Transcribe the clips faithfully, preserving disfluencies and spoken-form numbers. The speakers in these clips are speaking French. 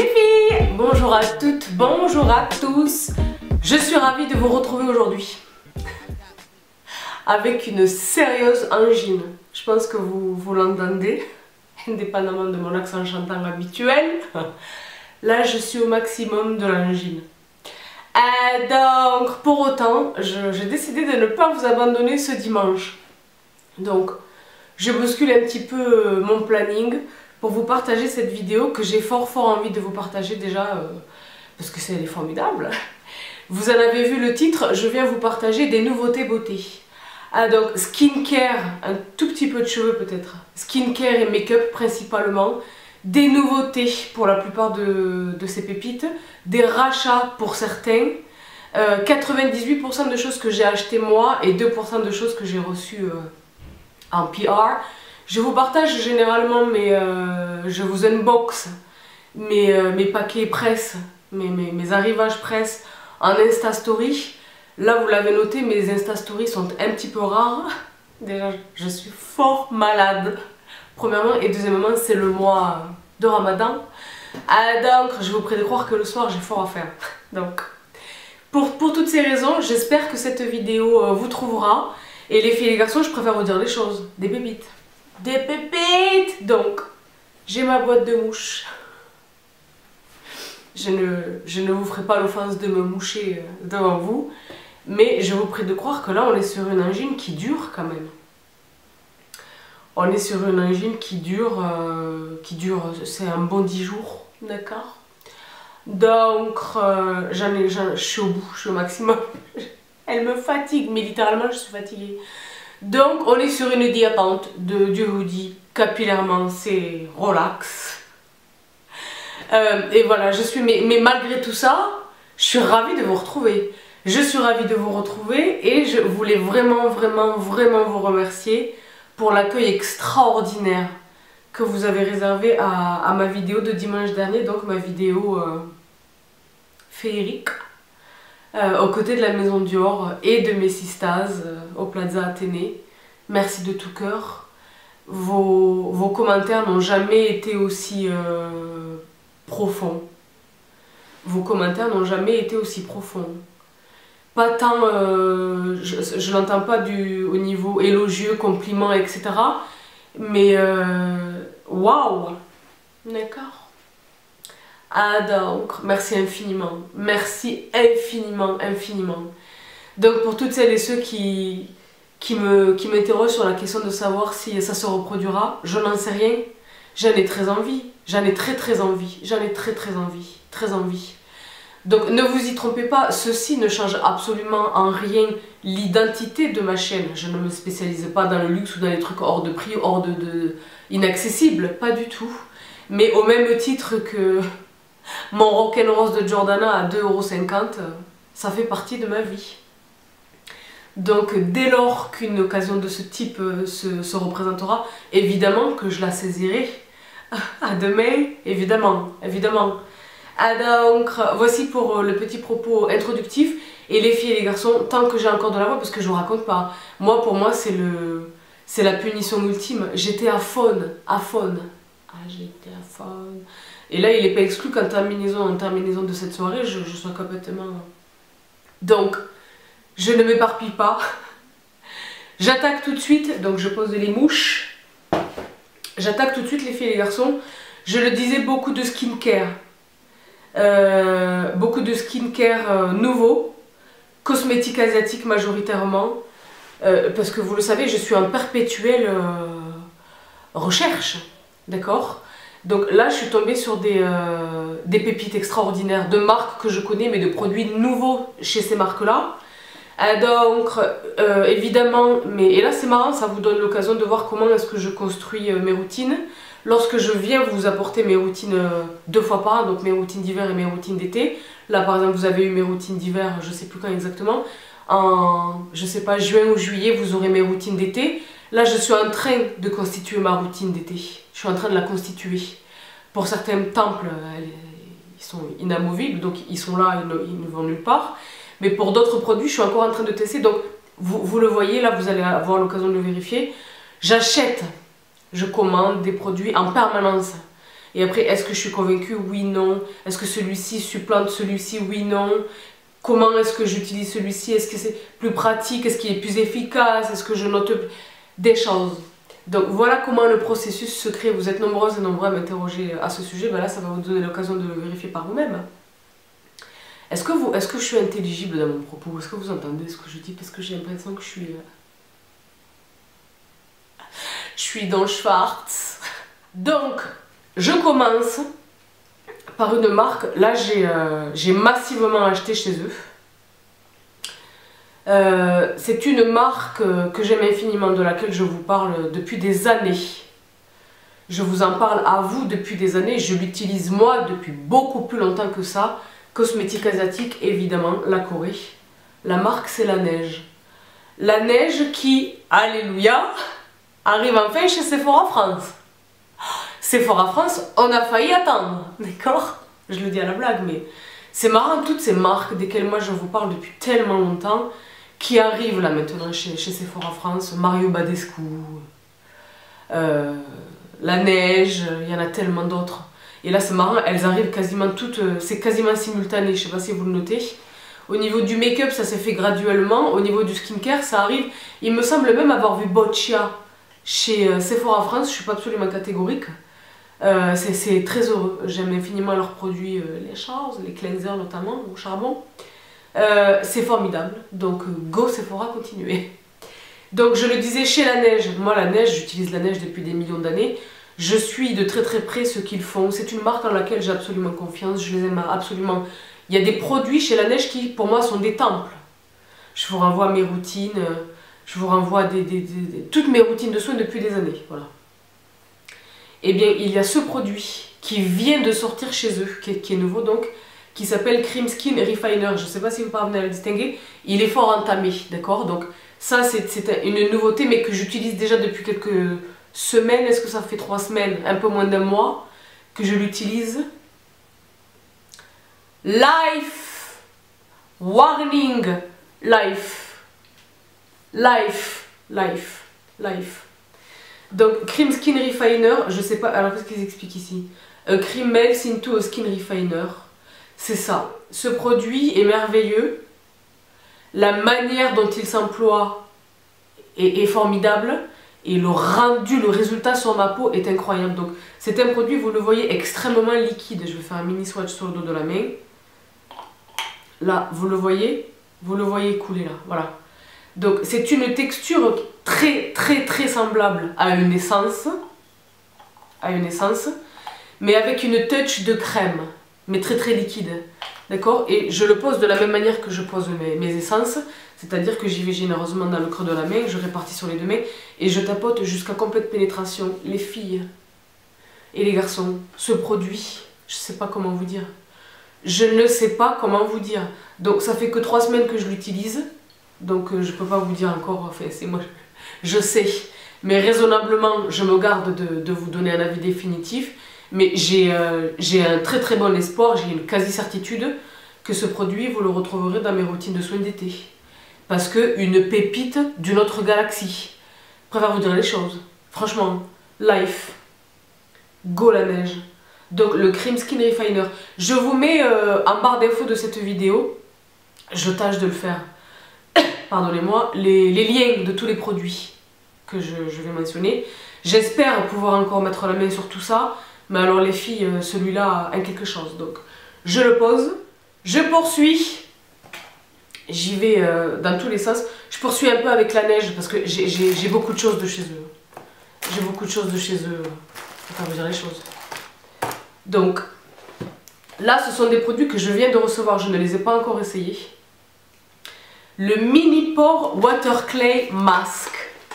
Les filles, bonjour à toutes, bonjour à tous. Je suis ravie de vous retrouver aujourd'hui avec une sérieuse angine. Je pense que vous, vous l'entendez, indépendamment de mon accent chantant habituel. Là, je suis au maximum de l'angine. Euh, donc, pour autant, j'ai décidé de ne pas vous abandonner ce dimanche. Donc, je bouscule un petit peu mon planning pour vous partager cette vidéo que j'ai fort fort envie de vous partager déjà euh, parce que c'est formidable. Vous en avez vu le titre, je viens vous partager des nouveautés beauté. Ah, donc skincare, un tout petit peu de cheveux peut-être, skincare et make-up principalement, des nouveautés pour la plupart de, de ces pépites, des rachats pour certains, euh, quatre-vingt-dix-huit pour cent de choses que j'ai achetées moi et deux pour cent de choses que j'ai reçues euh, en P R. Je vous partage généralement mes, euh, je vous unbox mes, euh, mes paquets presse, mes, mes, mes arrivages presse en Insta Story. Là vous l'avez noté, mes Insta Stories sont un petit peu rares. Déjà je suis fort malade, premièrement, et deuxièmement c'est le mois de Ramadan. Ah, donc je vous prie de croire que le soir j'ai fort à faire. Donc pour, pour toutes ces raisons, j'espère que cette vidéo euh, vous trouvera. Et les filles et les garçons, je préfère vous dire les choses, des pépites. Des pépites! Donc, j'ai ma boîte de mouches. Je ne, je ne vous ferai pas l'offense de me moucher devant vous, mais je vous prie de croire que là, on est sur une angine qui dure quand même. On est sur une angine qui dure, euh, qui dure, c'est un bon dix jours, d'accord? Donc, euh, j'en ai, j'en, je suis au bout, je suis au maximum. Elle me fatigue, mais littéralement je suis fatiguée. Donc on est sur une diapente de Dieu vous dit capillairement c'est relax. Euh, et voilà, je suis, mais, mais malgré tout ça, je suis ravie de vous retrouver. Je suis ravie de vous retrouver et je voulais vraiment, vraiment, vraiment vous remercier pour l'accueil extraordinaire que vous avez réservé à, à ma vidéo de dimanche dernier, donc ma vidéo euh, féerique. Euh, aux côtés de la maison Dior et de mes sistas euh, au Plaza Athénée. Merci de tout cœur. Vos, vos commentaires n'ont jamais été aussi euh, profonds. Vos commentaires n'ont jamais été aussi profonds. Pas tant, euh, je, je l'entends pas du, au niveau élogieux, compliments, et cetera. Mais waouh! Wow. D'accord. Ah donc, merci infiniment, merci infiniment, infiniment. Donc pour toutes celles et ceux qui, qui me, qui m'interrogent sur la question de savoir si ça se reproduira, je n'en sais rien. J'en ai très envie, j'en ai très très envie, j'en ai très très envie, très envie. Donc ne vous y trompez pas, ceci ne change absolument en rien l'identité de ma chaîne. Je ne me spécialise pas dans le luxe ou dans les trucs hors de prix, hors de, de inaccessibles, pas du tout. Mais au même titre que mon rock'n'rose de Jordana à deux euros cinquante, ça fait partie de ma vie. Donc dès lors qu'une occasion de ce type se, se représentera, évidemment que je la saisirai. À demain, évidemment, évidemment. Ah donc, voici pour le petit propos introductif. Et les filles et les garçons, tant que j'ai encore de la voix, parce que je vous raconte pas, moi pour moi c'est le, c'est la punition ultime. J'étais à faune, à faune. Ah, j'étais à faune. Et là, il n'est pas exclu qu'en terminaison, en terminaison de cette soirée, je, je sois complètement... Donc, je ne m'éparpille pas. J'attaque tout de suite, donc je pose les mouches. J'attaque tout de suite les filles et les garçons. Je le disais, beaucoup de skincare. Euh, beaucoup de skincare euh, nouveau. Cosmétiques asiatiques majoritairement. Euh, parce que vous le savez, je suis en perpétuelle euh, recherche. D'accord ? Donc là je suis tombée sur des, euh, des pépites extraordinaires de marques que je connais mais de produits nouveaux chez ces marques là. Euh, donc euh, évidemment, mais et là c'est marrant, ça vous donne l'occasion de voir comment est-ce que je construis euh, mes routines. Lorsque je viens vous apporter mes routines euh, deux fois par an, donc mes routines d'hiver et mes routines d'été. Là par exemple vous avez eu mes routines d'hiver, je sais plus quand exactement. En je sais pas, juin ou juillet vous aurez mes routines d'été. Là je suis en train de constituer ma routine d'été. Je suis en train de la constituer. Pour certains temples, ils sont inamovibles, donc ils sont là, ils ne, ils ne vont nulle part. Mais pour d'autres produits, je suis encore en train de tester. Donc vous, vous le voyez, là vous allez avoir l'occasion de le vérifier. J'achète, je commande des produits en permanence. Et après, est-ce que je suis convaincue? Oui, non. Est-ce que celui-ci supplante celui-ci? Oui, non. Comment est-ce que j'utilise celui-ci? Est-ce que c'est plus pratique? Est-ce qu'il est plus efficace? Est-ce que je note des choses? Donc voilà comment le processus se crée. Vous êtes nombreuses et nombreux à m'interroger à ce sujet. Ben là, ça va vous donner l'occasion de le vérifier par vous-même. Est-ce que, vous, est-ce que je suis intelligible dans mon propos? Est-ce que vous entendez ce que je dis? Parce que j'ai l'impression que je suis... Je suis dans le Schwartz. Donc, je commence par une marque. Là, j'ai euh, j'ai massivement acheté chez eux. Euh, c'est une marque que j'aime infiniment, de laquelle je vous parle depuis des années. Je vous en parle à vous depuis des années. Je l'utilise moi depuis beaucoup plus longtemps que ça. Cosmétique asiatique, évidemment, la Corée. La marque, c'est La Neige. La Neige qui, alléluia, arrive enfin chez Sephora France. Sephora France, on a failli attendre, d'accord? Je le dis à la blague, mais c'est marrant, toutes ces marques desquelles moi je vous parle depuis tellement longtemps, qui arrivent là maintenant chez, chez Sephora France. Mario Badescu, euh, La Neige, il y en a tellement d'autres. Et là c'est marrant, elles arrivent quasiment toutes, c'est quasiment simultané, je sais pas si vous le notez. Au niveau du make-up, ça s'est fait graduellement. Au niveau du skincare, ça arrive. Il me semble même avoir vu Boccia chez Sephora France, je suis pas absolument catégorique. Euh, c'est très heureux, j'aime infiniment leurs produits, euh, les choses, les cleansers notamment, au charbon. Euh, c'est formidable, donc go Sephora, continuez. Donc je le disais, chez La Neige, moi La Neige, j'utilise La Neige depuis des millions d'années. Je suis de très très près ce qu'ils font. C'est une marque en laquelle j'ai absolument confiance. Je les aime absolument. Il y a des produits chez La Neige qui, pour moi, sont des temples. Je vous renvoie à mes routines. Je vous renvoie à des, des, des, des, toutes mes routines de soins depuis des années. Voilà. Eh bien, il y a ce produit qui vient de sortir chez eux, qui est, qui est nouveau donc, qui s'appelle Cream Skin Refiner. Je ne sais pas si vous parvenez à le distinguer. Il est fort entamé, d'accord? Donc, ça, c'est une nouveauté, mais que j'utilise déjà depuis quelques semaines. Est-ce que ça fait trois semaines? Un peu moins d'un mois que je l'utilise. Life Warning. Life. Life. Life. Life. Donc, Cream Skin Refiner, je sais pas, alors qu'est-ce qu'ils expliquent ici? A cream melts into a skin refiner. C'est ça. Ce produit est merveilleux. La manière dont il s'emploie est, est formidable. Et le rendu, le résultat sur ma peau est incroyable. Donc, c'est un produit, vous le voyez, extrêmement liquide. Je vais faire un mini swatch sur le dos de la main. Là, vous le voyez? Vous le voyez couler là, voilà. Donc, c'est une texture très, très, très semblable à une essence. À une essence. Mais avec une touch de crème. Mais très, très liquide. D'accord? Et je le pose de la même manière que je pose mes, mes essences. C'est-à-dire que j'y vais généreusement dans le creux de la main. Je répartis sur les deux mains. Et je tapote jusqu'à complète pénétration. Les filles et les garçons, ce produit, je ne sais pas comment vous dire. Je ne sais pas comment vous dire. Donc, ça fait que trois semaines que je l'utilise. Donc euh, je peux pas vous dire encore, enfin c'est moi, je sais, mais raisonnablement je me garde de, de vous donner un avis définitif, mais j'ai euh, j'ai un très très bon espoir, j'ai une quasi-certitude que ce produit vous le retrouverez dans mes routines de soins d'été. Parce que une pépite d'une autre galaxie. Je préfère vous dire les choses, franchement, life, go La Neige. Donc le Cream Skin Refiner, je vous mets euh, en barre d'infos de cette vidéo, je tâche de le faire. Pardonnez-moi, les, les liens de tous les produits que je, je vais mentionner. J'espère pouvoir encore mettre la main sur tout ça, mais alors les filles, celui-là a quelque chose. Donc, je le pose, je poursuis, j'y vais euh, dans tous les sens. Je poursuis un peu avec La Neige parce que j'ai beaucoup de choses de chez eux. J'ai beaucoup de choses de chez eux, je vais pas vous dire les choses. Donc, là, ce sont des produits que je viens de recevoir, je ne les ai pas encore essayés. Le Mini Pore Water Clay Mask.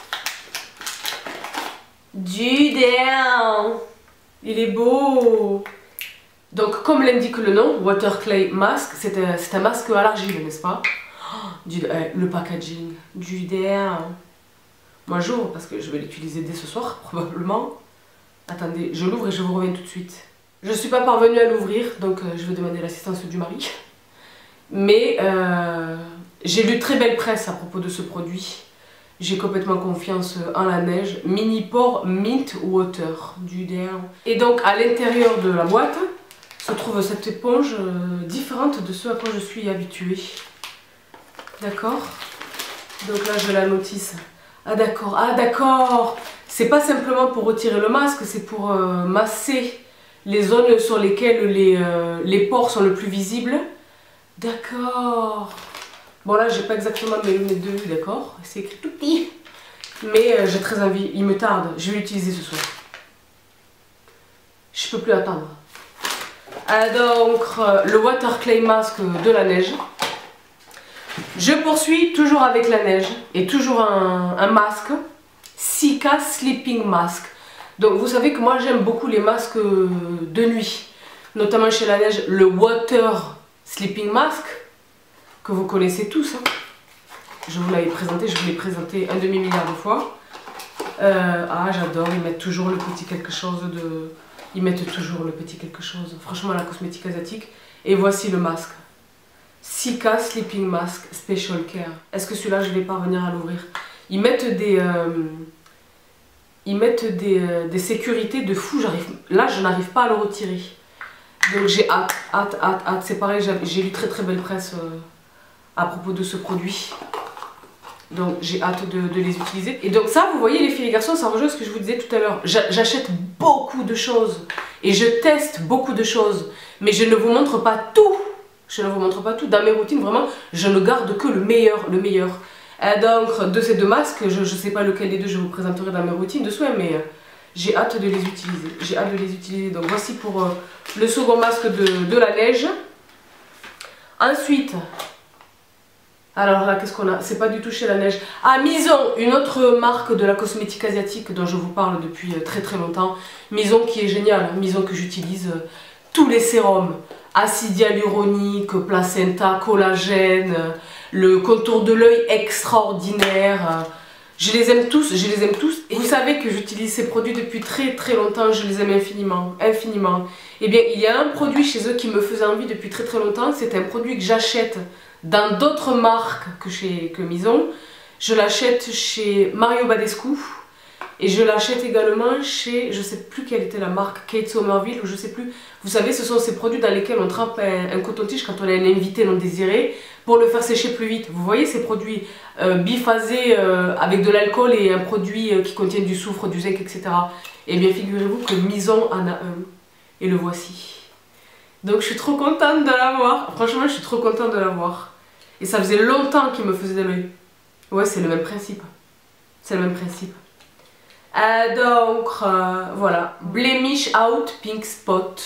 Du down. Il est beau. Donc, comme l'indique le nom, Water Clay Mask, c'est un, un masque à l'argile, n'est-ce pas? Oh, du, euh, le packaging. Du down. Moi, j'ouvre parce que je vais l'utiliser dès ce soir, probablement. Attendez, je l'ouvre et je vous reviens tout de suite. Je ne suis pas parvenue à l'ouvrir, donc euh, je vais demander l'assistance du mari. Mais... Euh, j'ai lu très belle presse à propos de ce produit. J'ai complètement confiance en la neige. Mini pore mint water du D R. Et donc à l'intérieur de la boîte se trouve cette éponge euh, différente de ce à quoi je suis habituée. D'accord? Donc là je la notice. Ah d'accord, ah d'accord. C'est pas simplement pour retirer le masque, c'est pour euh, masser les zones sur lesquelles les, euh, les pores sont le plus visibles. D'accord. Bon là j'ai pas exactement mes lunettes de vue, d'accord? C'est écrit tout petit. Mais euh, j'ai très envie, il me tarde, je vais l'utiliser ce soir. Je peux plus attendre. Ah, donc euh, le water clay mask de la neige. Je poursuis toujours avec la neige et toujours un, un masque. Sika Sleeping Mask. Donc vous savez que moi j'aime beaucoup les masques de nuit. Notamment chez la neige, le Water Sleeping Mask. Que vous connaissez tous. Hein. Je vous l'avais présenté, je vous l'ai présenté un demi-milliard de fois. Euh, ah j'adore, ils mettent toujours le petit quelque chose de... Ils mettent toujours le petit quelque chose. Franchement la cosmétique asiatique. Et voici le masque. Sika Sleeping Mask Special Care. Est-ce que celui-là je vais parvenir à l'ouvrir? Ils mettent des... Euh, ils mettent des, euh, des sécurités de fou. Là je n'arrive pas à le retirer. Donc j'ai hâte, hâte, hâte, hâte. C'est pareil, j'ai lu très très belle presse euh, à propos de ce produit. Donc j'ai hâte de, de les utiliser. Et donc ça, vous voyez les filles et les garçons, ça rejoint ce que je vous disais tout à l'heure. J'achète beaucoup de choses et je teste beaucoup de choses. Mais je ne vous montre pas tout. Je ne vous montre pas tout. Dans mes routines, vraiment, je ne garde que le meilleur, le meilleur. Et donc de ces deux masques, je ne sais pas lequel des deux je vous présenterai dans mes routines de soins, mais j'ai hâte de les utiliser. J'ai hâte de les utiliser. Donc voici pour euh, le second masque de, de la neige. Ensuite... Alors là, qu'est-ce qu'on a? C'est pas du tout chez la neige. Ah, Mison, une autre marque de la cosmétique asiatique dont je vous parle depuis très très longtemps. Mison qui est géniale, Mison que j'utilise. Euh, tous les sérums, acide hyaluronique, placenta, collagène, euh, le contour de l'œil extraordinaire. Euh, je les aime tous, je les aime tous. Et vous savez que j'utilise ces produits depuis très très longtemps, je les aime infiniment, infiniment. Eh bien, il y a un produit chez eux qui me faisait envie depuis très très longtemps. C'est un produit que j'achète dans d'autres marques que chez que Mison. Je l'achète chez Mario Badescu et je l'achète également chez, je sais plus quelle était la marque, Kate Somerville ou je sais plus. Vous savez, ce sont ces produits dans lesquels on trempe un, un coton-tige quand on a un invité non désiré pour le faire sécher plus vite. Vous voyez ces produits euh, biphasés euh, avec de l'alcool et un produit euh, qui contient du soufre, du zinc, et cetera. Eh bien, figurez-vous que Mison en a un et le voici. Donc je suis trop contente de l'avoir. Franchement, je suis trop contente de l'avoir. Et ça faisait longtemps qu'il me faisait de l'œil. Ouais, c'est le même principe. C'est le même principe. Euh, donc, euh, voilà. Blemish Out Pink Spot.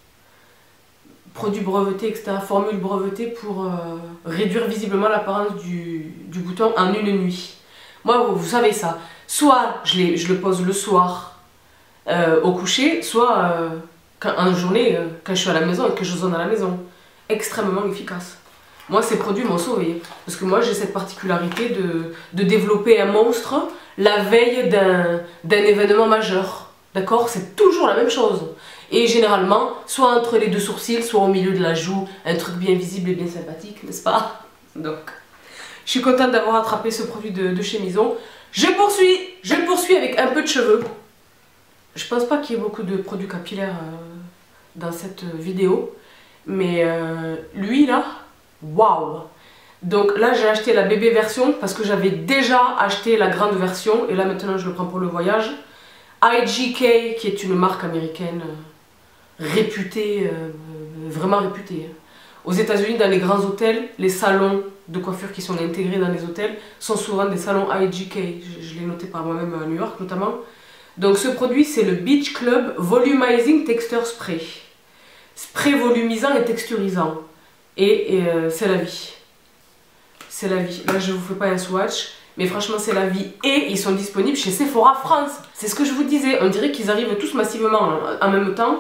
Produit breveté, et cetera. Formule brevetée pour euh, réduire visiblement l'apparence du, du bouton en une nuit. Moi, vous, vous savez ça. Soit je, les, je le pose le soir euh, au coucher, soit euh, quand, en journée, euh, quand je suis à la maison et que je zone à la maison. Extrêmement efficace. Moi, ces produits m'ont sauvé. Parce que moi, j'ai cette particularité de, de développer un monstre la veille d'un événement majeur. D'accord? C'est toujours la même chose. Et généralement, soit entre les deux sourcils, soit au milieu de la joue, un truc bien visible et bien sympathique, n'est-ce pas? Donc, je suis contente d'avoir attrapé ce produit de, de chez Mison. Je poursuis, je poursuis avec un peu de cheveux. Je pense pas qu'il y ait beaucoup de produits capillaires euh, dans cette vidéo. Mais euh, lui, là... Waouh! Donc là j'ai acheté la bébé version parce que j'avais déjà acheté la grande version et là maintenant je le prends pour le voyage. I G K qui est une marque américaine euh, réputée, euh, vraiment réputée. Aux États-Unis, dans les grands hôtels, les salons de coiffure qui sont intégrés dans les hôtels sont souvent des salons I G K. Je, je l'ai noté par moi-même à New York notamment. Donc ce produit c'est le Beach Club Volumizing Texture Spray. Spray volumisant et texturisant. Et, et euh, c'est la vie. C'est la vie. Là, je ne vous fais pas un swatch, mais franchement, c'est la vie. Et ils sont disponibles chez Sephora France. C'est ce que je vous disais. On dirait qu'ils arrivent tous massivement en, en même temps.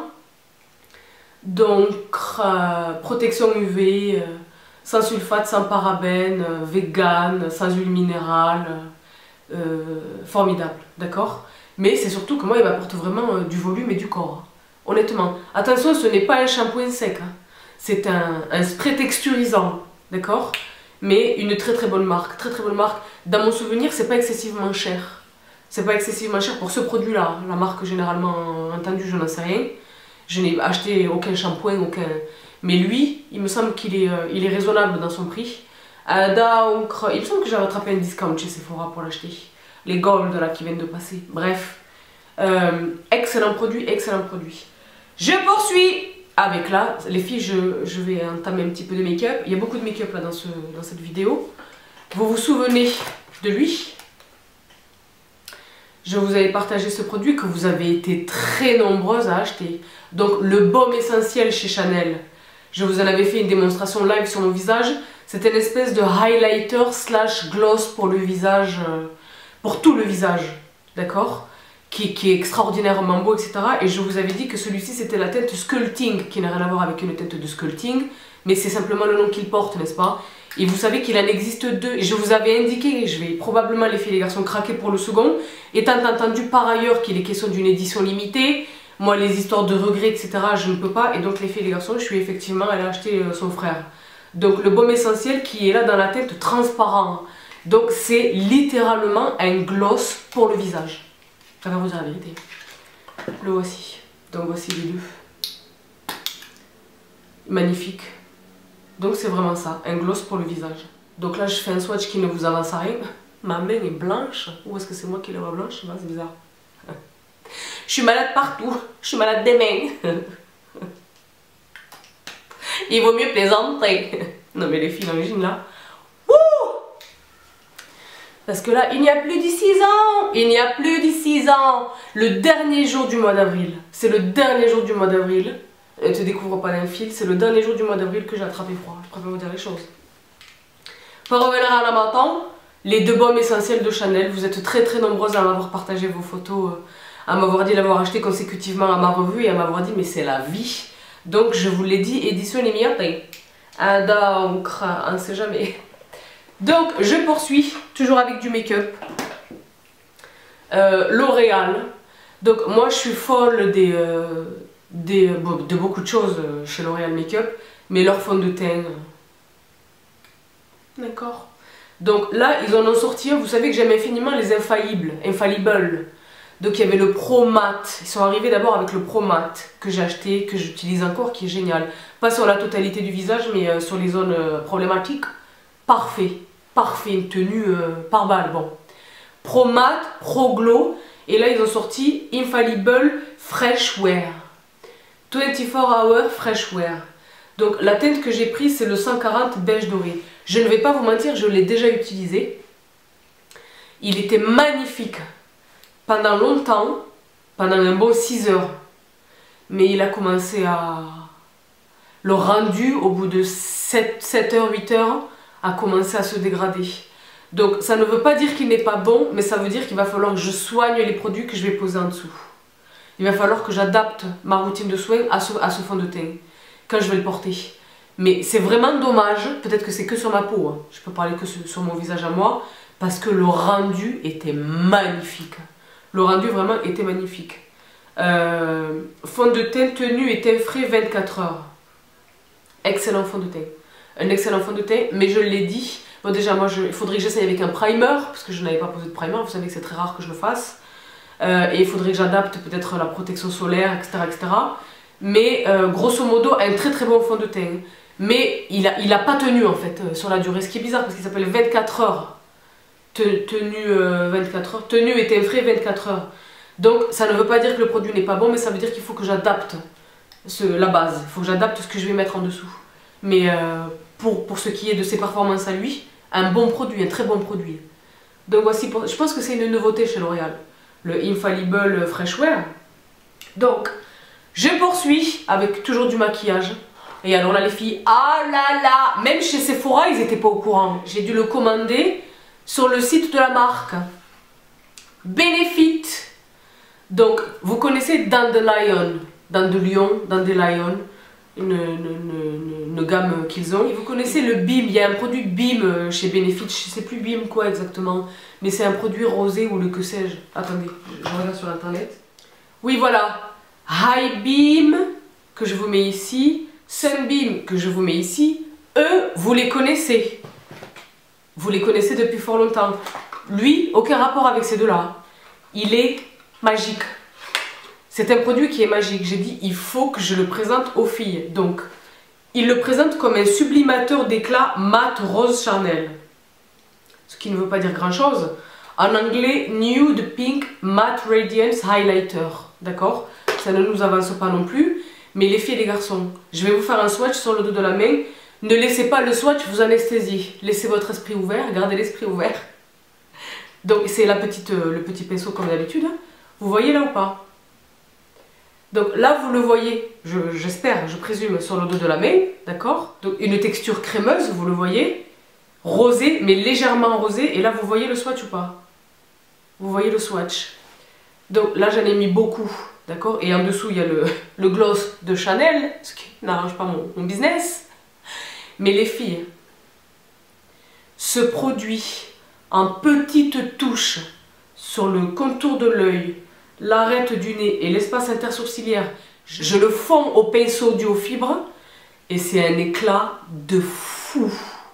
Donc, euh, protection U V, euh, sans sulfate, sans parabènes, euh, vegan, sans huile minérale. Euh, formidable, d'accord? Mais c'est surtout que moi, il m'apporte vraiment euh, du volume et du corps. Honnêtement. Attention, ce n'est pas un shampoing sec. Hein. C'est un, un spray texturisant, d'accord? mais une très très bonne marque, très très bonne marque. Dans mon souvenir, c'est pas excessivement cher. C'est pas excessivement cher pour ce produit-là. La marque généralement entendue, je n'en sais rien. Je n'ai acheté aucun shampoing, aucun... Mais lui, il me semble qu'il est, euh, il est raisonnable dans son prix. Euh, donc, il me semble que j'ai rattrapé un discount chez Sephora pour l'acheter. Les Gold là qui viennent de passer. Bref, euh, excellent produit, excellent produit. Je poursuis avec là, les filles, je, je vais entamer un petit peu de make-up. Il y a beaucoup de make-up là dans, ce, dans cette vidéo. Vous vous souvenez de lui? Je vous avais partagé ce produit que vous avez été très nombreuses à acheter. Donc le baume essentiel chez Chanel. Je vous en avais fait une démonstration live sur mon visage. C'était une espèce de highlighter slash gloss pour le visage, euh, pour tout le visage, d'accord, qui, qui est extraordinairement beau, et cetera. Et je vous avais dit que celui-ci c'était la teinte Sculpting, qui n'a rien à voir avec une teinte de sculpting, mais c'est simplement le nom qu'il porte, n'est-ce pas? Et vous savez qu'il en existe deux, et je vous avais indiqué, et je vais probablement les filles et les garçons craquer pour le second, étant entendu par ailleurs qu'il est question d'une édition limitée. Moi, les histoires de regrets, et cetera, je ne peux pas. Et donc, les filles et les garçons, je suis effectivement allée acheter son frère. Donc, le baume essentiel qui est là dans la teinte transparent. Donc, c'est littéralement un gloss pour le visage. Ça va vous dire la vérité. Le voici. Donc, voici les deux. Magnifique. Donc, c'est vraiment ça. Un gloss pour le visage. Donc là, je fais un swatch qui ne vous avance à rien. Ma main est blanche. Ou est-ce que c'est moi qui la vois blanche? C'est bizarre. Je suis malade partout, je suis malade des mains. Il vaut mieux plaisanter. Non mais les filles en jean là. Wouh! Parce que là, il n'y a plus de six ans. Il n'y a plus de six ans. Le dernier jour du mois d'avril. C'est le dernier jour du mois d'avril. Ne te découvre pas d'un fil. C'est le dernier jour du mois d'avril que j'ai attrapé froid. Je préfère vous dire les choses. Pour revenir à la matin, les deux baumes essentiels de Chanel. Vous êtes très très nombreuses à m'avoir partagé vos photos. Euh, à m'avoir dit l'avoir acheté consécutivement à ma revue et à m'avoir dit mais c'est la vie. Donc je vous l'ai dit, édition limitée. Ah, donc on ne sait jamais. Donc je poursuis toujours avec du make-up. Euh, L'Oréal. Donc moi je suis folle des, euh, des, de beaucoup de choses chez L'Oréal Make-up, mais leur fond de teint. D'accord. Donc là ils en ont sorti un, vous savez que j'aime infiniment les infaillibles, infallibles. Donc il y avait le Pro Matte, ils sont arrivés d'abord avec le Pro Matte que j'ai acheté, que j'utilise encore, qui est génial. Pas sur la totalité du visage, mais euh, sur les zones euh, problématiques. Parfait, parfait, une tenue euh, par balle, bon. Pro Matte, Pro Glow, et là ils ont sorti Infallible Fresh Wear. vingt-quatre Hour Fresh Wear. Donc la teinte que j'ai prise c'est le cent quarante beige doré. Je ne vais pas vous mentir, je l'ai déjà utilisé. Il était magnifique. Pendant longtemps, pendant un bon six heures, mais il a commencé à... Le rendu, au bout de sept heures, huit heures, a commencé à se dégrader. Donc ça ne veut pas dire qu'il n'est pas bon, mais ça veut dire qu'il va falloir que je soigne les produits que je vais poser en dessous. Il va falloir que j'adapte ma routine de soins à ce, à ce fond de teint, quand je vais le porter. Mais c'est vraiment dommage, peut-être que c'est que sur ma peau, hein. Je peux parler que sur mon visage à moi, parce que le rendu était magnifique. Le rendu vraiment était magnifique. Euh, fond de teint tenu et teint frais vingt-quatre heures. Excellent fond de teint. Un excellent fond de teint, mais je l'ai dit. Bon déjà moi je, il faudrait que j'essaye avec un primer, parce que je n'avais pas posé de primer, vous savez que c'est très rare que je le fasse. Euh, et il faudrait que j'adapte peut-être la protection solaire, et cetera et cetera. Mais euh, grosso modo, un très très bon fond de teint. Mais il n'a il a pas tenu en fait euh, sur la durée, ce qui est bizarre parce qu'il s'appelle vingt-quatre heures. Tenu euh, vingt-quatre heures, tenu et teint frais vingt-quatre heures. Donc ça ne veut pas dire que le produit n'est pas bon, mais ça veut dire qu'il faut que j'adapte la base, il faut que j'adapte ce que je vais mettre en dessous. Mais euh, pour, pour ce qui est de ses performances à lui, un bon produit, un très bon produit. Donc voici, pour, je pense que c'est une nouveauté chez L'Oréal, le Infallible Fresh Wear. Donc je poursuis avec toujours du maquillage. Et alors là les filles, ah là là, même chez Sephora ils n'étaient pas au courant. J'ai dû le commander sur le site de la marque Benefit. Donc vous connaissez Dandelion, Dandelion, Dandelion, une, une, une, une gamme qu'ils ont. Et vous connaissez le B I M, il y a un produit B I M chez Benefit, je ne sais plus B I M quoi exactement, mais c'est un produit rosé ou le que sais-je. Attendez, je regarde sur internet. Oui voilà, High Beam que je vous mets ici, Sunbeam que je vous mets ici, eux vous les connaissez. Vous les connaissez depuis fort longtemps. Lui, aucun rapport avec ces deux-là. Il est magique. C'est un produit qui est magique. J'ai dit, il faut que je le présente aux filles. Donc, il le présente comme un sublimateur d'éclat mat rose Chanel. Ce qui ne veut pas dire grand-chose. En anglais, Nude Pink Matte Radiance Highlighter. D'accord? Ça ne nous avance pas non plus. Mais les filles et les garçons, je vais vous faire un swatch sur le dos de la main. Ne laissez pas le swatch vous anesthésier. Laissez votre esprit ouvert. Gardez l'esprit ouvert. Donc, c'est la petite, euh, le petit pinceau comme d'habitude. Vous voyez là ou pas? Donc là, vous le voyez, j'espère, je, je présume, sur le dos de la main. D'accord? Donc, une texture crémeuse, vous le voyez. Rosé, mais légèrement rosé. Et là, vous voyez le swatch ou pas? Vous voyez le swatch. Donc là, j'en ai mis beaucoup. D'accord? Et en dessous, il y a le, le gloss de Chanel, ce qui n'arrange pas mon, mon business. Mais les filles, ce produit en petites touches sur le contour de l'œil, l'arête du nez et l'espace intersourcilière, je le fonds au pinceau duo fibre et c'est un éclat de fou.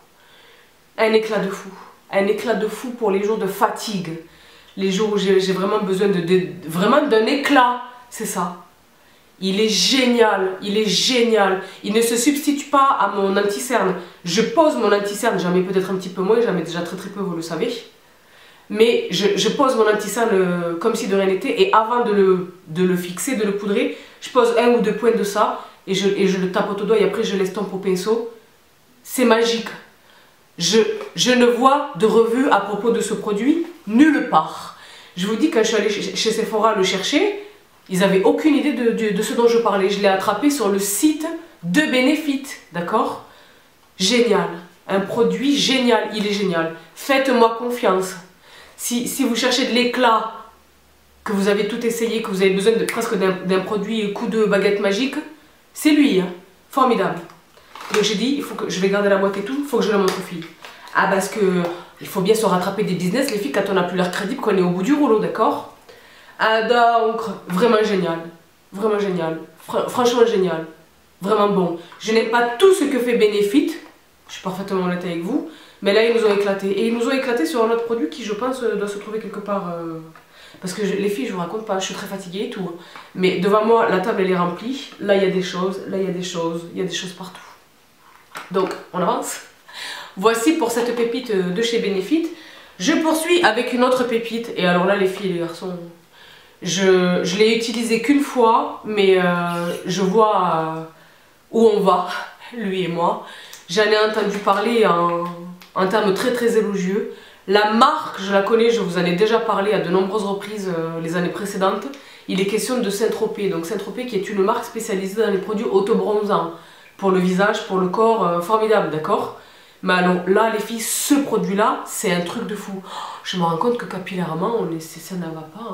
Un éclat de fou. Un éclat de fou pour les jours de fatigue. Les jours où j'ai vraiment besoin de, de vraiment d'un éclat. C'est ça. Il est génial. Il est génial. Il ne se substitue pas à mon anti-cerne. Je pose mon anti-cerne. J'en mets peut-être un petit peu moins. J'en mets déjà très très peu, vous le savez. Mais je, je pose mon anti-cerne euh, comme si de rien n'était. Et avant de le, de le fixer, de le poudrer, je pose un ou deux points de ça. Et je, et je le tapote au doigt. Et après, je l'estompe au pinceau. C'est magique. Je, je ne vois de revue à propos de ce produit nulle part. Je vous dis, quand je suis allée chez, chez Sephora le chercher, ils n'avaient aucune idée de, de, de ce dont je parlais. Je l'ai attrapé sur le site de Benefit, d'accord? Génial. Un produit génial, il est génial. Faites-moi confiance. Si, si vous cherchez de l'éclat, que vous avez tout essayé, que vous avez besoin de, presque d'un produit coup de baguette magique, c'est lui, hein. Formidable. Donc j'ai dit, il faut que je vais garder la boîte et tout, il faut que je la montre aux filles. Ah, parce que il faut bien se rattraper des business, les filles, quand on n'a plus l'air crédible, qu'on est au bout du rouleau, d'accord? Ah, donc, vraiment génial. Vraiment génial. Fr franchement génial. Vraiment bon. Je n'aime pas tout ce que fait Benefit. Je suis parfaitement honnête avec vous. Mais là, ils nous ont éclaté. Et ils nous ont éclaté sur un autre produit qui, je pense, doit se trouver quelque part. Euh... Parce que je, les filles, je vous raconte pas, je suis très fatiguée et tout. Mais devant moi, la table, elle est remplie. Là, il y a des choses. Là, il y a des choses. Il y a des choses partout. Donc, on avance. Voici pour cette pépite de chez Benefit. Je poursuis avec une autre pépite. Et alors là, les filles et les garçons, je, je l'ai utilisée qu'une fois, mais euh, je vois euh, où on va, lui et moi. J'en ai entendu parler en, en termes très très élogieux. La marque, je la connais, je vous en ai déjà parlé à de nombreuses reprises euh, les années précédentes. Il est question de Saint-Tropez. Donc Saint-Tropez qui est une marque spécialisée dans les produits autobronzants. Pour le visage, pour le corps, euh, formidable, d'accord? Mais alors là, les filles, ce produit-là, c'est un truc de fou. Oh, je me rends compte que capillairement, on est, ça ne va pas. Hein.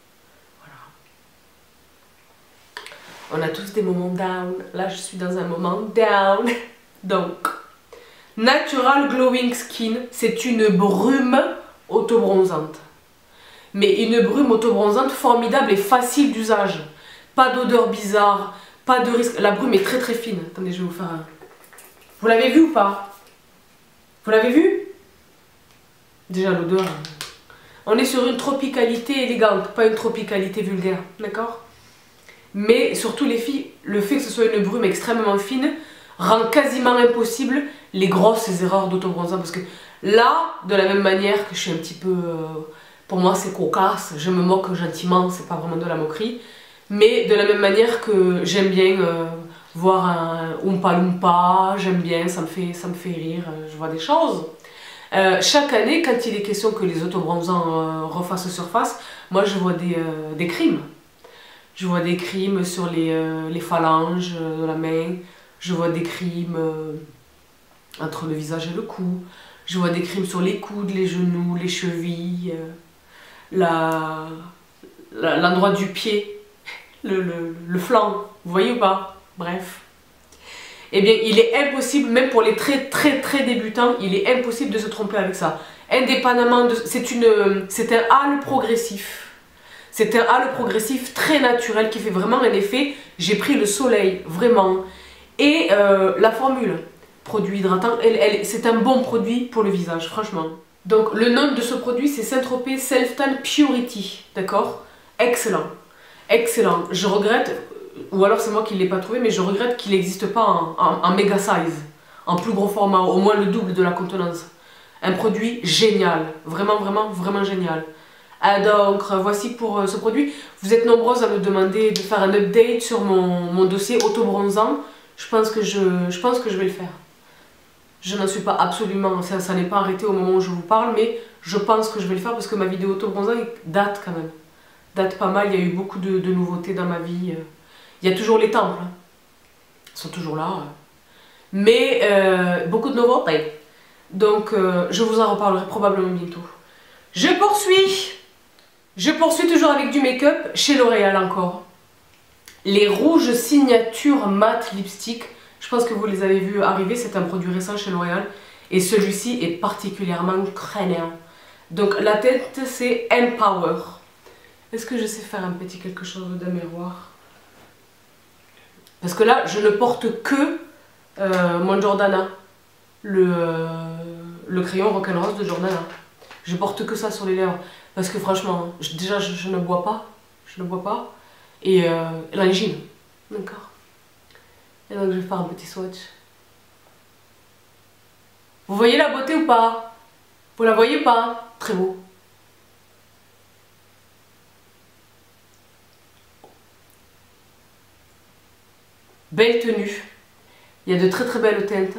Voilà. On a tous des moments down. Là, je suis dans un moment down. Donc, Natural Glowing Skin, c'est une brume autobronzante. Mais une brume autobronzante formidable et facile d'usage. Pas d'odeur bizarre. Pas de risque. La brume est très très fine. Attendez, je vais vous faire un... Vous l'avez vu ou pas? Vous l'avez vu? Déjà l'odeur. On est sur une tropicalité élégante, pas une tropicalité vulgaire. D'accord? Mais surtout les filles, le fait que ce soit une brume extrêmement fine rend quasiment impossible les grosses erreurs d'autobronzant. Parce que là, de la même manière que je suis un petit peu... Euh, pour moi c'est cocasse, je me moque gentiment, c'est pas vraiment de la moquerie. Mais de la même manière que j'aime bien euh, voir un Oompa Loompa, j'aime bien, ça me fait, ça me fait rire, euh, je vois des choses. Euh, chaque année, quand il est question que les autobronzants euh, refassent surface, moi je vois des, euh, des crimes. Je vois des crimes sur les, euh, les phalanges de la main, je vois des crimes euh, entre le visage et le cou, je vois des crimes sur les coudes, les genoux, les chevilles, euh, la, la, l'endroit du pied. Le, le, le flanc, vous voyez ou pas? Bref. Eh bien, il est impossible, même pour les très très très débutants, il est impossible de se tromper avec ça. Indépendamment de... C'est une, c'est un halo progressif. C'est un halo progressif très naturel qui fait vraiment un effet. J'ai pris le soleil, vraiment. Et euh, la formule. produit hydratant. Elle, elle, c'est un bon produit pour le visage, franchement. Donc le nom de ce produit c'est Saint-Tropez Self Tan Purity, d'accord? Excellent, excellent. Je regrette, ou alors c'est moi qui ne l'ai pas trouvé, mais je regrette qu'il n'existe pas en, en, en méga size, en plus gros format, au moins le double de la contenance. Un produit génial, vraiment, vraiment, vraiment génial. Ah, donc voici pour euh, ce produit. Vous êtes nombreuses à me demander de faire un update sur mon, mon dossier auto-bronzant. Je pense que je, je pense que je vais le faire. Je n'en suis pas absolument, ça, ça n'est pas arrêté au moment où je vous parle, mais je pense que je vais le faire parce que ma vidéo auto-bronzant date quand même. Date pas mal, il y a eu beaucoup de, de nouveautés dans ma vie. Il y a toujours les temples, hein. Ils sont toujours là. Mais euh, beaucoup de nouveautés. Donc euh, je vous en reparlerai probablement bientôt. Je poursuis. Je poursuis toujours avec du make-up chez L'Oréal encore. Les rouges signature matte lipstick. Je pense que vous les avez vus arriver, c'est un produit récent chez L'Oréal. Et celui-ci est particulièrement crânien. Donc la tête c'est Empower. Est-ce que je sais faire un petit quelque chose d'un miroir? Parce que là je ne porte que euh, mon Jordana. Le, euh, le crayon Rock'n'Rose de Jordana. Je porte que ça sur les lèvres. Parce que franchement, je, déjà je, je ne bois pas. Je ne bois pas. Et euh, l'angine. D'accord. Et donc je vais faire un petit swatch. Vous voyez la beauté ou pas? Vous la voyez pas? Très beau. Belle tenue. Il y a de très très belles teintes.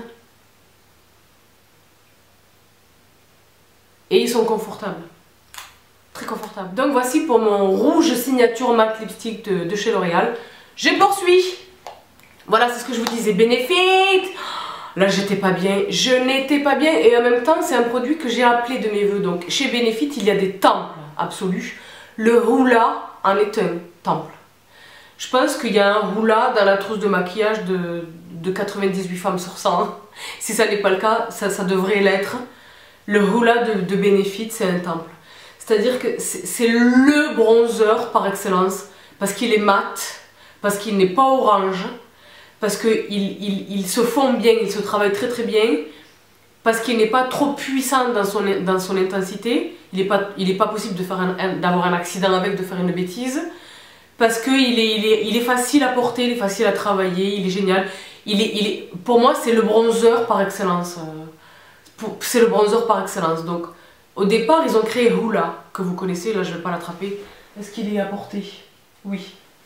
Et ils sont confortables. Très confortables. Donc voici pour mon rouge signature matte lipstick de, de chez L'Oréal. Je poursuis. Voilà, c'est ce que je vous disais. Benefit. Là, j'étais pas bien. Je n'étais pas bien. Et en même temps, c'est un produit que j'ai appelé de mes voeux. Donc, chez Benefit, il y a des temples absolus. Le Hoola en est un temple. Je pense qu'il y a un Hoola dans la trousse de maquillage de, de quatre-vingt-dix-huit femmes sur cent. Si ça n'est pas le cas, ça, ça devrait l'être. Le Hoola de, de Benefit, c'est un temple. C'est-à-dire que c'est le bronzer par excellence. Parce qu'il est mat. Parce qu'il n'est pas orange. Parce qu'il il, il se fond bien, il se travaille très très bien. Parce qu'il n'est pas trop puissant dans son, dans son intensité. Il n'est pas, il est pas possible d'avoir un, un, un accident avec, de faire une bêtise. Parce qu'il est, il est, il est facile à porter, il est facile à travailler, il est génial. Il est, il est, pour moi, c'est le bronzer par excellence. C'est le bronzer par excellence. Donc, au départ, ils ont créé Hoola, que vous connaissez. Là, je ne vais pas l'attraper. Est-ce qu'il est à portée? Oui.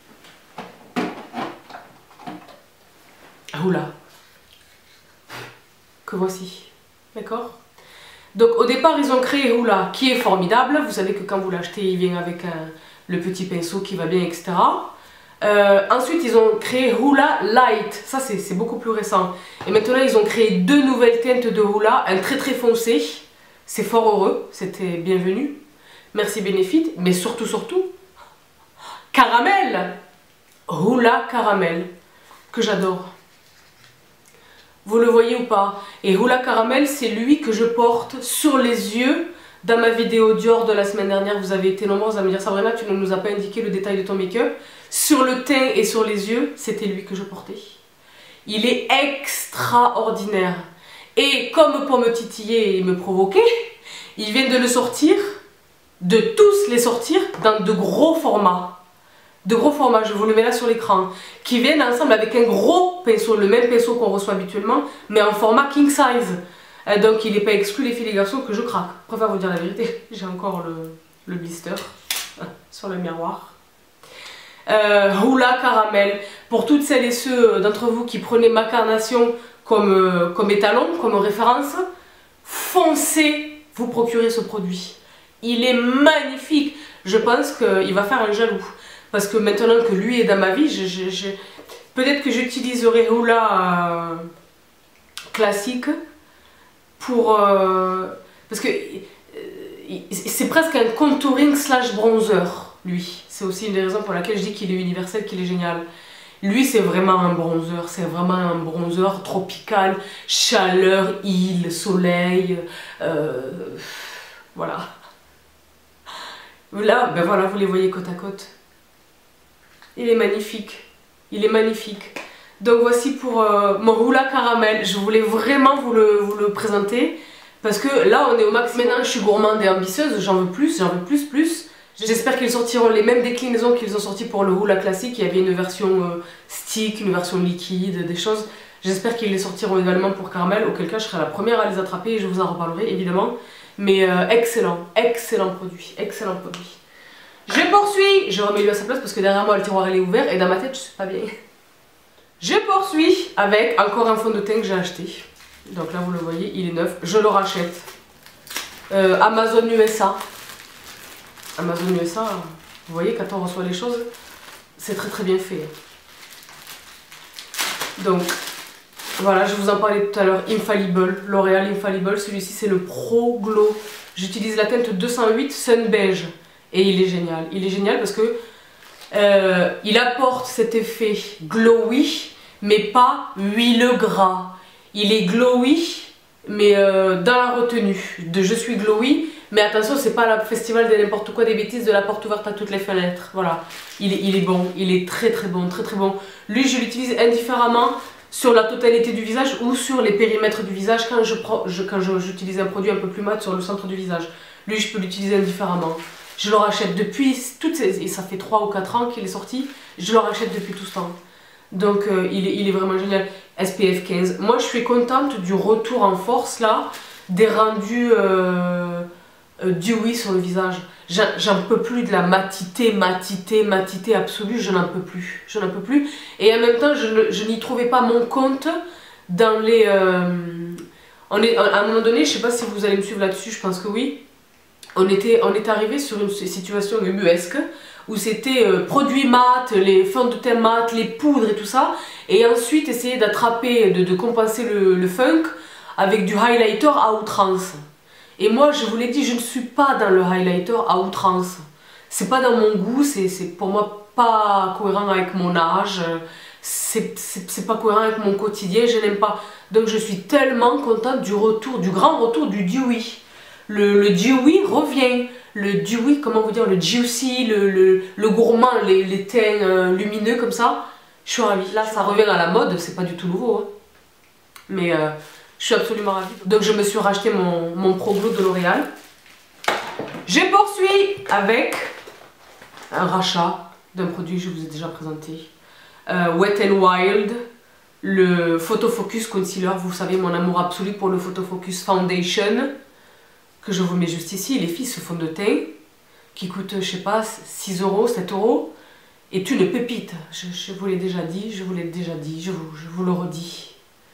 Hoola. Que voici. D'accord? Donc, au départ, ils ont créé Hoola, qui est formidable. Vous savez que quand vous l'achetez, il vient avec un... le petit pinceau qui va bien, et cetera. Euh, ensuite, ils ont créé Hoola Light. Ça, c'est beaucoup plus récent. Et maintenant, ils ont créé deux nouvelles teintes de Hoola. Un très très foncé. C'est fort heureux. C'était bienvenu. Merci Benefit. Mais surtout, surtout, Caramel. Hoola Caramel. Que j'adore. Vous le voyez ou pas? Et Hoola Caramel, c'est lui que je porte sur les yeux. Dans ma vidéo Dior de la semaine dernière, vous avez été nombreuses à me dire Sabrina, tu ne nous as pas indiqué le détail de ton make-up. Sur le teint et sur les yeux, c'était lui que je portais. Il est extraordinaire. Et comme pour me titiller et me provoquer, il vient de le sortir, de tous les sortir dans de gros formats. De gros formats, je vous le mets là sur l'écran. Qui viennent ensemble avec un gros pinceau, le même pinceau qu'on reçoit habituellement, mais en format king size. Donc il n'est pas exclu les filles et les garçons que je craque. Je préfère vous dire la vérité. J'ai encore le, le blister sur le miroir. Euh, Hoola Caramel. Pour toutes celles et ceux d'entre vous qui prenaient ma carnation comme, comme étalon, comme référence, foncez vous procurer ce produit. Il est magnifique. Je pense qu'il va faire un jaloux. Parce que maintenant que lui est dans ma vie, je, je, je... peut-être que j'utiliserai Hoola euh, classique. Pour, euh, parce que euh, c'est presque un contouring slash bronzer, lui. C'est aussi une des raisons pour laquelle je dis qu'il est universel, qu'il est génial. Lui, c'est vraiment un bronzer, c'est vraiment un bronzer tropical, chaleur, île, soleil, euh, voilà. Là, ben voilà, vous les voyez côte à côte. Il est magnifique, il est magnifique. Donc voici pour euh, mon Hoola caramel. Je voulais vraiment vous le, vous le présenter parce que là on est au max. Maintenant je suis gourmande et ambitieuse, j'en veux plus, j'en veux plus, plus. J'espère qu'ils sortiront les mêmes déclinaisons qu'ils ont sorti pour le Hoola classique. Il y avait une version euh, stick, une version liquide, des choses. J'espère qu'ils les sortiront également pour caramel, auquel cas je serai la première à les attraper et je vous en reparlerai évidemment. Mais euh, excellent, excellent produit, excellent produit. Je poursuis, je remets lui à sa place parce que derrière moi le tiroir il est ouvert et dans ma tête je sais pas bien. Je poursuis avec encore un fond de teint que j'ai acheté. Donc là vous le voyez, il est neuf, je le rachète. Euh, Amazon U S A. Amazon U S A, vous voyez quand on reçoit les choses, c'est très très bien fait. Donc voilà, je vous en parlais tout à l'heure, Infallible, L'Oréal Infallible, celui-ci c'est le Pro Glow. J'utilise la teinte deux cent huit Sun Beige et il est génial. Il est génial parce que euh, il apporte cet effet glowy mais pas huileux gras. Il est glowy mais euh, dans la retenue de je suis glowy. Mais attention, c'est pas le festival de n'importe quoi, des bêtises, de la porte ouverte à toutes les fenêtres. Voilà, il est, il est bon, il est très très bon, très très bon. Lui, je l'utilise indifféremment sur la totalité du visage ou sur les périmètres du visage quand je prends, je, quand j'utilise un produit un peu plus mat sur le centre du visage. Lui, je peux l'utiliser indifféremment. Je le rachète depuis toutes ces, et ça fait trois ou quatre ans qu'il est sorti. Je le rachète depuis tout ce temps. Donc euh, il, est, il est vraiment génial. S P F quinze. Moi, je suis contente du retour en force là, des rendus. Euh, Euh, dewy sur le visage. J'en peux plus de la matité, matité, matité absolue, je n'en peux plus. Je n'en peux plus. Et en même temps, je, je n'y trouvais pas mon compte dans les... Euh, on est, à un moment donné, je sais pas si vous allez me suivre là-dessus, je pense que oui. On était, on est arrivé sur une situation ubuesque où c'était euh, produits mat, les fonds de teint mat, les poudres et tout ça. Et ensuite, essayer d'attraper, de, de compenser le, le funk avec du highlighter à outrance. Et moi, je vous l'ai dit, je ne suis pas dans le highlighter à outrance. C'est pas dans mon goût, c'est pour moi pas cohérent avec mon âge. C'est pas cohérent avec mon quotidien, je n'aime pas. Donc je suis tellement contente du retour, du grand retour du dewy. Le, le dewy revient. Le dewy, comment vous dire, le juicy, le, le, le gourmand, les, les teints euh, lumineux comme ça. Je suis ravie. Là, ça revient à la mode, c'est pas du tout nouveau. Hein. Mais... Euh, je suis absolument ravie. Donc je me suis racheté mon, mon Pro Glow de L'Oréal. Je poursuis avec un rachat d'un produit que je vous ai déjà présenté. Euh, Wet n Wild, le Photo Focus Concealer. Vous savez mon amour absolu pour le Photo Focus Foundation. Que je vous mets juste ici. Les filles, ce fond de teint qui coûte, je sais pas, six euros, sept euros. Est une pépite. Je, je vous l'ai déjà dit, je vous l'ai déjà dit, je vous, je vous le redis.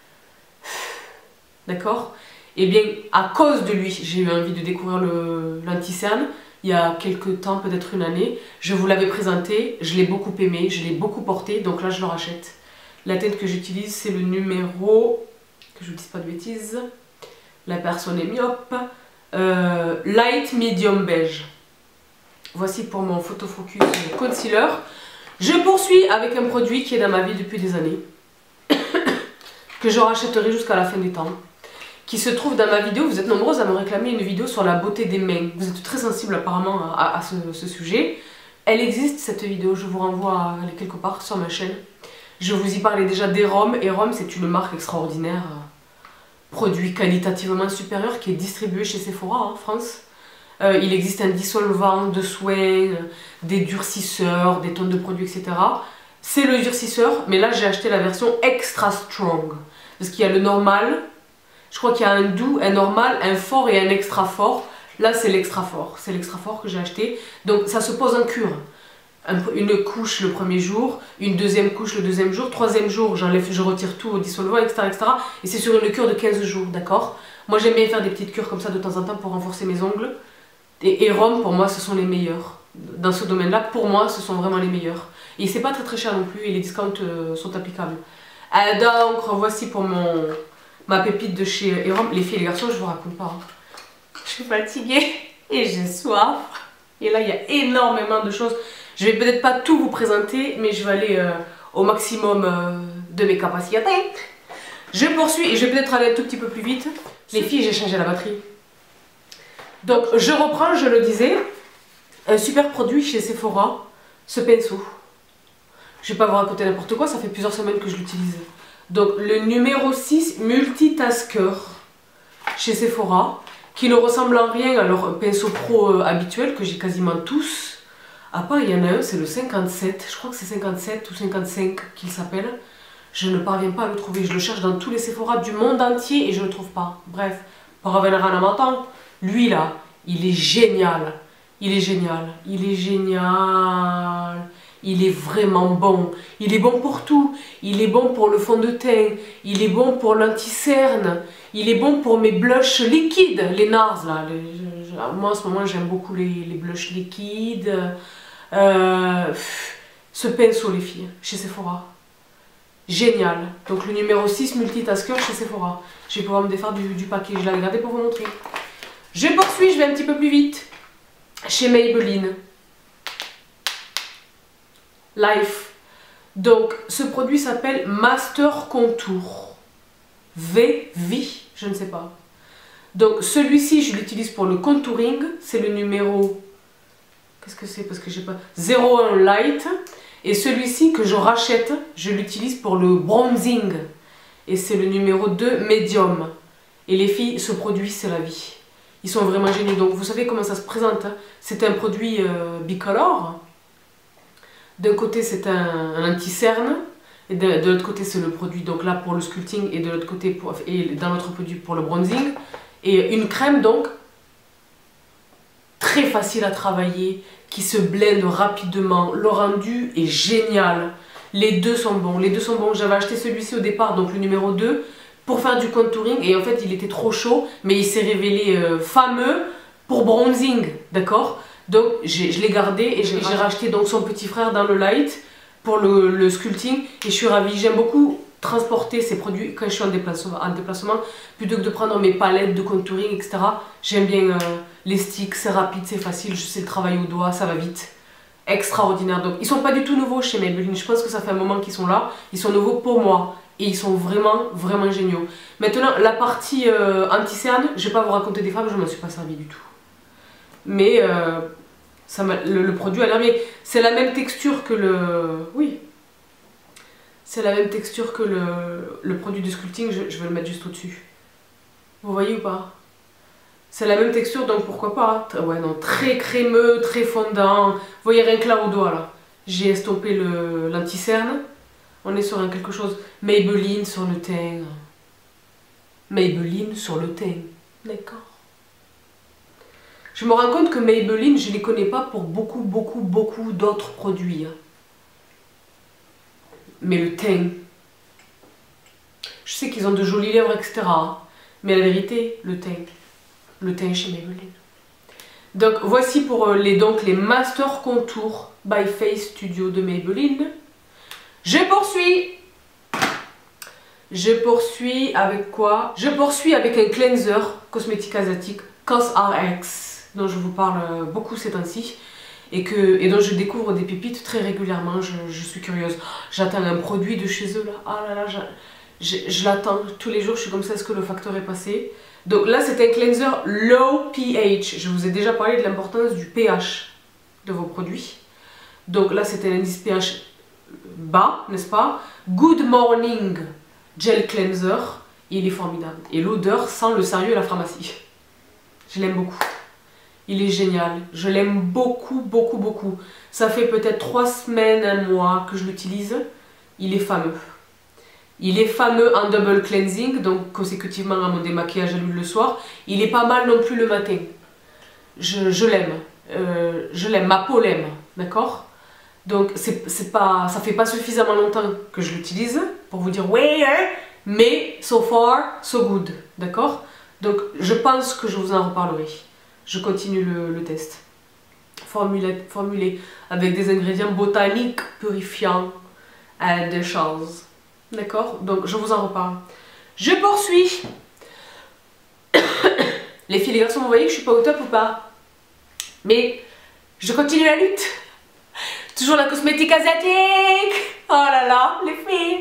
D'accord? Et bien, à cause de lui, j'ai eu envie de découvrir l'anti-cerne il y a quelques temps, peut-être une année. Je vous l'avais présenté, je l'ai beaucoup aimé, je l'ai beaucoup porté, donc là je le rachète. La teinte que j'utilise, c'est le numéro, que je ne dise pas de bêtises, la personne est myope, euh, Light Medium Beige. Voici pour mon Photo Focus Concealer. Je poursuis avec un produit qui est dans ma vie depuis des années, que je rachèterai jusqu'à la fin des temps. Qui se trouve dans ma vidéo, vous êtes nombreuses à me réclamer une vidéo sur la beauté des mains. Vous êtes très sensible apparemment à, à ce, ce sujet. Elle existe cette vidéo, je vous renvoie à aller quelque part sur ma chaîne. Je vous y parlais déjà d'Erom. Erom c'est une marque extraordinaire, produit qualitativement supérieur qui est distribué chez Sephora en France. Euh, il existe un dissolvant de soins, des durcisseurs, des tonnes de produits, et cetera. C'est le durcisseur, mais là j'ai acheté la version extra strong. Parce qu'il y a le normal. Je crois qu'il y a un doux, un normal, un fort et un extra fort. Là, c'est l'extra fort. C'est l'extra fort que j'ai acheté. Donc, ça se pose en cure. Une couche le premier jour, une deuxième couche le deuxième jour, troisième jour, j'enlève, je retire tout au dissolvant, et cetera et cetera. Et c'est sur une cure de quinze jours, d'accord? Moi, j'aime bien faire des petites cures comme ça de temps en temps pour renforcer mes ongles. Et Erom, pour moi, ce sont les meilleurs. Dans ce domaine-là, pour moi, ce sont vraiment les meilleurs. Et c'est pas très très cher non plus, et les discounts euh, sont applicables. Euh, donc, voici pour mon... ma pépite de chez Erom. Les filles et les garçons, je vous raconte pas. Hein. Je suis fatiguée et j'ai soif. Et là, il y a énormément de choses. Je vais peut-être pas tout vous présenter, mais je vais aller euh, au maximum euh, de mes capacités. Je poursuis et je vais peut-être aller un tout petit peu plus vite. Les filles, j'ai changé la batterie. Donc, je reprends, je le disais, un super produit chez Sephora, ce pinceau. Je vais pas vous raconter n'importe quoi, ça fait plusieurs semaines que je l'utilise. Donc le numéro six Multitasker chez Sephora, qui ne ressemble en rien à leur pinceau pro euh, habituel que j'ai quasiment tous. À part il y en a un, c'est le cinquante-sept, je crois que c'est cinquante-sept ou cinquante-cinq qu'il s'appelle. Je ne parviens pas à le trouver, je le cherche dans tous les Sephora du monde entier et je ne le trouve pas. Bref, pour revenir à Menton, lui là, il est génial. Il est génial, il est génial. Il est vraiment bon. Il est bon pour tout. Il est bon pour le fond de teint. Il est bon pour l'anti-cerne. Il est bon pour mes blushs liquides, les NARS là. Les, je, moi en ce moment j'aime beaucoup les, les blushs liquides. Euh, ce pinceau les filles, chez Sephora. Génial. Donc le numéro six Multitasker chez Sephora. Je vais pouvoir me défaire du, du paquet. Je l'ai regardé pour vous montrer. Je poursuis, je vais un petit peu plus vite. Chez Maybelline. Life. Donc ce produit s'appelle Master Contour. V, V, je ne sais pas. Donc celui-ci, je l'utilise pour le contouring. C'est le numéro... Qu'est-ce que c'est? Parce que j'ai pas... zéro un Light. Et celui-ci que je rachète, je l'utilise pour le bronzing. Et c'est le numéro deux Medium. Et les filles, ce produit, c'est la vie. Ils sont vraiment géniaux. Donc vous savez comment ça se présente. Hein? C'est un produit euh, bicolore. D'un côté, c'est un, un anti-cerne. Et de, de l'autre côté, c'est le produit donc là pour le sculpting. Et de l'autre côté, pour, et dans l'autre produit pour le bronzing. Et une crème donc très facile à travailler, qui se blende rapidement. Le rendu est génial. Les deux sont bons. Les deux sont bons. J'avais acheté celui-ci au départ, donc le numéro deux, pour faire du contouring. Et en fait, il était trop chaud, mais il s'est révélé euh, fameux pour bronzing. D'accord? Donc, je l'ai gardé et j'ai racheté donc son petit frère dans le light pour le, le sculpting. Et je suis ravie. J'aime beaucoup transporter ces produits quand je suis en déplacement, en déplacement plutôt que de prendre mes palettes de contouring, et cetera. J'aime bien euh, les sticks, c'est rapide, c'est facile, je sais le travail au doigt, ça va vite. Extraordinaire. Donc, ils sont pas du tout nouveaux chez Maybelline. Je pense que ça fait un moment qu'ils sont là. Ils sont nouveaux pour moi. Et ils sont vraiment, vraiment géniaux. Maintenant, la partie euh, anti-cerne, je vais pas vous raconter des femmes, je ne m'en suis pas servi du tout. Mais euh, ça le, le produit a l'air bien. C'est la même texture que le... Oui. C'est la même texture que le, le produit de sculpting. Je, je vais le mettre juste au-dessus. Vous voyez ou pas? C'est la même texture, donc pourquoi pas. Ouais, non, très crémeux, très fondant. Vous voyez rien que là au doigt, là. J'ai estompé l'anti-cerne. On est sur un quelque chose. Maybelline sur le teint. Maybelline sur le teint. D'accord. Je me rends compte que Maybelline, je ne les connais pas pour beaucoup, beaucoup, beaucoup d'autres produits. Mais le teint. Je sais qu'ils ont de jolies lèvres, et cetera. Mais la vérité, le teint. Le teint chez Maybelline. Donc voici pour les, donc, les Master Contour by Face Studio de Maybelline. Je poursuis. Je poursuis avec quoi? Je poursuis avec un cleanser cosmétique asiatique CosRX, dont je vous parle beaucoup ces temps-ci. Et, que, et dont je découvre des pépites très régulièrement. Je, je suis curieuse. J'attends un produit de chez eux là. Ah là là, je, je, je l'attends tous les jours. Je suis comme ça, est-ce que le facteur est passé? Donc là, c'est un cleanser low pH. Je vous ai déjà parlé de l'importance du pH de vos produits. Donc là, c'est un indice pH bas, n'est-ce pas? Good Morning Gel Cleanser. Il est formidable. Et l'odeur sent le sérieux à la pharmacie. Je l'aime beaucoup. Il est génial. Je l'aime beaucoup, beaucoup, beaucoup. Ça fait peut-être trois semaines, un mois que je l'utilise. Il est fameux. Il est fameux en double cleansing, donc consécutivement à mon démaquillage à l'huile le soir. Il est pas mal non plus le matin. Je, je l'aime. Euh, je l'aime. Ma peau l'aime. D'accord? Donc c'est pas, ça fait pas suffisamment longtemps que je l'utilise pour vous dire ouais, hein, mais so far, so good. D'accord? Donc je pense que je vous en reparlerai. Je continue le, le test. Formulé, formulé avec des ingrédients botaniques purifiants et des choses. D'accord? Donc je vous en reparle. Je poursuis. Les filles et les garçons, vous voyez que je suis pas au top ou pas? Mais je continue la lutte. Toujours la cosmétique asiatique. Oh là là, les filles.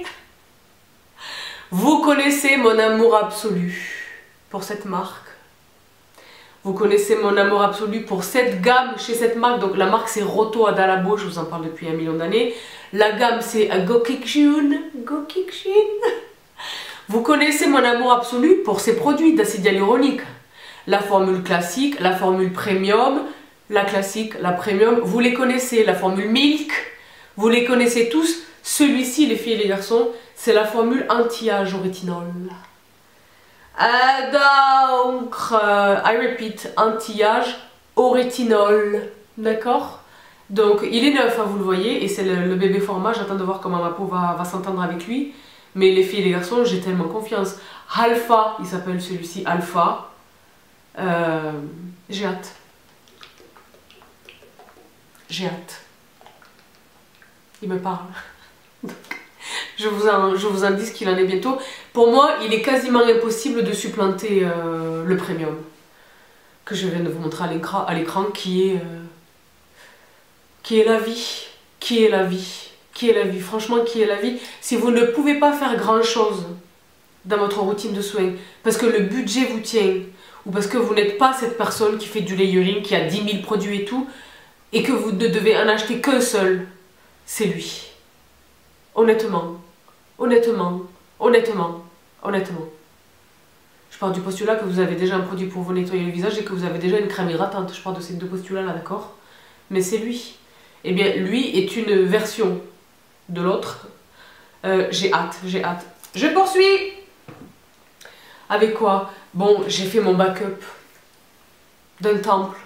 Vous connaissez mon amour absolu pour cette marque. Vous connaissez mon amour absolu pour cette gamme chez cette marque. Donc la marque c'est Roto Adalabo, je vous en parle depuis un million d'années. La gamme c'est Gokikshun. Gokikshun. Vous connaissez mon amour absolu pour ces produits d'acide hyaluronique. La formule classique, la formule premium, la classique, la premium. Vous les connaissez, la formule milk. Vous les connaissez tous. Celui-ci, les filles et les garçons, c'est la formule anti-âge au rétinol. Euh, donc, euh, I repeat, anti-âge au rétinol. D'accord? Donc, il est neuf, hein, vous le voyez, et c'est le, le bébé format. J'attends de voir comment ma peau va, va s'entendre avec lui. Mais les filles et les garçons, j'ai tellement confiance. Alpha, il s'appelle celui-ci Alpha. Euh, j'ai hâte. J'ai hâte. Il me parle. Je vous, en, je vous en dis ce qu'il en est bientôt. Pour moi, il est quasiment impossible de supplanter euh, le premium que je viens de vous montrer à l'écran, qui est euh, qui est la vie, qui est la vie, qui est la vie. Franchement, qui est la vie. Si vous ne pouvez pas faire grand chose dans votre routine de soins, parce que le budget vous tient, ou parce que vous n'êtes pas cette personne qui fait du layering, qui a dix mille produits et tout, et que vous ne devez en acheter qu'un seul, c'est lui. Honnêtement, honnêtement, honnêtement, honnêtement. Je pars du postulat que vous avez déjà un produit pour vous nettoyer le visage et que vous avez déjà une crème hydratante. Je pars de ces deux postulats-là, d'accord? Mais c'est lui. Eh bien, lui est une version de l'autre. Euh, j'ai hâte, j'ai hâte. Je poursuis. Avec quoi? Bon, j'ai fait mon backup d'un temple.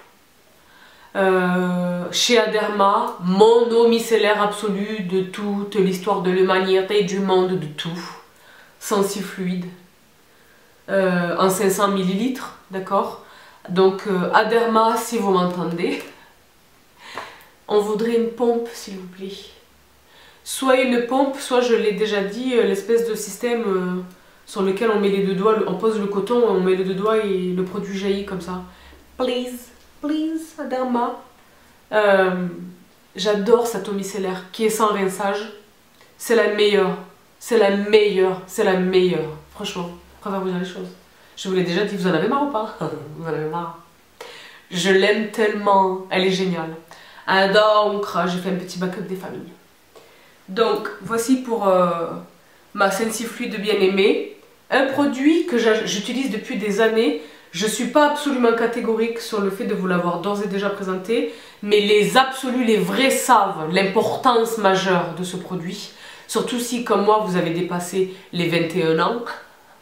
Euh, chez Aderma, mon eau micellaire absolue de toute l'histoire de l'humanité, du monde, de tout. Sensifluide. Euh, en cinq cents millilitres, d'accord? Donc, euh, Aderma, si vous m'entendez, on voudrait une pompe, s'il vous plaît. Soit une pompe, soit, je l'ai déjà dit, euh, l'espèce de système euh, sur lequel on met les deux doigts, on pose le coton, on met les deux doigts et le produit jaillit comme ça. Please. Please, Aderma. Euh, J'adore cette eau micellaire qui est sans rinçage. C'est la meilleure. C'est la meilleure. C'est la meilleure. Franchement, je préfère vous dire les choses. Je vous l'ai déjà dit, vous en avez marre ou pas? Vous en avez marre. Je l'aime tellement. Elle est géniale. Ah, donc, j'ai fait un petit backup des familles. Donc, voici pour euh, ma Sensifluide bien-aimée. Un produit que j'utilise depuis des années. Je ne suis pas absolument catégorique sur le fait de vous l'avoir d'ores et déjà présenté, mais les absolus, les vrais savent l'importance majeure de ce produit. Surtout si, comme moi, vous avez dépassé les vingt et un ans.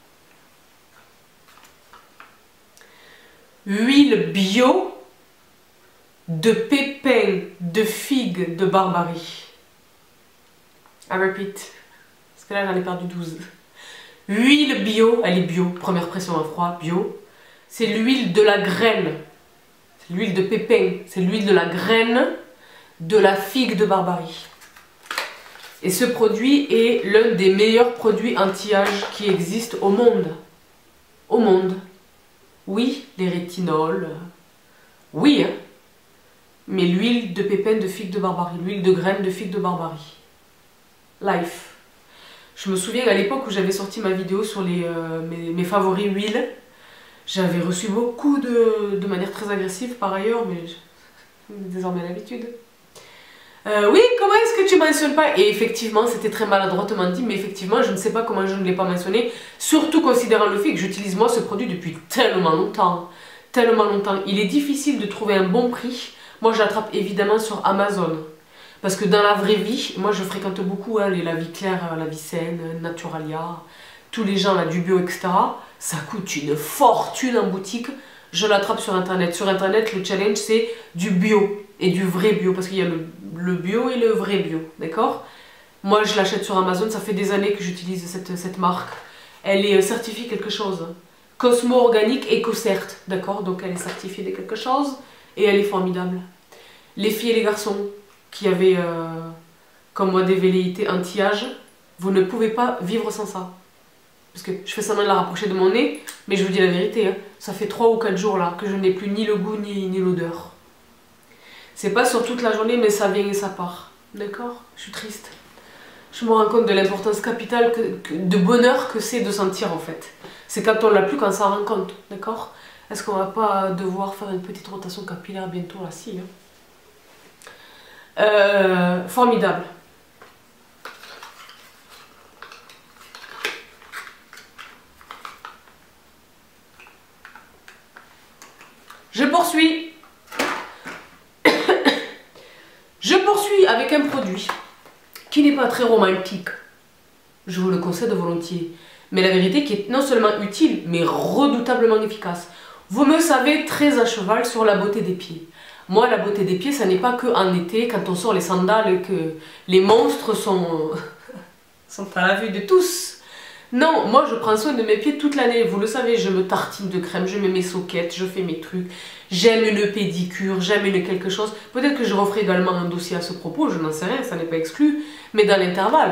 Huile bio de pépins de figues de Barbarie. I repeat, parce que là j'en ai perdu douze. Huile bio, elle est bio, première pression à froid, bio. C'est l'huile de la graine, c'est l'huile de pépin, c'est l'huile de la graine de la figue de Barbarie. Et ce produit est l'un des meilleurs produits anti-âge qui existent au monde. Au monde. Oui, les rétinols, oui, hein. Mais l'huile de pépin de figue de Barbarie, l'huile de graine de figue de Barbarie. Life. Je me souviens à l'époque où j'avais sorti ma vidéo sur les, euh, mes, mes favoris huiles. J'avais reçu beaucoup de, de manière très agressive par ailleurs, mais j'ai désormais l'habitude. Euh, oui, comment est-ce que tu mentionnes pas? Et effectivement, c'était très maladroitement dit, mais effectivement, je ne sais pas comment je ne l'ai pas mentionné, surtout considérant le fait que j'utilise moi ce produit depuis tellement longtemps. Tellement longtemps. Il est difficile de trouver un bon prix. Moi, je l'attrape évidemment sur Amazon. Parce que dans la vraie vie, moi je fréquente beaucoup hein, les La Vie Claire, La Vie Saine, Naturalia, tous les gens là du bio, et cetera. Ça coûte une fortune en boutique. Je l'attrape sur internet. Sur internet, le challenge c'est du bio et du vrai bio. Parce qu'il y a le, le bio et le vrai bio. D'accord? Moi je l'achète sur Amazon. Ça fait des années que j'utilise cette, cette marque. Elle est certifiée quelque chose. Cosmo Organique EcoCert. D'accord? Donc elle est certifiée de quelque chose. Et elle est formidable. Les filles et les garçons qui avaient euh, comme moi des velléités anti-âge, vous ne pouvez pas vivre sans ça. Parce que je fais semblant de la rapprocher de mon nez, mais je vous dis la vérité, hein, ça fait trois ou quatre jours là que je n'ai plus ni le goût ni, ni l'odeur. C'est pas sur toute la journée, mais ça vient et ça part. D'accord? Je suis triste. Je me rends compte de l'importance capitale, que, que, de bonheur que c'est de sentir en fait. C'est quand on l'a plus qu'on s'en rend compte. D'accord? Est-ce qu'on va pas devoir faire une petite rotation capillaire bientôt là? Si. Hein. Euh, formidable. Je poursuis. Je poursuis avec un produit qui n'est pas très romantique. Je vous le concède volontiers. Mais la vérité qui est non seulement utile, mais redoutablement efficace. Vous me savez très à cheval sur la beauté des pieds. Moi, la beauté des pieds, ça n'est pas que en été, quand on sort les sandales et que les monstres sont, sont à la vue de tous. Non, moi je prends soin de mes pieds toute l'année, vous le savez, je me tartine de crème, je mets mes soquettes, je fais mes trucs, j'aime une pédicure, j'aime une quelque chose. Peut-être que je referai également un dossier à ce propos, je n'en sais rien, ça n'est pas exclu, mais dans l'intervalle.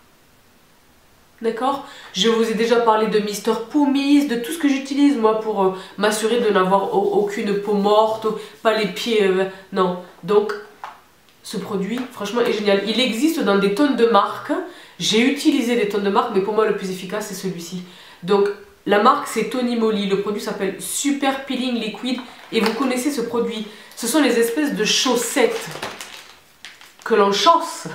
D'accord? Je vous ai déjà parlé de Mister Pumice, de tout ce que j'utilise moi pour euh, m'assurer de n'avoir aucune peau morte, pas les pieds... Euh, non, donc ce produit franchement est génial. Il existe dans des tonnes de marques. J'ai utilisé des tonnes de marques, mais pour moi le plus efficace c'est celui-ci. Donc la marque c'est Tony Moly, le produit s'appelle Super Peeling Liquid et vous connaissez ce produit. Ce sont les espèces de chaussettes que l'on chausse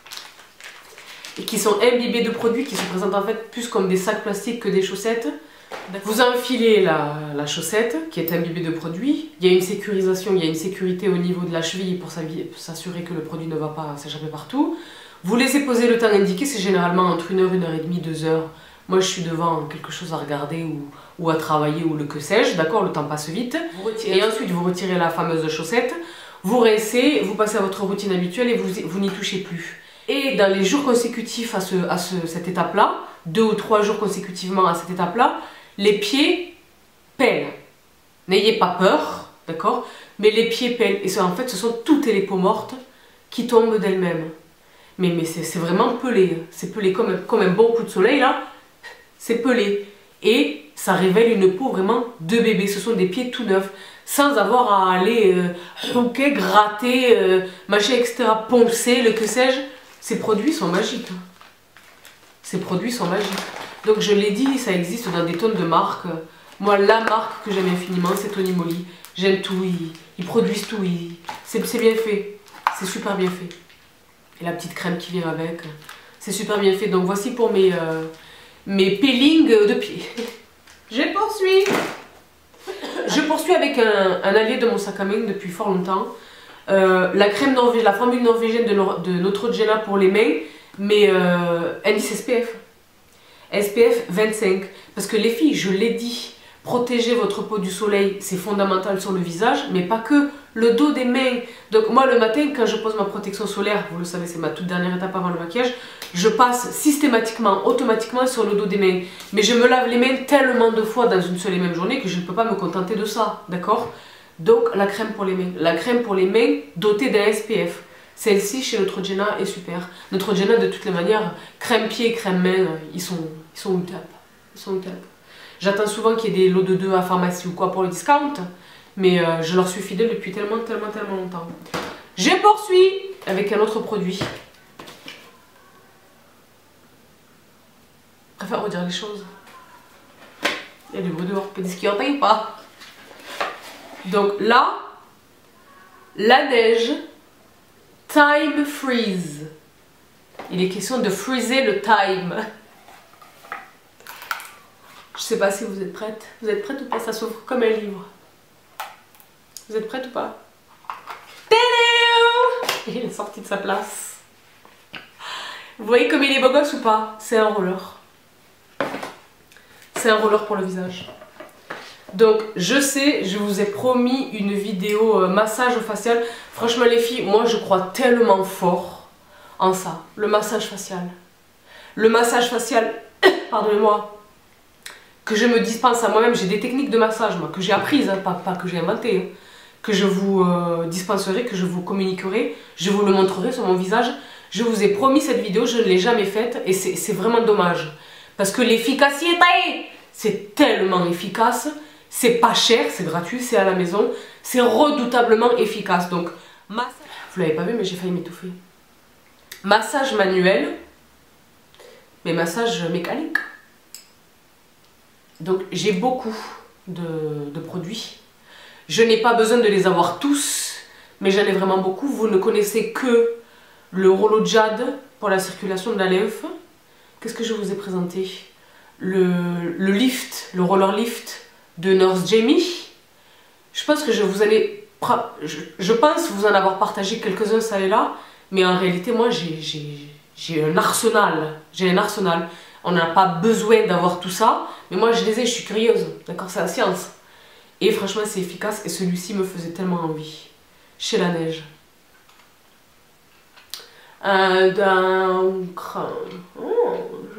et qui sont imbibées de produits qui se présentent en fait plus comme des sacs plastiques que des chaussettes. Vous enfilez la, la chaussette qui est imbibée de produits. Il y a une sécurisation, il y a une sécurité au niveau de la cheville pour s'assurer que le produit ne va pas s'échapper partout. Vous laissez poser le temps indiqué, c'est généralement entre une heure, une heure et demie, deux heures. Moi je suis devant quelque chose à regarder ou, ou à travailler ou le que sais-je, d'accord, le temps passe vite. Et ensuite vous retirez la fameuse chaussette, vous rincez, vous passez à votre routine habituelle et vous, vous n'y touchez plus. Et dans les jours consécutifs à, ce, à ce, cette étape-là, deux ou trois jours consécutivement à cette étape-là, les pieds pèlent. N'ayez pas peur, d'accord, mais les pieds pèlent. Et ça, en fait, ce sont toutes les peaux mortes qui tombent d'elles-mêmes. Mais, mais c'est vraiment pelé, c'est pelé comme, comme un bon coup de soleil là, c'est pelé. Et ça révèle une peau vraiment de bébé, ce sont des pieds tout neufs, sans avoir à aller euh, hooker, gratter, euh, machin, et cetera, poncer, le que sais-je. Ces produits sont magiques. Ces produits sont magiques. Donc je l'ai dit, ça existe dans des tonnes de marques. Moi, la marque que j'aime infiniment, c'est Tony Moly. J'aime tout, ils, ils produisent tout, c'est bien fait, c'est super bien fait. Et la petite crème qui vient avec, c'est super bien fait. Donc voici pour mes, euh, mes peelings de pied. Je poursuis. Je poursuis avec un, un allié de mon sac à main depuis fort longtemps. Euh, la crème norvégienne, la formule norvégienne de, de Neutrogena pour les mains, mais euh, indice S P F. S P F vingt-cinq. Parce que les filles, je l'ai dit, protéger votre peau du soleil, c'est fondamental sur le visage, mais pas que. Le dos des mains. Donc moi le matin quand je pose ma protection solaire, vous le savez c'est ma toute dernière étape avant le maquillage, je passe systématiquement, automatiquement sur le dos des mains. Mais je me lave les mains tellement de fois dans une seule et même journée que je ne peux pas me contenter de ça, d'accord? Donc la crème pour les mains. La crème pour les mains dotée d'un S P F. Celle-ci chez Neutrogena est super. Neutrogena de toutes les manières, crème pied et crème main, ils sont, ils sont au top. Ils sont au top. J'attends souvent qu'il y ait des lots de deux à pharmacie ou quoi pour le discount. Mais euh, je leur suis fidèle depuis tellement, tellement, tellement longtemps. Je poursuis avec un autre produit. Je préfère redire les choses. Il y a du bruit dehors, peut-être qu'il entend ou pas. Donc là, la neige Time Freeze. Il est question de freezer le time. Je sais pas si vous êtes prête. Vous êtes prête ou pas? Ça s'ouvre comme un livre. Vous êtes prête ou pas? Il est sorti de sa place. Vous voyez comme il est beau gosse ou pas? C'est un roller. C'est un roller pour le visage. Donc je sais, je vous ai promis une vidéo euh, massage facial. Franchement les filles, moi je crois tellement fort en ça. Le massage facial. Le massage facial, pardonnez-moi, que je me dispense à moi-même. J'ai des techniques de massage moi, que j'ai apprises, hein, pas, pas que j'ai inventées. Hein. Que je vous euh, dispenserai, que je vous communiquerai, je vous le montrerai sur mon visage. Je vous ai promis cette vidéo, je ne l'ai jamais faite et c'est vraiment dommage. Parce que l'efficacité, c'est tellement efficace, c'est pas cher, c'est gratuit, c'est à la maison, c'est redoutablement efficace. Donc, massage... vous l'avez pas vu mais j'ai failli m'étouffer. Massage manuel, mais massage mécanique. Donc j'ai beaucoup de, de produits. Je n'ai pas besoin de les avoir tous, mais j'en ai vraiment beaucoup. Vous ne connaissez que le Rollo Jade pour la circulation de la lymphe. Qu'est-ce que je vous ai présenté? le, le lift, le roller lift de Nurse Jamie. Je pense que je vous en ai, je, je pense vous en avoir partagé quelques-uns ça et là, mais en réalité moi j'ai un arsenal, j'ai un arsenal. On n'a pas besoin d'avoir tout ça, mais moi je les ai, je suis curieuse, d'accord, c'est la science. Et franchement c'est efficace et celui-ci me faisait tellement envie. Chez la neige. Un d'encre. Oh,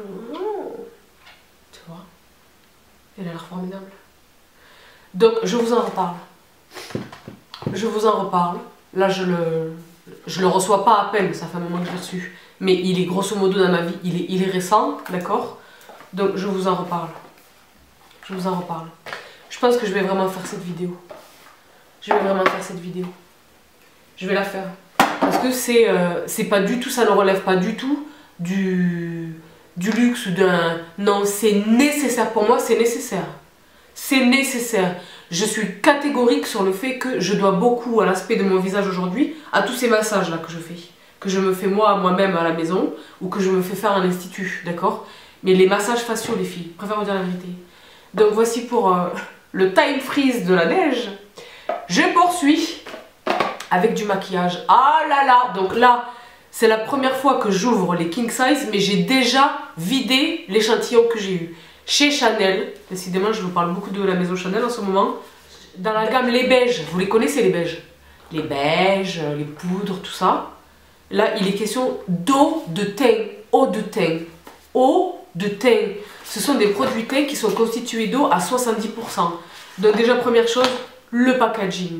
tu vois, elle a l'air formidable. Donc je vous en reparle. Je vous en reparle. Là je le, je le reçois pas à peine, ça fait un moment que je l'ai reçu. Mais il est grosso modo dans ma vie, il est, il est récent, d'accord? Donc je vous en reparle. Je vous en reparle. Je pense que je vais vraiment faire cette vidéo. Je vais vraiment faire cette vidéo. Je vais la faire. Parce que c'est euh, c'est pas du tout, ça ne relève pas du tout du, du luxe ou d'un... Non, c'est nécessaire. Pour moi, c'est nécessaire. C'est nécessaire. Je suis catégorique sur le fait que je dois beaucoup à l'aspect de mon visage aujourd'hui, à tous ces massages là que je fais. Que je me fais moi, moi-même à la maison, ou que je me fais faire à l'institut, d'accord? Mais les massages faciaux, les filles, je préfère vous dire la vérité. Donc voici pour euh, le time freeze de la neige. Je poursuis avec du maquillage. Ah là là! Donc là, c'est la première fois que j'ouvre les king size, mais j'ai déjà vidé l'échantillon que j'ai eu. Chez Chanel, décidément je vous parle beaucoup de la maison Chanel en ce moment. Dans la gamme les beiges, vous les connaissez les beiges? Les beiges, les poudres, tout ça. Là, il est question d'eau de teint, eau de teint, eau de teint. Ce sont des produits teint qui sont constitués d'eau à soixante-dix pour cent. Donc déjà, première chose, le packaging.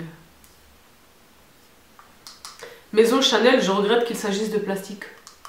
Maison Chanel, je regrette qu'il s'agisse de plastique.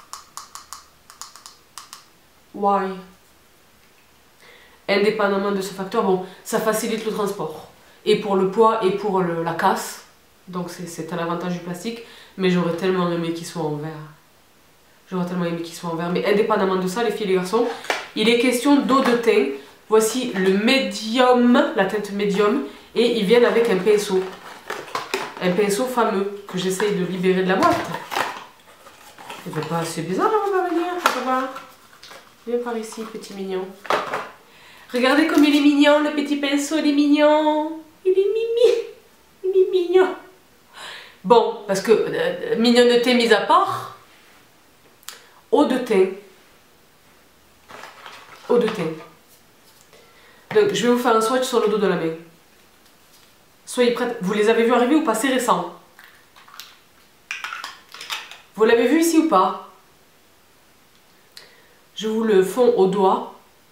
Why? Indépendamment de ce facteur, bon, ça facilite le transport. Et pour le poids et pour le, la casse. Donc c'est un avantage du plastique. Mais j'aurais tellement aimé qu'il soit en verre. J'aurais tellement aimé qu'il soit en verre. Mais indépendamment de ça, les filles et les garçons, il est question d'eau de teint. Voici le médium, la teinte médium. Et ils viennent avec un pinceau. Un pinceau fameux que j'essaye de libérer de la boîte. C'est bizarre, on va venir. Viens par ici, petit mignon. Regardez comme il est mignon, le petit pinceau, il est mignon. Il est mimi. Il est mignon. Bon, parce que euh, mignonneté mise à part, eau de teint. Eau de teint. Donc, je vais vous faire un swatch sur le dos de la main. Soyez prêts. Vous les avez vus arriver ou pas? C'est récent. Vous l'avez vu ici ou pas? Je vous le fonds au doigt.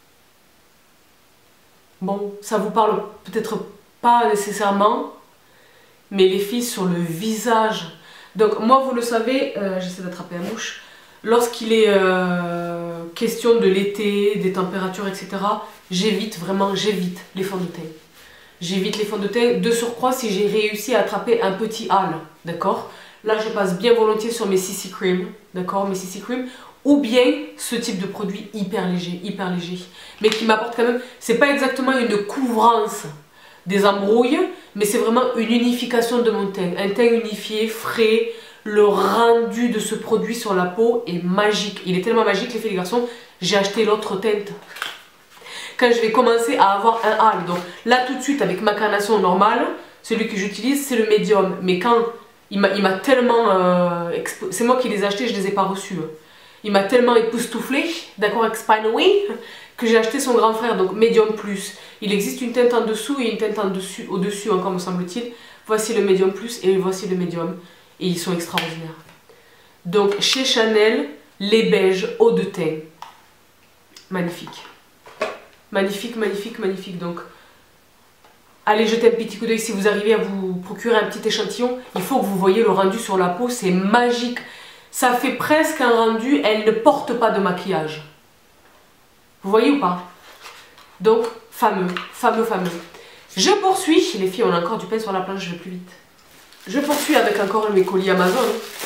Bon, ça vous parle peut-être pas nécessairement, mais les filles sur le visage. Donc moi, vous le savez, euh, j'essaie d'attraper la mouche. Lorsqu'il est euh, question de l'été, des températures, et cetera, j'évite vraiment, j'évite les fonds de teint. J'évite les fonds de teint. De surcroît, si j'ai réussi à attraper un petit hâle, d'accord? Là, je passe bien volontiers sur mes C C Cream, d'accord? Mes C C Cream. Ou bien ce type de produit hyper léger, hyper léger. Mais qui m'apporte quand même, c'est pas exactement une couvrance des embrouilles, mais c'est vraiment une unification de mon teint. Un teint unifié, frais, le rendu de ce produit sur la peau est magique. Il est tellement magique, les filles et les garçons, j'ai acheté l'autre teinte. Quand je vais commencer à avoir un hâle, donc là tout de suite avec ma carnation normale, celui que j'utilise c'est le médium. Mais quand il m'a tellement... Euh, c'est moi qui les ai achetés, je les ai pas reçus. Il m'a tellement époustouflé, d'accord, avec Spinaway, que j'ai acheté son grand frère, donc Medium Plus. Il existe une teinte en dessous et une teinte en dessus, au-dessus encore me semble-t-il. Voici le Medium Plus et voici le Medium. Et ils sont extraordinaires. Donc chez Chanel, les beiges eau de teint. Magnifique. Magnifique, magnifique, magnifique. Donc allez jeter un petit coup d'œil si vous arrivez à vous procurer un petit échantillon. Il faut que vous voyez le rendu sur la peau, c'est magique. Ça fait presque un rendu, elle ne porte pas de maquillage. Vous voyez ou pas? Donc, fameux, fameux, fameux. Je poursuis, les filles, on a encore du pain sur la planche, je vais plus vite. Je poursuis avec encore mes colis Amazon.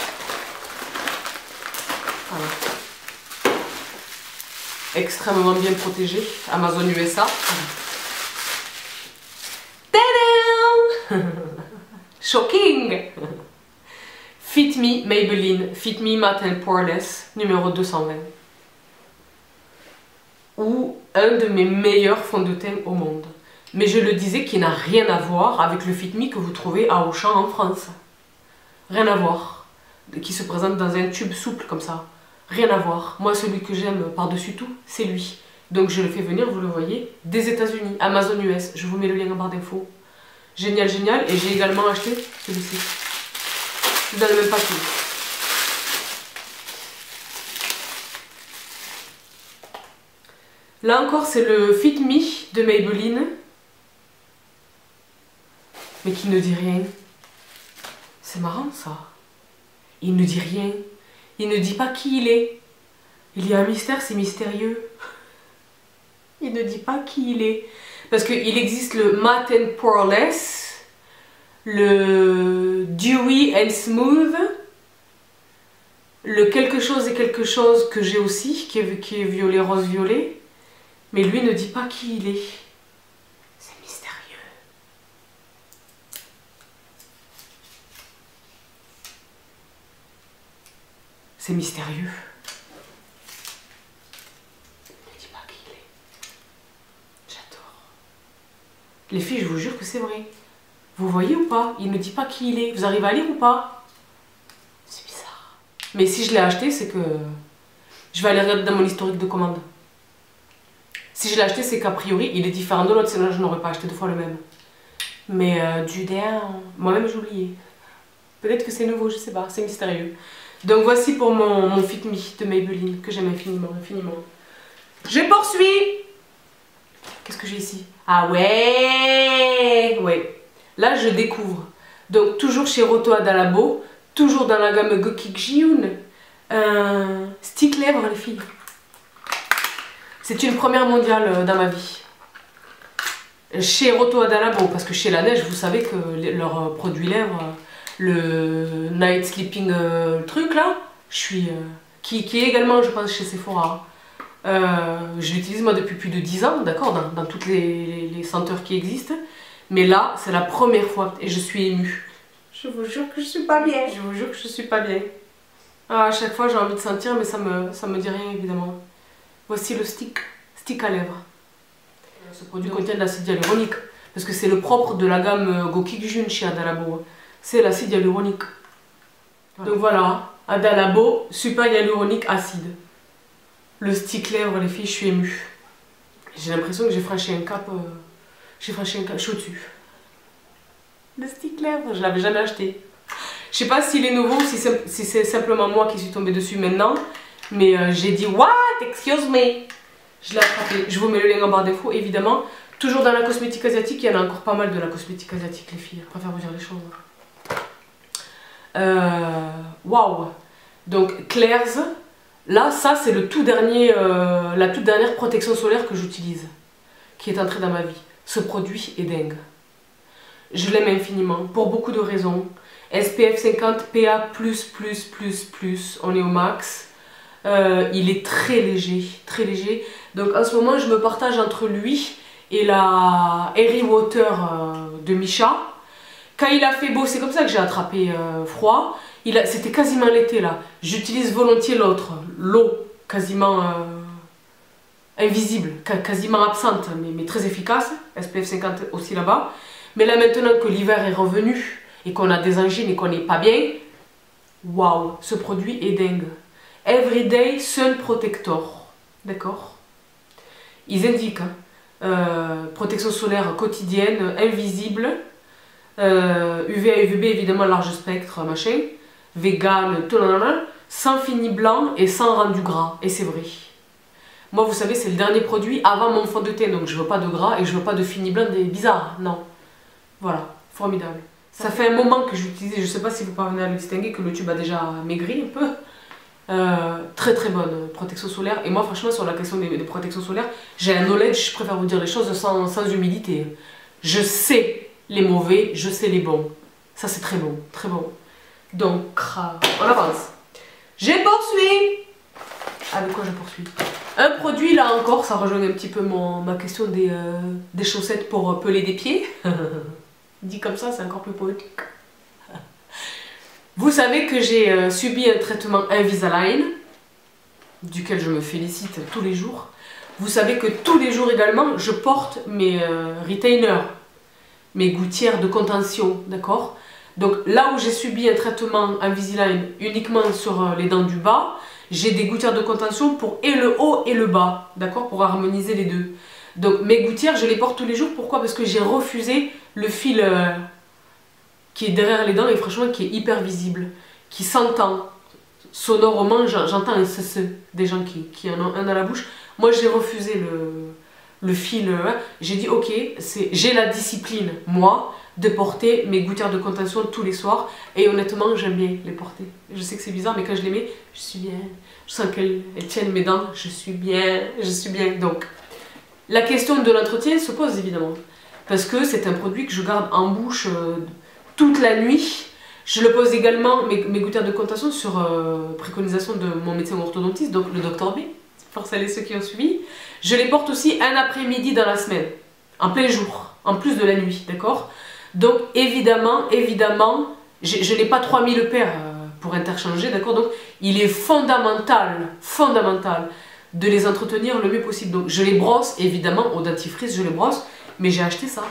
Voilà. Extrêmement bien protégé, Amazon U S A. Shocking. Fit Me Maybelline Fit Me Matte and Poreless numéro deux cent vingt. Ou un de mes meilleurs fonds de teint au monde. Mais je le disais, qui n'a rien à voir avec le Fit Me que vous trouvez à Auchan en France. Rien à voir. Qui se présente dans un tube souple comme ça. Rien à voir. Moi, celui que j'aime par-dessus tout, c'est lui. Donc je le fais venir, vous le voyez, des États-Unis, Amazon U S. Je vous mets le lien en barre d'infos. Génial, génial. Et j'ai également acheté celui-ci. C'est dans le même paquet. Là encore, c'est le Fit Me de Maybelline. Mais qui ne dit rien. C'est marrant ça. Il ne dit rien. Il ne dit pas qui il est. Il y a un mystère, c'est mystérieux. Il ne dit pas qui il est. Parce qu'il existe le Matte and Poreless, le Dewy and Smooth, le quelque chose et quelque chose que j'ai aussi, qui est, qui est violet, rose, violet. Mais lui ne dit pas qui il est. C'est mystérieux. C'est mystérieux. Il ne dit pas qui il est. J'adore. Les filles, je vous jure que c'est vrai. Vous voyez ou pas? Il ne dit pas qui il est. Vous arrivez à lire ou pas? C'est bizarre. Mais si je l'ai acheté, c'est que... Je vais aller regarder dans mon historique de commande. Si je l'ai acheté, c'est qu'a priori, il est différent de l'autre, sinon je n'aurais pas acheté deux fois le même. Mais euh, du derrière, moi-même j'ai oublié. Peut-être que c'est nouveau, je sais pas, c'est mystérieux. Donc voici pour mon, mon Fit Me de Maybelline, que j'aime infiniment, infiniment. Je poursuis. Qu'est-ce que j'ai ici? Ah ouais. Ouais. Là, je découvre. Donc toujours chez Roto Adalabo, toujours dans la gamme Gokikjiun, un stick lèvres, les filles. C'est une première mondiale dans ma vie. Chez Roto Adalabo, parce que chez La Neige, vous savez que leur produit lèvres, le Night Sleeping euh, truc là, je suis, euh, qui, qui est également, je pense, chez Sephora. Euh, je l'utilise moi depuis plus de dix ans, d'accord, dans, dans toutes les, les, les senteurs qui existent. Mais là, c'est la première fois et je suis émue. Je vous jure que je suis pas bien. Je vous jure que je suis pas bien. Ah, à chaque fois, j'ai envie de sentir, mais ça me, ça me dit rien, évidemment. Voici le stick, stick à lèvres. Ce produit contient de l'acide hyaluronique, parce que c'est le propre de la gamme Gokikjiun chez Adalabo. C'est l'acide hyaluronique. Voilà. Donc voilà, Adalabo, super hyaluronique acide. Le stick lèvres, les filles, je suis émue. J'ai l'impression que j'ai franchi un cap. Euh, j'ai franchi un cap, je suis au-dessus. Le stick lèvres, je l'avais jamais acheté. Je sais pas s'il est nouveau, si c'est si simplement moi qui suis tombée dessus maintenant. Mais euh, j'ai dit, what? Excuse me. Je l'ai attrapé. Je vous mets le lien en barre d'infos, évidemment. Toujours dans la cosmétique asiatique, il y en a encore pas mal de la cosmétique asiatique, les filles. Je préfère vous dire les choses. Waouh. Wow. Donc, Claire's. Là, ça, c'est le tout dernier, euh, la toute dernière protection solaire que j'utilise. Qui est entrée dans ma vie. Ce produit est dingue. Je l'aime infiniment. Pour beaucoup de raisons. S P F cinquante, P A plus, plus, plus, plus. On est au max. Euh, il est très léger, très léger. Donc en ce moment, je me partage entre lui et la Airy Water euh, de Misha. Quand il a fait beau, c'est comme ça que j'ai attrapé euh, froid. C'était quasiment l'été là. J'utilise volontiers l'autre, l'eau, quasiment euh, invisible, quasiment absente, mais, mais très efficace. S P F cinquante aussi là-bas. Mais là maintenant que l'hiver est revenu et qu'on a des angines et qu'on n'est pas bien, waouh, ce produit est dingue. Everyday Sun Protector, d'accord. Ils indiquent hein, euh, protection solaire quotidienne, invisible, euh, U V A, U V B évidemment large spectre, machin, vegan, sans fini blanc et sans rendu gras. Et c'est vrai. Moi, vous savez, c'est le dernier produit avant mon fond de teint, donc je veux pas de gras et je veux pas de fini blanc des bizarres, non. Voilà, formidable. Ça fait un moment que j'utilise, je sais pas si vous parvenez à le distinguer, que le tube a déjà maigri un peu. Euh, très très bonne protection solaire. Et moi franchement sur la question des, des protections solaires, j'ai un knowledge, je préfère vous dire les choses sans, sans humilité. Je sais les mauvais, je sais les bons. Ça c'est très bon, très bon. Donc on avance. J'ai poursuivi. Avec quoi je poursuis? Un produit là encore, ça rejoint un petit peu mon, ma question des, euh, des chaussettes pour peler des pieds. Dit comme ça, c'est encore plus poétique. Vous savez que j'ai euh, subi un traitement Invisalign, duquel je me félicite tous les jours. Vous savez que tous les jours également, je porte mes euh, retainers, mes gouttières de contention, d'accord? Donc là où j'ai subi un traitement Invisalign uniquement sur euh, les dents du bas, j'ai des gouttières de contention pour et le haut et le bas, d'accord? Pour harmoniser les deux. Donc mes gouttières, je les porte tous les jours. Pourquoi? Parce que j'ai refusé le fil euh, qui est derrière les dents et franchement qui est hyper visible, qui s'entend. Sonorement, j'entends un ce, ce des gens qui, qui en ont un à la bouche. Moi, j'ai refusé le, le fil. Euh, j'ai dit, ok, j'ai la discipline, moi, de porter mes gouttières de contention tous les soirs. Et honnêtement, j'aime bien les porter. Je sais que c'est bizarre, mais quand je les mets, je suis bien. Je sens qu'elles tiennent mes dents. Je suis bien, je suis bien. Donc, la question de l'entretien se pose évidemment. Parce que c'est un produit que je garde en bouche euh, toute la nuit. Je le pose également, mes, mes gouttières de contention, sur euh, préconisation de mon médecin orthodontiste, donc le docteur B, pour celles et ceux qui ont suivi. Je les porte aussi un après-midi dans la semaine, en plein jour, en plus de la nuit, d'accord? Donc évidemment, évidemment, je n'ai pas trois mille paires euh, pour interchanger, d'accord? Donc il est fondamental, fondamental de les entretenir le mieux possible. Donc je les brosse, évidemment, au dentifrice, je les brosse, mais j'ai acheté ça.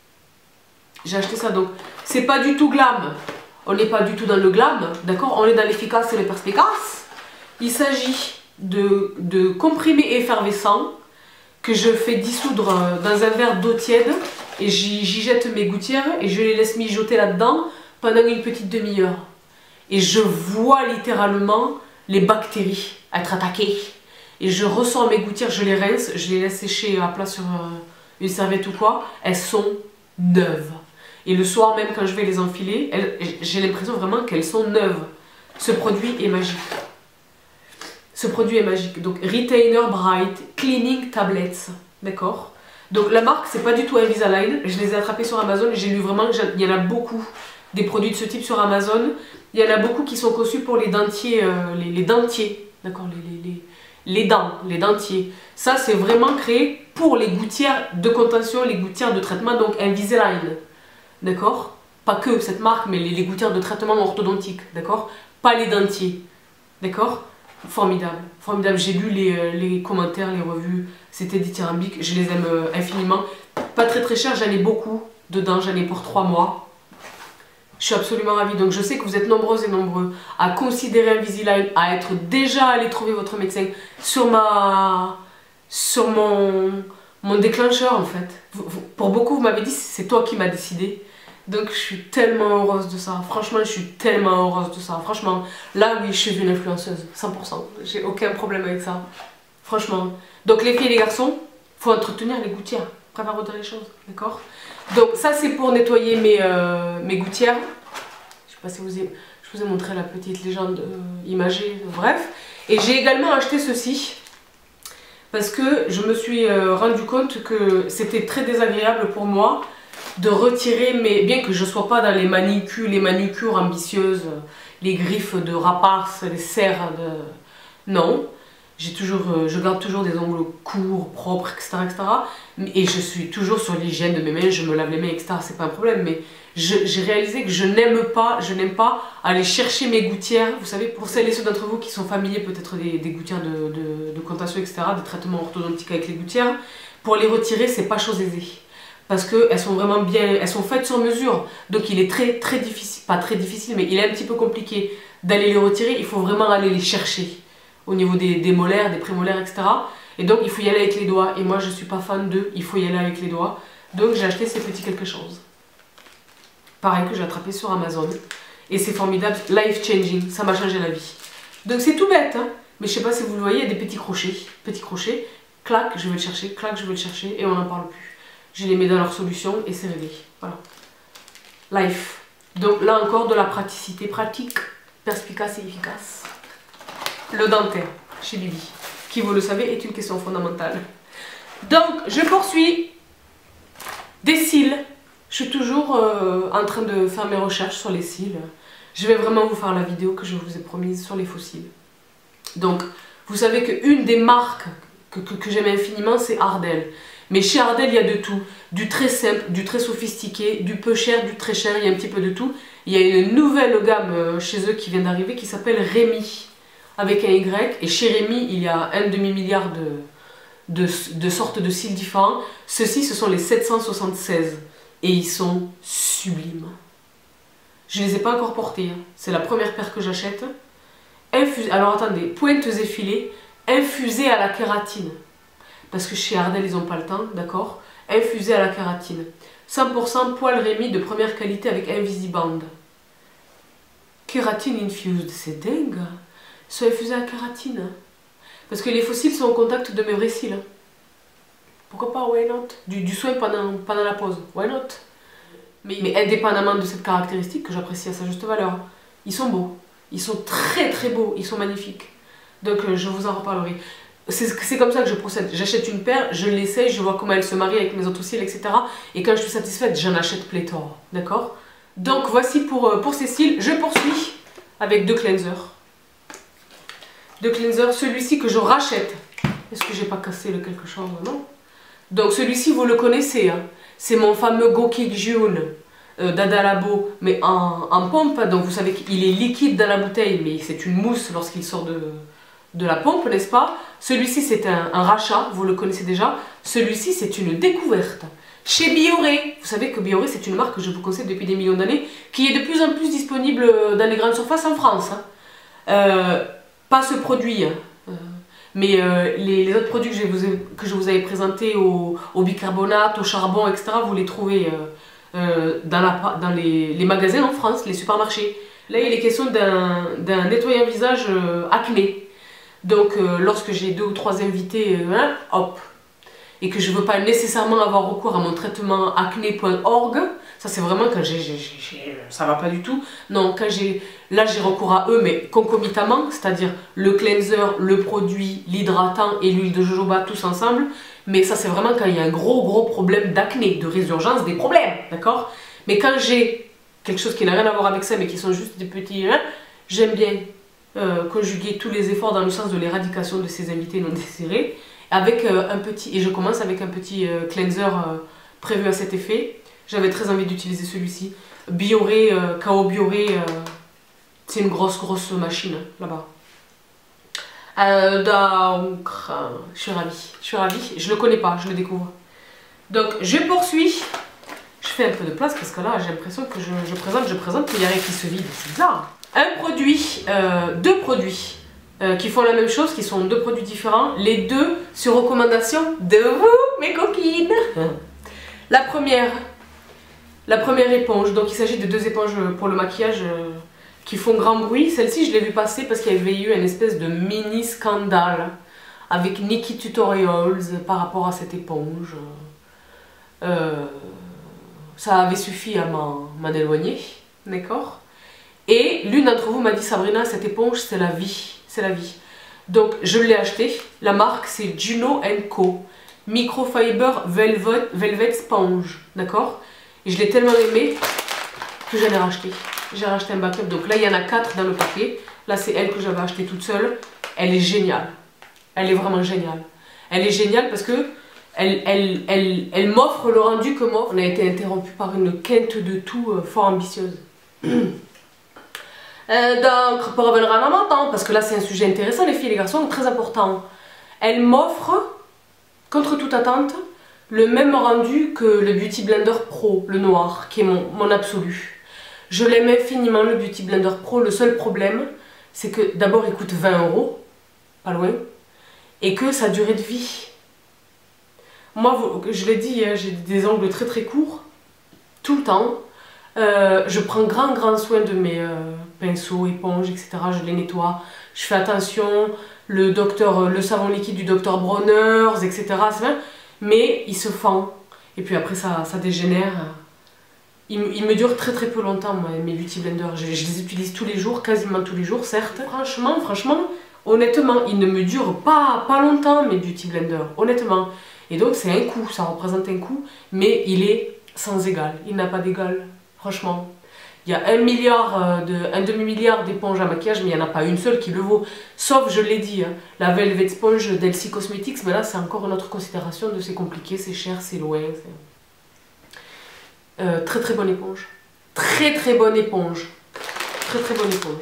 J'ai acheté ça, donc c'est pas du tout glam. On n'est pas du tout dans le glam, d'accord? On est dans l'efficace et le perspicace. Il s'agit de, de comprimés effervescents que je fais dissoudre dans un verre d'eau tiède et j'y jette mes gouttières et je les laisse mijoter là-dedans pendant une petite demi-heure. Et je vois littéralement les bactéries être attaquées. Et je ressors mes gouttières, je les rince, je les laisse sécher à plat sur une serviette ou quoi. Elles sont neuves. Et le soir même quand je vais les enfiler, j'ai l'impression vraiment qu'elles sont neuves. Ce produit est magique. Ce produit est magique. Donc Retainer Bright Cleaning Tablets. D'accord? Donc la marque, c'est pas du tout Invisalign. Je les ai attrapés sur Amazon et j'ai lu vraiment qu'il y en a beaucoup des produits de ce type sur Amazon. Il y en a beaucoup qui sont conçus pour les dentiers. Euh, les, les dentiers. D'accord? Les, les, les, les dents, les dentiers. Ça, c'est vraiment créé pour les gouttières de contention, les gouttières de traitement, donc Invisalign. D'accord? Pas que cette marque, mais les, les gouttières de traitement orthodontique, d'accord? Pas les dentiers, d'accord? Formidable, formidable. J'ai lu les, les commentaires, les revues, c'était dithyrambique, je les aime infiniment. Pas très très cher, j'en ai beaucoup dedans, j'en ai pour trois mois. Je suis absolument ravie, donc je sais que vous êtes nombreuses et nombreux à considérer Invisalign, à être déjà allé trouver votre médecin sur ma... sur mon... mon déclencheur en fait. Pour beaucoup, vous m'avez dit c'est toi qui m'as décidé. Donc je suis tellement heureuse de ça. Franchement, je suis tellement heureuse de ça. Franchement, là oui, je suis une influenceuse. cent pour cent. J'ai aucun problème avec ça. Franchement. Donc les filles et les garçons, faut entretenir les gouttières. Préparer les choses. D'accord? Donc ça c'est pour nettoyer mes, euh, mes gouttières. Je sais pas si vous avez... Je vous ai montré la petite légende euh, imagée. Bref. Et j'ai également acheté ceci. Parce que je me suis euh, rendu compte que c'était très désagréable pour moi de retirer mes... Bien que je ne sois pas dans les manicures, les manucures ambitieuses, les griffes de rapace, les serres de... Non. J'ai toujours, euh, je garde toujours des ongles courts, propres, et cetera et cetera. Et je suis toujours sur l'hygiène de mes mains, je me lave les mains, et cetera. C'est pas un problème, mais j'ai réalisé que je n'aime pas, je n'aime pas aller chercher mes gouttières. Vous savez, pour celles et ceux d'entre vous qui sont familiers peut-être des, des gouttières de, de, de contention, et cetera, des traitements orthodontiques avec les gouttières, pour les retirer, c'est pas chose aisée. Parce qu'elles sont vraiment bien, elles sont faites sur mesure. Donc il est très très difficile, pas très difficile, mais il est un petit peu compliqué d'aller les retirer. Il faut vraiment aller les chercher au niveau des, des molaires, des prémolaires, et cetera. Et donc il faut y aller avec les doigts. Et moi je suis pas fan d'eux, il faut y aller avec les doigts. Donc j'ai acheté ces petits quelque chose. Pareil que j'ai attrapé sur Amazon. Et c'est formidable, life changing, ça m'a changé la vie. Donc c'est tout bête, hein, mais je sais pas si vous le voyez, il y a des petits crochets. Petits crochets, clac, je vais le chercher, clac, je vais le chercher, et on n'en parle plus. Je les mets dans leur solution et c'est réglé. Voilà. Life. Donc là encore de la praticité, pratique, perspicace et efficace. Le dentaire chez Bibi, qui vous le savez est une question fondamentale. Donc je poursuis. Des cils. Je suis toujours euh, en train de faire mes recherches sur les cils. Je vais vraiment vous faire la vidéo que je vous ai promise sur les faux cils. Donc vous savez qu'une des marques que, que, que j'aime infiniment c'est Ardell. Mais chez Ardell, il y a de tout. Du très simple, du très sophistiqué, du peu cher, du très cher, il y a un petit peu de tout. Il y a une nouvelle gamme chez eux qui vient d'arriver qui s'appelle Rémi, avec un Y. Et chez Rémi, il y a un demi-milliard de, de, de sortes de cils différents. Ceux-ci, ce sont les sept cent soixante-seize. Et ils sont sublimes. Je ne les ai pas encore portés. Hein. C'est la première paire que j'achète. Infus... Alors attendez, pointes effilées, infusées à la kératine. Parce que chez Ardell, ils n'ont pas le temps, d'accord? Infusées à la kératine. cent pour cent poil Rémi de première qualité avec Invisiband. Kératine infused, c'est dingue. Ils sont infusés à la kératine. Parce que les fossiles sont au contact de mes vrais cils. Pourquoi pas, why not? Du, du soin pendant, pendant la pause, why not? Mais, mais indépendamment de cette caractéristique que j'apprécie à sa juste valeur, ils sont beaux. Ils sont très très beaux, ils sont magnifiques. Donc euh, je vous en reparlerai. C'est comme ça que je procède. J'achète une paire, je l'essaye, je vois comment elle se marie avec mes autres cils, et cetera. Et quand je suis satisfaite, j'en achète pléthore. D'accord? Donc voici pour, pour ces cils. Je poursuis avec deux cleansers. Deux cleansers. Celui-ci que je rachète. Est-ce que j'ai pas cassé le quelque chose? Non. Donc celui-ci, vous le connaissez. Hein. C'est mon fameux Gokik June euh, d'Ada Labo, mais en, en pompe. Donc vous savez qu'il est liquide dans la bouteille, mais c'est une mousse lorsqu'il sort de... de la pompe, n'est-ce pas? Celui-ci c'est un, un rachat, vous le connaissez déjà. Celui-ci c'est une découverte. Chez Bioré, vous savez que Bioré c'est une marque que je vous conseille depuis des millions d'années, qui est de plus en plus disponible dans les grandes surfaces en France. Hein. Euh, pas ce produit, euh, mais euh, les, les autres produits que je vous, ai, que je vous avais présentés au, au bicarbonate, au charbon, et cetera, vous les trouvez euh, euh, dans, la, dans les, les magasins en France, les supermarchés. Là il est question d'un nettoyant visage euh, acné. Donc euh, lorsque j'ai deux ou trois invités, euh, hein, hop, et que je ne veux pas nécessairement avoir recours à mon traitement acné point org, ça c'est vraiment quand j'ai, ça va pas du tout, non, quand j'ai, là j'ai recours à eux mais concomitamment, c'est-à-dire le cleanser, le produit, l'hydratant et l'huile de jojoba tous ensemble, mais ça c'est vraiment quand il y a un gros gros problème d'acné, de résurgence des problèmes, d'accord? Mais quand j'ai quelque chose qui n'a rien à voir avec ça mais qui sont juste des petits, hein, j'aime bien Euh, conjuguer tous les efforts dans le sens de l'éradication de ces invités non désirés avec euh, un petit, et je commence avec un petit euh, cleanser euh, prévu à cet effet. J'avais très envie d'utiliser celui-ci. Bioré, euh, K O Bioré, euh, c'est une grosse grosse machine hein, là-bas. Euh, donc, euh, je suis ravie, je suis ravie, je le connais pas, je le découvre. Donc je poursuis, je fais un peu de place parce que là j'ai l'impression que je, je présente, je présente qu'il y a rien qui se vide, c'est bizarre. Un produit, euh, deux produits euh, qui font la même chose, qui sont deux produits différents, les deux sur recommandation de vous, mes coquines. La première, la première éponge, donc il s'agit de deux éponges pour le maquillage euh, qui font grand bruit. Celle-ci, je l'ai vue passer parce qu'il y avait eu une espèce de mini scandale avec Nikki Tutorials par rapport à cette éponge. Euh, ça avait suffi à m'en éloigner, d'accord? Et l'une d'entre vous m'a dit, Sabrina, cette éponge, c'est la vie, c'est la vie. Donc, je l'ai acheté. La marque, c'est Juno and Co. Microfiber Velvet, Velvet Sponge, d'accord? Et je l'ai tellement aimé que j'en ai racheté. J'ai racheté un backup. Donc là, il y en a quatre dans le paquet. Là, c'est elle que j'avais achetée toute seule. Elle est géniale. Elle est vraiment géniale. Elle est géniale parce que elle, elle, elle, elle m'offre le rendu que m'offre. On a été interrompu par une quinte de tout euh, fort ambitieuse. Euh, donc, pour revenir à mon temps, parce que là c'est un sujet intéressant, les filles et les garçons, très important. Elle m'offre, contre toute attente, le même rendu que le Beauty Blender Pro, le noir, qui est mon, mon absolu. Je l'aime infiniment, le Beauty Blender Pro. Le seul problème, c'est que d'abord il coûte vingt euros, pas loin, et que sa durée de vie. Moi, je l'ai dit, hein, j'ai des ongles très très courts, tout le temps. Euh, je prends grand grand soin de mes euh, pinceaux, éponges, et cetera. Je les nettoie. Je fais attention. Le docteur, le savon liquide du docteur Bronner's, et cetera. Mais il se fend. Et puis après ça, ça dégénère. Il, il me dure très très peu longtemps, moi, mes Beauty Blender. Je, je les utilise tous les jours, quasiment tous les jours, certes. Franchement, franchement, honnêtement, ils ne me durent pas, pas longtemps, mes Beauty Blender. Honnêtement. Et donc c'est un coût, ça représente un coût. Mais il est sans égal. Il n'a pas d'égal. Franchement, Il y a un milliard, de, un demi-milliard d'éponges à maquillage, mais il n'y en a pas une seule qui le vaut. Sauf, je l'ai dit, hein, la Velvet Sponge d'Elsie Cosmetics, mais là c'est encore une autre considération de c'est compliqué, c'est cher, c'est loin. Euh, très très bonne éponge. Très très bonne éponge. Très très bonne éponge.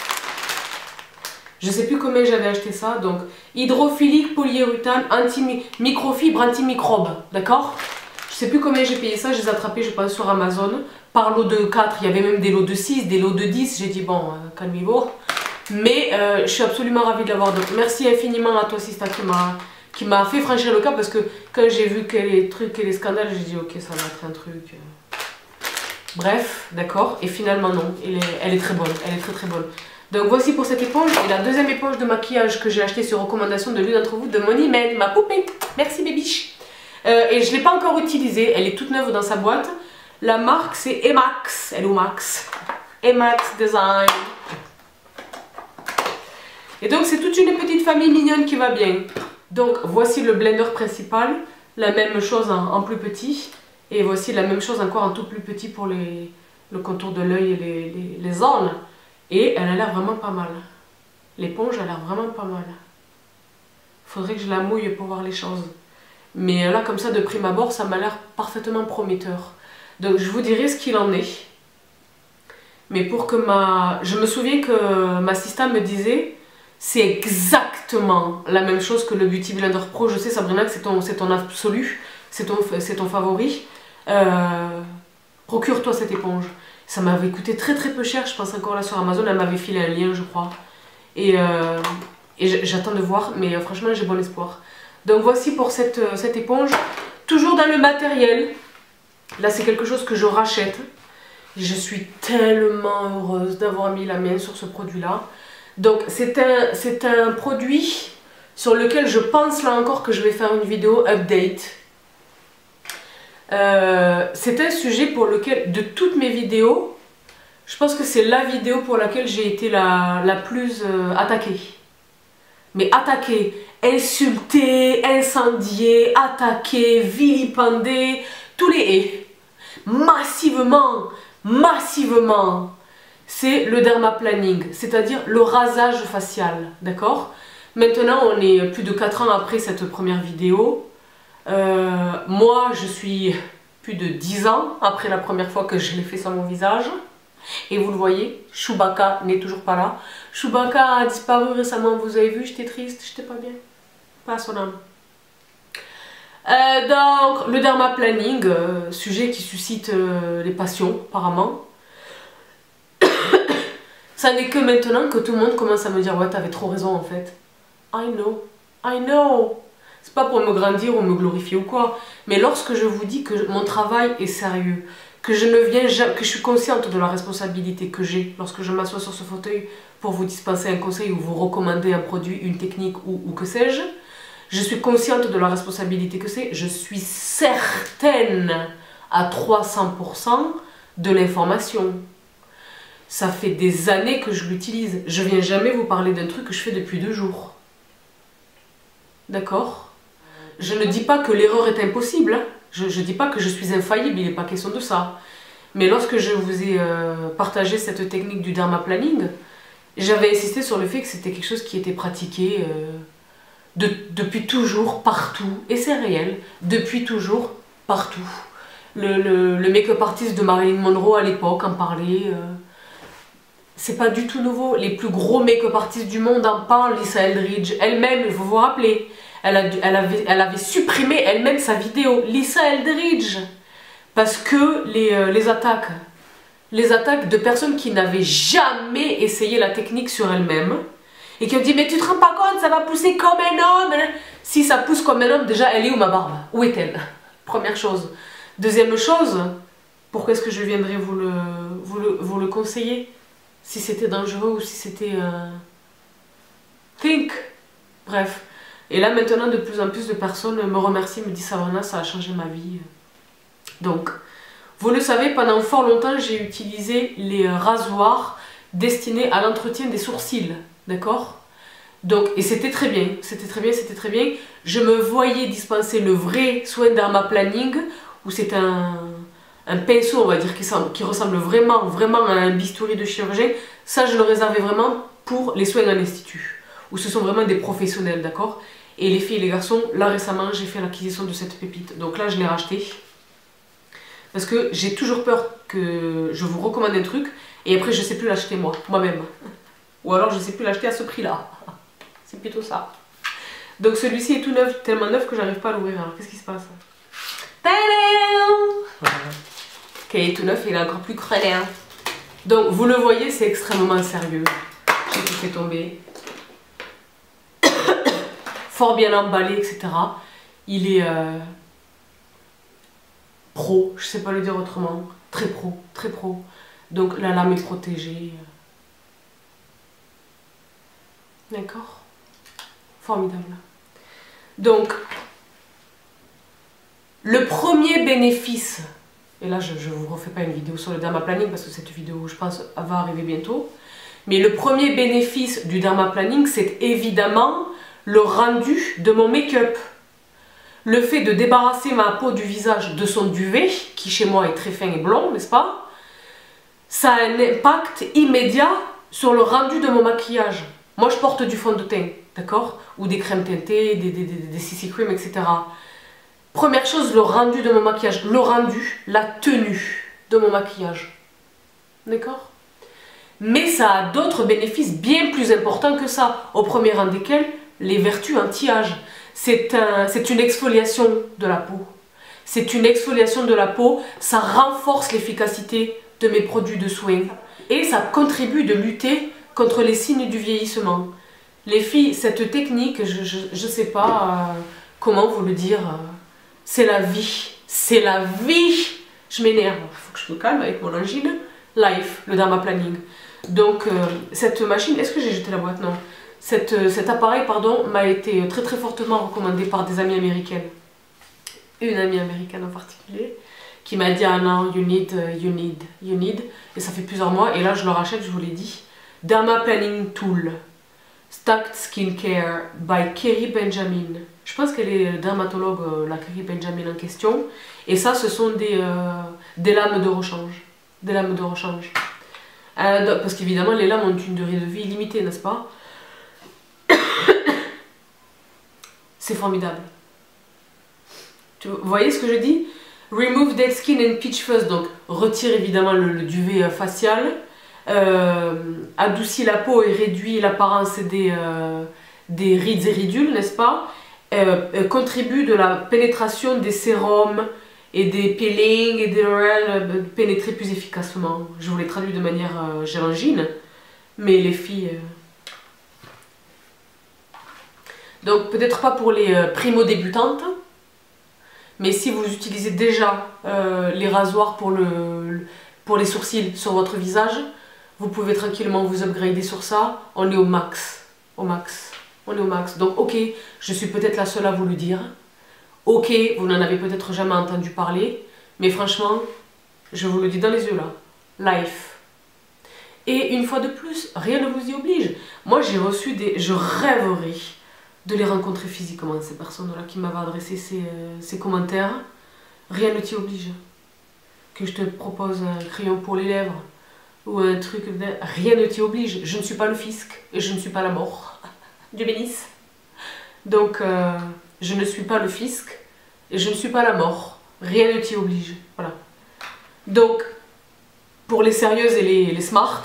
Je sais plus combien j'avais acheté ça, donc hydrophilique, polyuréthane, anti-microfibre, antimicrobe, d'accord? Je sais plus combien j'ai payé ça, je les ai attrapés je pense sur Amazon, par lot de quatre, il y avait même des lots de six, des lots de dix, j'ai dit bon, euh, calmez-vous. Mais euh, je suis absolument ravie de l'avoir, donc merci infiniment à toi Sista qui m'a qui m'a fait franchir le cap, parce que quand j'ai vu quel est les trucs, quel est les scandales, j'ai dit ok ça va être un truc... Euh... Bref, d'accord, et finalement non, elle est, elle est très bonne, elle est très très bonne. Donc voici pour cette éponge, et la deuxième éponge de maquillage que j'ai achetée sur recommandation de l'une d'entre vous, de mon email, ma poupée. Merci bébiche. Euh, et je ne l'ai pas encore utilisée, elle est toute neuve dans sa boîte. La marque c'est Emax, elle est où Max? Emax Design. Et donc c'est toute une petite famille mignonne qui va bien. Donc voici le blender principal, la même chose en, en plus petit. Et voici la même chose encore en tout plus petit pour les, le contour de l'œil et les, les, les zones. Et elle a l'air vraiment pas mal. L'éponge a l'air vraiment pas mal. Faudrait que je la mouille pour voir les choses. Mais là, comme ça, de prime abord, ça m'a l'air parfaitement prometteur. Donc, je vous dirai ce qu'il en est. Mais pour que ma... Je me souviens que ma sista me disait, c'est exactement la même chose que le Beauty Blender Pro. Je sais, Sabrina, que c'est ton, c'est ton absolu, c'est ton, c'est ton favori. Euh... Procure-toi cette éponge. Ça m'avait coûté très très peu cher, je pense encore là sur Amazon, elle m'avait filé un lien je crois. Et, euh, et j'attends de voir, mais euh, franchement j'ai bon espoir. Donc voici pour cette, euh, cette éponge, toujours dans le matériel. Là c'est quelque chose que je rachète. Je suis tellement heureuse d'avoir mis la main sur ce produit là. Donc c'est un, c'est un produit sur lequel je pense là encore que je vais faire une vidéo update. Euh, c'est un sujet pour lequel, de toutes mes vidéos, je pense que c'est la vidéo pour laquelle j'ai été la, la plus euh, attaquée. Mais attaquée, insultée, incendiée, attaquée, vilipendée, tous les haies. Massivement, massivement. C'est le dermaplaning, c'est-à-dire le rasage facial, d'accord? Maintenant, on est plus de quatre ans après cette première vidéo. Euh, moi je suis plus de dix ans après la première fois que je l'ai fait sur mon visage, et vous le voyez, Chewbacca n'est toujours pas là. Chewbacca a disparu récemment, vous avez vu, j'étais triste, j'étais pas bien, pas à son âme. Euh, donc le dermaplaning, euh, sujet qui suscite euh, les passions apparemment. Ça n'est que maintenant que tout le monde commence à me dire ouais t'avais trop raison en fait. I know, I know. C'est pas pour me grandir ou me glorifier ou quoi, mais lorsque je vous dis que mon travail est sérieux, que je ne viens jamais, que je suis consciente de la responsabilité que j'ai lorsque je m'assois sur ce fauteuil pour vous dispenser un conseil ou vous recommander un produit, une technique ou, ou que sais-je, je suis consciente de la responsabilité que c'est, je suis certaine à trois cents pour cent de l'information. Ça fait des années que je l'utilise, je viens jamais vous parler d'un truc que je fais depuis deux jours. D'accord ? Je ne dis pas que l'erreur est impossible, hein. Je ne dis pas que je suis infaillible, il n'est pas question de ça. Mais lorsque je vous ai euh, partagé cette technique du dermaplaning, j'avais insisté sur le fait que c'était quelque chose qui était pratiqué euh, de, depuis toujours, partout, et c'est réel, depuis toujours, partout. Le, le, le make-up artist de Marilyn Monroe à l'époque en parlait. Euh, c'est pas du tout nouveau, les plus gros make-up artistes du monde en parlent, Lisa Eldridge, elle-même, vous vous rappelez. Elle, a, elle, avait, elle avait supprimé elle-même sa vidéo, Lisa Eldridge, parce que les, euh, les attaques, les attaques de personnes qui n'avaient jamais essayé la technique sur elles-mêmes, et qui ont dit mais tu te rends pas compte, ça va pousser comme un homme. Si ça pousse comme un homme, déjà elle est où ma barbe? Où est-elle? Première chose. Deuxième chose, pourquoi est-ce que je viendrais vous le, vous le, vous le conseiller? Si c'était dangereux ou si c'était... Euh... Think. Bref. Et là maintenant de plus en plus de personnes me remercient, me disent Sabrina, ça a changé ma vie. Donc, vous le savez, pendant fort longtemps j'ai utilisé les rasoirs destinés à l'entretien des sourcils, d'accord? Donc, et c'était très bien, c'était très bien, c'était très bien. Je me voyais dispenser le vrai soin dermaplaning, où c'est un, un pinceau, on va dire, qui, semble, qui ressemble vraiment, vraiment à un bistouri de chirurgien, ça je le réservais vraiment pour les soins en institut, où ce sont vraiment des professionnels, d'accord? Et les filles et les garçons, là récemment, j'ai fait l'acquisition de cette pépite. Donc là, je l'ai racheté. Parce que j'ai toujours peur que je vous recommande un truc, et après je ne sais plus l'acheter moi, moi-même. Ou alors je ne sais plus l'acheter à ce prix-là. C'est plutôt ça. Donc celui-ci est tout neuf, tellement neuf que j'arrive pas à l'ouvrir. Alors qu'est-ce qui se passe? Ok, il est tout neuf et il est encore plus crevé. Donc vous le voyez, c'est extrêmement sérieux. J'ai tout fait tomber. Fort bien emballé, et cetera. Il est euh, pro, je sais pas le dire autrement. Très pro, très pro. Donc la lame est protégée. D'accord? Formidable. Donc, le premier bénéfice, et là je ne vous refais pas une vidéo sur le dermaplaning parce que cette vidéo, je pense, va arriver bientôt, mais le premier bénéfice du dermaplaning, c'est évidemment le rendu de mon make-up. Le fait de débarrasser ma peau du visage de son duvet, qui chez moi est très fin et blond, n'est-ce pas? Ça a un impact immédiat sur le rendu de mon maquillage. Moi je porte du fond de teint, d'accord? Ou des crèmes teintées, des, des, des, des C C cream, et cetera. Première chose, le rendu de mon maquillage. Le rendu, la tenue de mon maquillage. D'accord? Mais ça a d'autres bénéfices bien plus importants que ça. Au premier rang desquels, les vertus anti-âge. C'est un, c'est une exfoliation de la peau. C'est une exfoliation de la peau. Ça renforce l'efficacité de mes produits de soins. Et ça contribue de lutter contre les signes du vieillissement. Les filles, cette technique, je ne sais pas euh, comment vous le dire, euh, c'est la vie. C'est la vie. Je m'énerve, il faut que je me calme avec mon angine. Life, le dermaplaning. Donc, euh, cette machine, est-ce que j'ai jeté la boîte? Non. Cette, euh, cet appareil, pardon, m'a été très très fortement recommandé par des amies américaines. Une amie américaine en particulier, qui m'a dit, ah non, you need, uh, you need, you need. Et ça fait plusieurs mois, et là je le rachète, je vous l'ai dit. Dermaplaning Tool. Stacked Skincare by Kerry Benjamin. Je pense qu'elle est dermatologue, euh, la Kerry Benjamin en question. Et ça, ce sont des, euh, des lames de rechange. Des lames de rechange. Euh, parce qu'évidemment, les lames ont une durée de vie limitée, n'est-ce pas? C'est formidable. Vous voyez ce que je dis? Remove dead skin and peach fuzz. Donc, retire évidemment le, le duvet facial. Euh, adoucit la peau et réduit l'apparence des, euh, des rides et ridules, n'est-ce pas? euh, euh, Contribue de la pénétration des sérums et des peelings et des euh, pénétrer plus efficacement. Je vous l'ai traduit de manière euh, gélangine, mais les filles... Euh... Donc peut-être pas pour les euh, primo-débutantes, mais si vous utilisez déjà euh, les rasoirs pour, le, pour les sourcils sur votre visage, vous pouvez tranquillement vous upgrader sur ça. On est au max, au max, on est au max. Donc ok, je suis peut-être la seule à vous le dire. Ok, vous n'en avez peut-être jamais entendu parler, mais franchement, je vous le dis dans les yeux là, life. Et une fois de plus, rien ne vous y oblige. Moi j'ai reçu des... Je rêverais de les rencontrer physiquement, ces personnes-là qui m'avaient adressé ces, euh, ces commentaires. Rien ne t'y oblige. Que je te propose un crayon pour les lèvres, ou un truc, rien ne t'y oblige. Je ne suis pas le fisc et je ne suis pas la mort. Dieu bénisse. Donc, euh, je ne suis pas le fisc et je ne suis pas la mort. Rien ne t'y oblige. Voilà. Donc, pour les sérieuses et les, les smart,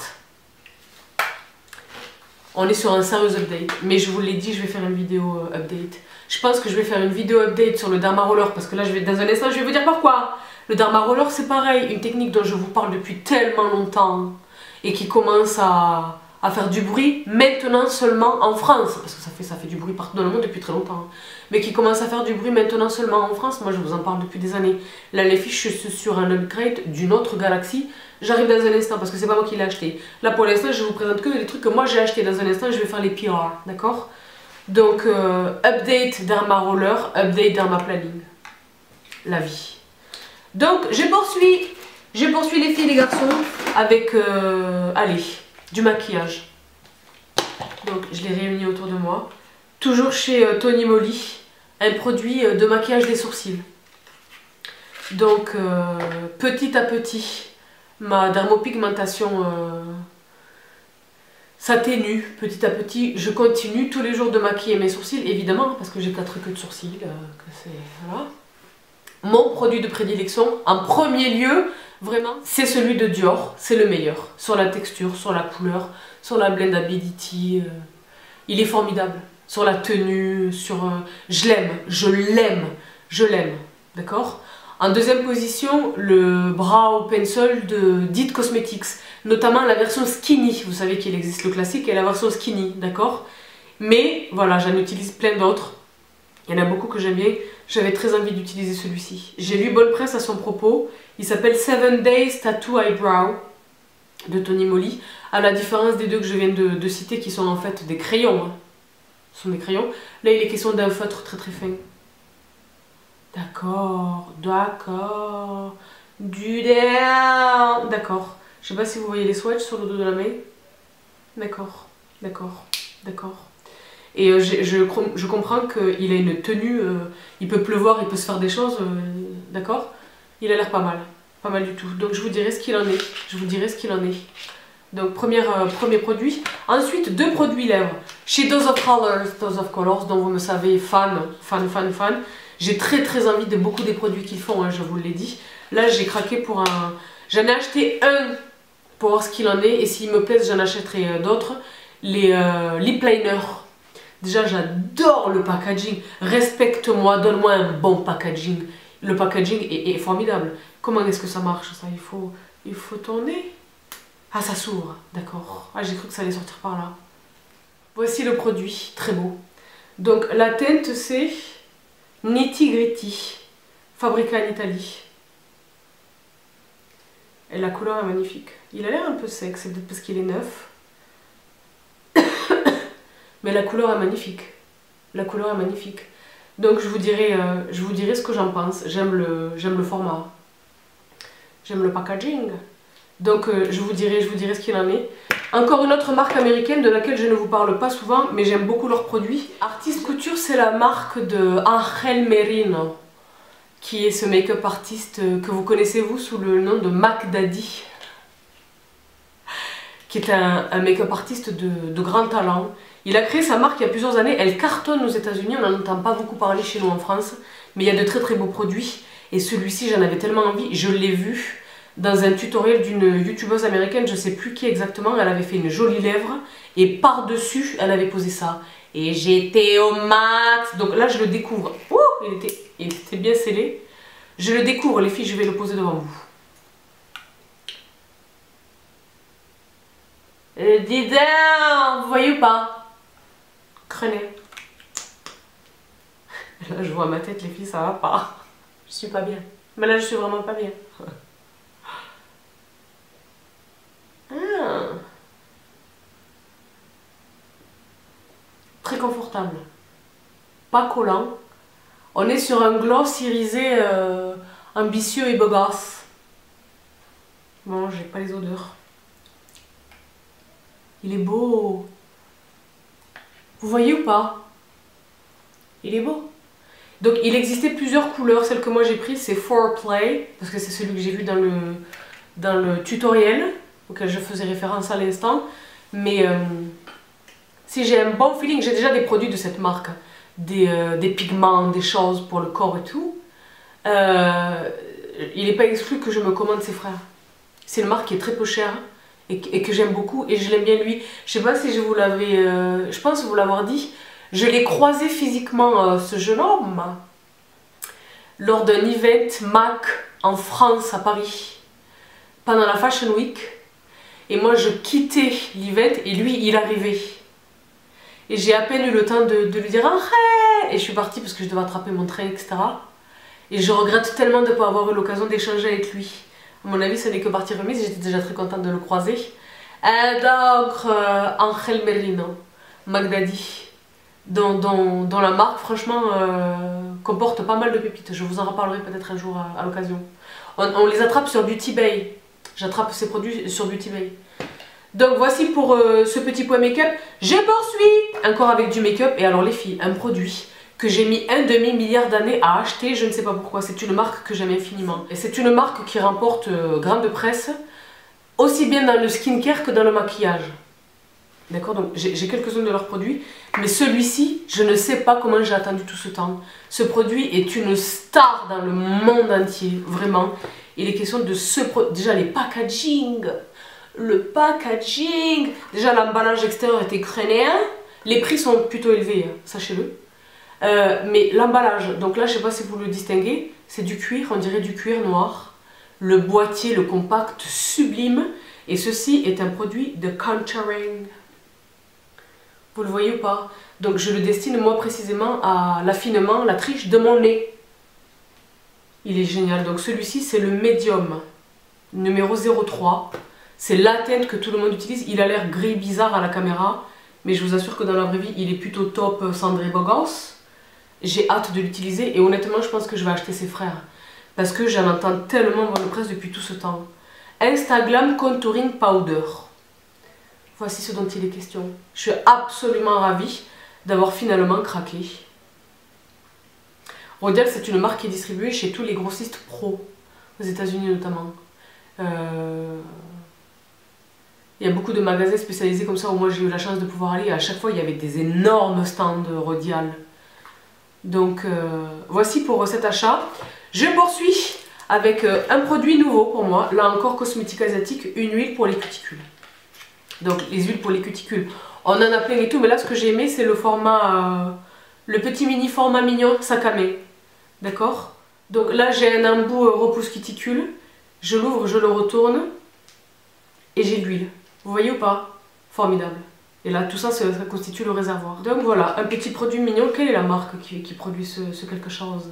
on est sur un sérieux update. Mais je vous l'ai dit, je vais faire une vidéo update. Je pense que je vais faire une vidéo update sur le Derma Roller parce que là, je vais, dans un instant, je vais vous dire pourquoi. Le Derma Roller, c'est pareil, une technique dont je vous parle depuis tellement longtemps et qui commence à, à faire du bruit maintenant seulement en France, parce que ça fait, ça fait du bruit partout dans le monde depuis très longtemps, mais qui commence à faire du bruit maintenant seulement en France. Moi, je vous en parle depuis des années. Là, les fiches, je suis sur un upgrade d'une autre galaxie. J'arrive dans un instant parce que c'est pas moi qui l'ai acheté. Là, pour l'instant, je vous présente que les trucs que moi j'ai acheté. Dans un instant, je vais faire les P R, d'accord? Donc, euh, update Derma Roller, update Dermaplaning. La vie. Donc, je poursuis, je poursuis les filles et les garçons avec, euh, allez, du maquillage. Donc, je les réunis autour de moi. Toujours chez euh, Tony Moly, un produit euh, de maquillage des sourcils. Donc euh, petit à petit, ma dermopigmentation euh, s'atténue petit à petit. Je continue tous les jours de maquiller mes sourcils, évidemment, parce que j'ai quatre queues de sourcils. Euh, que c'est, voilà. Mon produit de prédilection, en premier lieu, vraiment, c'est celui de Dior. C'est le meilleur. Sur la texture, sur la couleur, sur la blendability. Euh, il est formidable. Sur la tenue, sur... Euh, je l'aime, je l'aime, je l'aime. D'accord ? En deuxième position, le Brow Pencil de D I T Cosmetics, notamment la version skinny. Vous savez qu'il existe le classique et la version skinny, d'accord? Mais voilà, j'en utilise plein d'autres. Il y en a beaucoup que j'aime bien. J'avais très envie d'utiliser celui-ci. J'ai lu bonne presse à son propos. Il s'appelle seven days Tattoo Eyebrow de Tony Moly. À la différence des deux que je viens de, de citer, qui sont en fait des crayons. Hein. Ce sont des crayons. Là, il est question d'un feutre très très fin. D'accord, d'accord, du down. D'accord. Je sais pas si vous voyez les swatchs sur le dos de la main. D'accord, d'accord, d'accord. Et euh, je, je, je comprends qu'il a une tenue, euh, il peut pleuvoir, il peut se faire des choses, euh, d'accord. Il a l'air pas mal, pas mal du tout. Donc je vous dirai ce qu'il en est, je vous dirai ce qu'il en est. Donc premier, euh, premier produit. Ensuite, deux produits lèvres. Chez Dose of Colors, Dose of Colors, dont vous me savez, fan, fan, fan, fan. J'ai très très envie de beaucoup des produits qu'ils font, hein, je vous l'ai dit. Là, j'ai craqué pour un... J'en ai acheté un pour voir ce qu'il en est. Et s'il me plaît, j'en achèterai euh, d'autres. Les euh, lip liners. Déjà, j'adore le packaging. Respecte-moi, donne-moi un bon packaging. Le packaging est, est formidable. Comment est-ce que ça marche, ça? Il faut, il faut tourner. Ah, ça s'ouvre, d'accord. Ah, j'ai cru que ça allait sortir par là. Voici le produit, très beau. Donc, la teinte, c'est... Nitty Gritty, fabriqué en Italie. Et la couleur est magnifique. Il a l'air un peu sec, c'est peut-être parce qu'il est neuf. Mais la couleur est magnifique. La couleur est magnifique. Donc je vous dirai, euh, je vous dirai ce que j'en pense. J'aime le, j'aime le format. J'aime le packaging. Donc euh, je vous dirai, je vous dirai ce qu'il en est. Encore une autre marque américaine de laquelle je ne vous parle pas souvent, mais j'aime beaucoup leurs produits. Artist Couture, c'est la marque de Angel Merino, qui est ce make-up artiste que vous connaissez vous sous le nom de Mac Daddy, qui est un, un make-up artiste de, de grand talent. Il a créé sa marque il y a plusieurs années, elle cartonne aux États-Unis, on n'en entend pas beaucoup parler chez nous en France, mais il y a de très très beaux produits. Et celui-ci, j'en avais tellement envie, je l'ai vu dans un tutoriel d'une youtubeuse américaine, je sais plus qui exactement, elle avait fait une jolie lèvre et par-dessus, elle avait posé ça. Et j'étais au max. Donc là, je le découvre. Ouh, il était, il était bien scellé. Je le découvre, les filles, je vais le poser devant vous. Euh, dis donc, vous voyez ou pas? Crenez. Là, je vois ma tête, les filles, ça va pas. Je suis pas bien. Mais là, je suis vraiment pas bien. Ah. Très confortable, pas collant. On est sur un gloss irisé euh, ambitieux et bogasse. Bon, j'ai pas les odeurs. Il est beau. Vous voyez ou pas? Il est beau. Donc il existait plusieurs couleurs. Celle que moi j'ai prise, c'est Foreplay, parce que c'est celui que j'ai vu dans le, dans le tutoriel auquel je faisais référence à l'instant. Mais euh, si j'ai un bon feeling, j'ai déjà des produits de cette marque, des, euh, des pigments, des choses pour le corps et tout. Euh, il n'est pas exclu que je me commande ses frères. C'est une marque qui est très peu chère et, et que j'aime beaucoup et je l'aime bien lui. Je sais pas si je vous l'avais, euh, je pense vous l'avoir dit. Je l'ai croisé physiquement, euh, ce jeune homme, lors d'un event MAC en France, à Paris, pendant la Fashion Week. Et moi, je quittais l'event et lui, il arrivait. Et j'ai à peine eu le temps de, de lui dire « Arrête !» Et je suis partie parce que je devais attraper mon train, et cetera. Et je regrette tellement de ne pas avoir eu l'occasion d'échanger avec lui. À mon avis, ce n'est que partie remise, j'étais déjà très contente de le croiser. Et donc, euh, Angel Merino, Mac Daddy, dont, dont, dont la marque, franchement, euh, comporte pas mal de pépites. Je vous en reparlerai peut-être un jour à, à l'occasion. On, on les attrape sur Beauty Bay. J'attrape ces produits sur Beauty Bay. Donc voici pour euh, ce petit point make-up. Je poursuis encore avec du make-up. Et alors les filles, un produit que j'ai mis un demi-milliard d'années à acheter, je ne sais pas pourquoi. C'est une marque que j'aime infiniment. Et c'est une marque qui remporte euh, grande presse, aussi bien dans le skincare que dans le maquillage. D'accord, donc j'ai quelques-uns de leurs produits, mais celui-ci, je ne sais pas comment j'ai attendu tout ce temps. Ce produit est une star dans le monde entier, vraiment. Il est question de ce produit. Déjà les packaging, le packaging. Déjà l'emballage extérieur est ukrainien. Les prix sont plutôt élevés, hein, sachez-le. Euh, mais l'emballage, donc là je ne sais pas si vous le distinguez, c'est du cuir, on dirait du cuir noir. Le boîtier, le compact, sublime. Et ceci est un produit de contouring. Vous le voyez ou pas? Donc je le destine moi précisément à l'affinement, la triche de mon nez. Il est génial. Donc celui-ci c'est le médium numéro zéro trois. C'est la teinte que tout le monde utilise. Il a l'air gris bizarre à la caméra, mais je vous assure que dans la vraie vie il est plutôt top, cendré beau gosse. J'ai hâte de l'utiliser et honnêtement je pense que je vais acheter ses frères. Parce que j'en entends tellement bonne presse depuis tout ce temps. Instagram Contouring Powder. Voici ce dont il est question. Je suis absolument ravie d'avoir finalement craqué. Rodial, c'est une marque qui est distribuée chez tous les grossistes pro, aux États-Unis notamment. Euh... Il y a beaucoup de magasins spécialisés comme ça où moi j'ai eu la chance de pouvoir aller. À chaque fois, il y avait des énormes stands Rodial. Donc, euh... voici pour cet achat. Je poursuis avec un produit nouveau pour moi. Là encore, cosmétique asiatique, une huile pour les cuticules. Donc les huiles pour les cuticules, on en a plein et tout, mais là ce que j'ai aimé c'est le format, euh, le petit mini format mignon sac à main, d'accord? Donc là j'ai un embout euh, repousse cuticule, je l'ouvre, je le retourne et j'ai l'huile, vous voyez ou pas? Formidable. Et là tout ça, ça constitue le réservoir. Donc voilà, un petit produit mignon. Quelle est la marque qui, qui produit ce, ce quelque chose?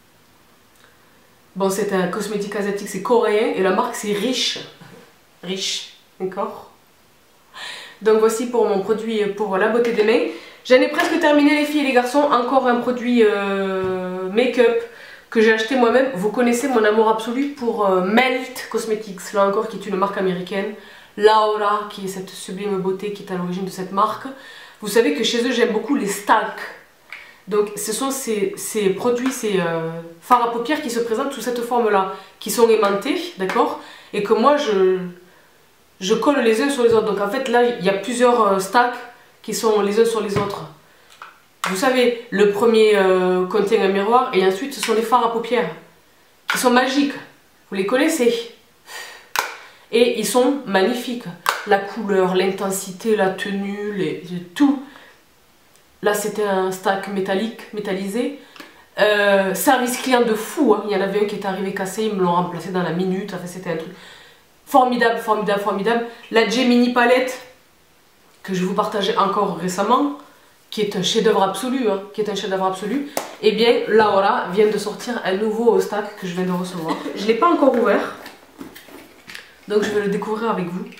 Bon, c'est un cosmétique asiatique, c'est coréen et la marque c'est Riche. Riche, d'accord? Donc voici pour mon produit pour la beauté des mains. J'en ai presque terminé les filles et les garçons. Encore un produit euh, make-up que j'ai acheté moi-même. Vous connaissez mon amour absolu pour euh, Melt Cosmetics. Là encore qui est une marque américaine. Laura qui est cette sublime beauté qui est à l'origine de cette marque. Vous savez que chez eux j'aime beaucoup les stacks. Donc ce sont ces, ces produits, ces euh, fards à paupières qui se présentent sous cette forme-là. Qui sont aimantés, d'accord? Et que moi je... je colle les uns sur les autres. Donc en fait là il y a plusieurs stacks qui sont les uns sur les autres. Vous savez, le premier euh, contient un miroir et ensuite ce sont les fards à paupières qui sont magiques. Vous les connaissez. Et ils sont magnifiques. La couleur, l'intensité, la tenue, les, tout. Là c'était un stack métallique, métallisé. Euh, service client de fou. Hein. Il y en avait un qui est arrivé cassé, ils me l'ont remplacé dans la minute. Enfin c'était un truc... formidable, formidable, formidable. La Gemini palette que je vous partageais encore récemment, qui est un chef-d'œuvre absolu, hein, qui est un chef-d'œuvre absolu. Et bien, Laura vient de sortir un nouveau stack que je viens de recevoir. Je ne l'ai pas encore ouvert, donc je vais le découvrir avec vous.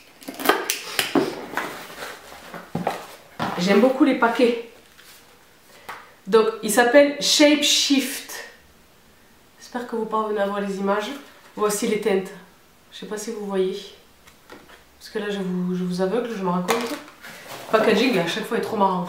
J'aime beaucoup les paquets. Donc, il s'appelle Shape Shift. J'espère que vous parvenez à voir les images. Voici les teintes. Je sais pas si vous voyez. Parce que là, je vous, je vous aveugle, je me rends compte. Le packaging, à chaque fois, est trop marrant.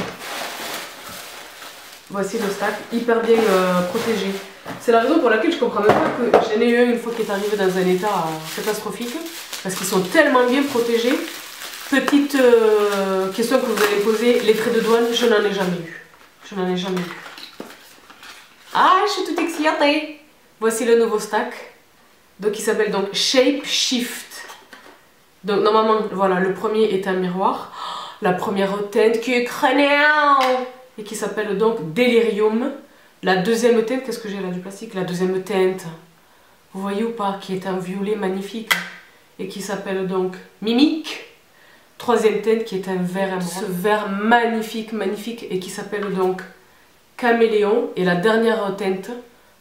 Voici le stack, hyper bien euh, protégé. C'est la raison pour laquelle je comprends même pas que j'en ai eu un une fois qui est arrivé dans un état euh, catastrophique. Parce qu'ils sont tellement bien protégés. Petite euh, question que vous allez poser, les frais de douane, je n'en ai jamais eu. Je n'en ai jamais eu. Ah, je suis toute excitée. Voici le nouveau stack. Donc il s'appelle donc Shape Shift. Donc normalement, voilà, le premier est un miroir. Oh, la première teinte qui est crânienne et qui s'appelle donc Delirium. La deuxième teinte, qu'est-ce que j'ai là du plastique? La deuxième teinte, vous voyez ou pas, qui est un violet magnifique et qui s'appelle donc Mimique. Troisième teinte qui est un vert émeraude. Ce vert magnifique, magnifique et qui s'appelle donc Caméléon. Et la dernière teinte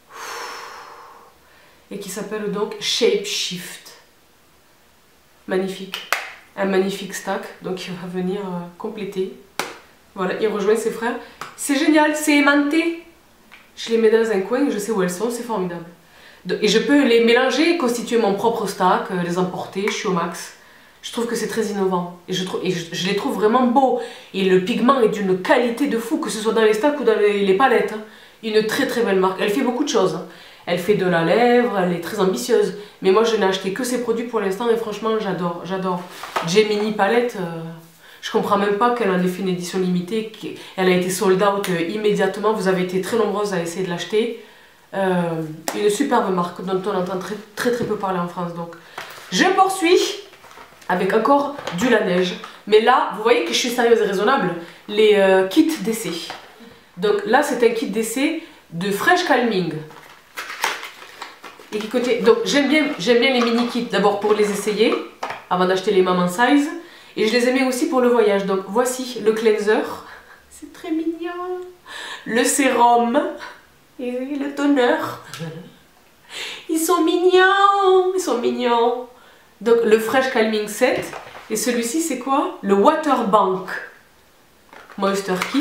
et qui s'appelle donc Shape Shift. Magnifique. Un magnifique stack, donc il va venir euh, compléter. Voilà, il rejoint ses frères. C'est génial, c'est aimanté. Je les mets dans un coin, je sais où elles sont, c'est formidable. Et je peux les mélanger, constituer mon propre stack, euh, les emporter, je suis au max. Je trouve que c'est très innovant. Et, je, trouve, et je, je les trouve vraiment beaux. Et le pigment est d'une qualité de fou, que ce soit dans les stacks ou dans les, les palettes. Hein. Une très très belle marque. Elle fait beaucoup de choses. Hein. Elle fait de la lèvre, elle est très ambitieuse. Mais moi, je n'ai acheté que ces produits pour l'instant et franchement, j'adore. J'adore. Gemini Palette, euh, je comprends même pas qu'elle en ait fait une édition limitée. Elle a été sold out euh, immédiatement. Vous avez été très nombreuses à essayer de l'acheter. Euh, une superbe marque dont on entend très très très peu parler en France. Donc, je poursuis avec encore du Laneige. Mais là, vous voyez que je suis sérieuse et raisonnable. Les euh, kits d'essai. Donc là, c'est un kit d'essai de Fresh Calming. Et qui contient... Donc j'aime bien, j'aime bien les mini kits. D'abord pour les essayer, avant d'acheter les Maman Size. Et je les aimais aussi pour le voyage. Donc voici le cleanser. C'est très mignon. Le sérum. Et le toner. Ils sont mignons. Ils sont mignons. Donc le Fresh Calming Set. Et celui-ci c'est quoi? Le Water Bank Moisture Kit.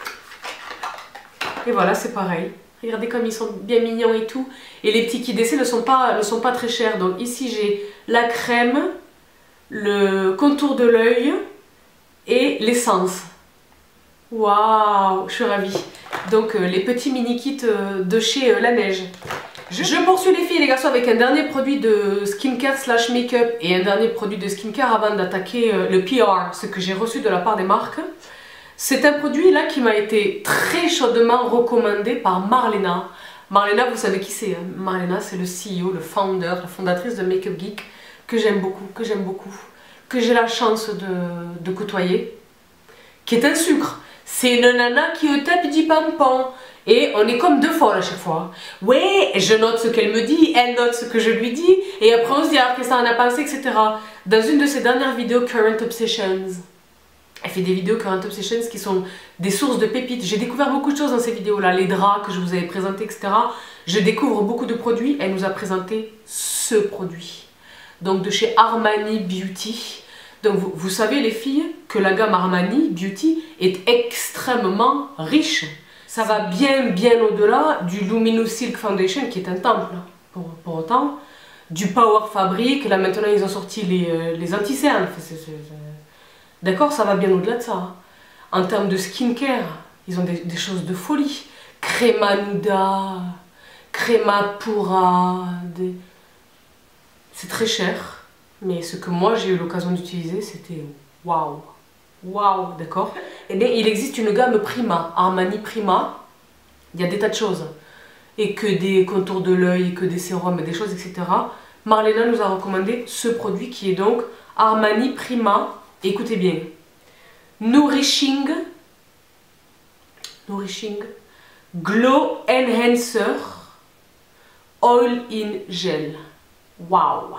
Et voilà, c'est pareil. Regardez comme ils sont bien mignons et tout. Et les petits kits d'essai ne sont pas, ne sont pas très chers. Donc ici j'ai la crème, le contour de l'œil et l'essence. Waouh, je suis ravie. Donc euh, les petits mini kits euh, de chez euh, Laneige. Je, je poursuis les filles et les garçons avec un dernier produit de skincare slash make-up et un dernier produit de skincare avant d'attaquer euh, le P R, ce que j'ai reçu de la part des marques. C'est un produit là qui m'a été très chaudement recommandé par Marlena. Marlena, vous savez qui c'est, hein? Marlena, c'est le C E O, le founder, la fondatrice de Make Up Geek, que j'aime beaucoup, que j'aime beaucoup, que j'ai la chance de, de côtoyer, qui est un sucre. C'est une nana qui au tape du pampon. Et on est comme deux folles à chaque fois. Ouais, je note ce qu'elle me dit, elle note ce que je lui dis, et après on se dit alors qu'est-ce que ça en a pensé, et cetera. Dans une de ses dernières vidéos, Current Obsessions, elle fait des vidéos Current Obsessions qui sont des sources de pépites. J'ai découvert beaucoup de choses dans ces vidéos-là, les draps que je vous avais présentés, et cetera. Je découvre beaucoup de produits. Elle nous a présenté ce produit. Donc de chez Armani Beauty. Donc vous, vous savez les filles que la gamme Armani Beauty est extrêmement riche. Ça va bien bien au-delà du Luminous Silk Foundation qui est un temple pour, pour autant. Du Power Fabric, là maintenant ils ont sorti les, euh, les anti-cernes. D'accord, ça va bien au-delà de ça. En termes de skincare, ils ont des, des choses de folie. Crema Nuda, Crema Pura. Des... C'est très cher, mais ce que moi j'ai eu l'occasion d'utiliser, c'était waouh. Waouh, d'accord. Eh bien, il existe une gamme Prima, Armani Prima. Il y a des tas de choses. Et que des contours de l'œil, que des sérums, des choses, et cetera. Marlena nous a recommandé ce produit qui est donc Armani Prima. Écoutez bien. Nourishing, Nourishing Glow Enhancer Oil in Gel. Waouh!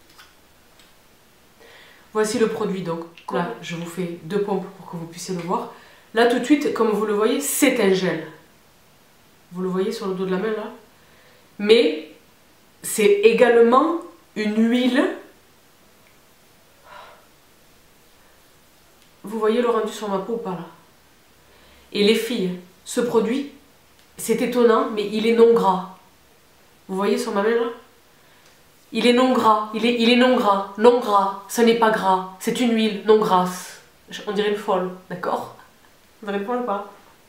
Voici le produit donc. Là, je vous fais deux pompes pour que vous puissiez le voir. Là, tout de suite, comme vous le voyez, c'est un gel. Vous le voyez sur le dos de la main là? Mais c'est également une huile. Vous voyez le rendu sur ma peau ou pas là? Et les filles, ce produit, c'est étonnant, mais il est non gras. Vous voyez sur ma main là? Il est non gras, il est, il est non gras, non gras, ce n'est pas gras, c'est une huile non grasse. On dirait une folle, d'accord? On dirait une folle ou pas?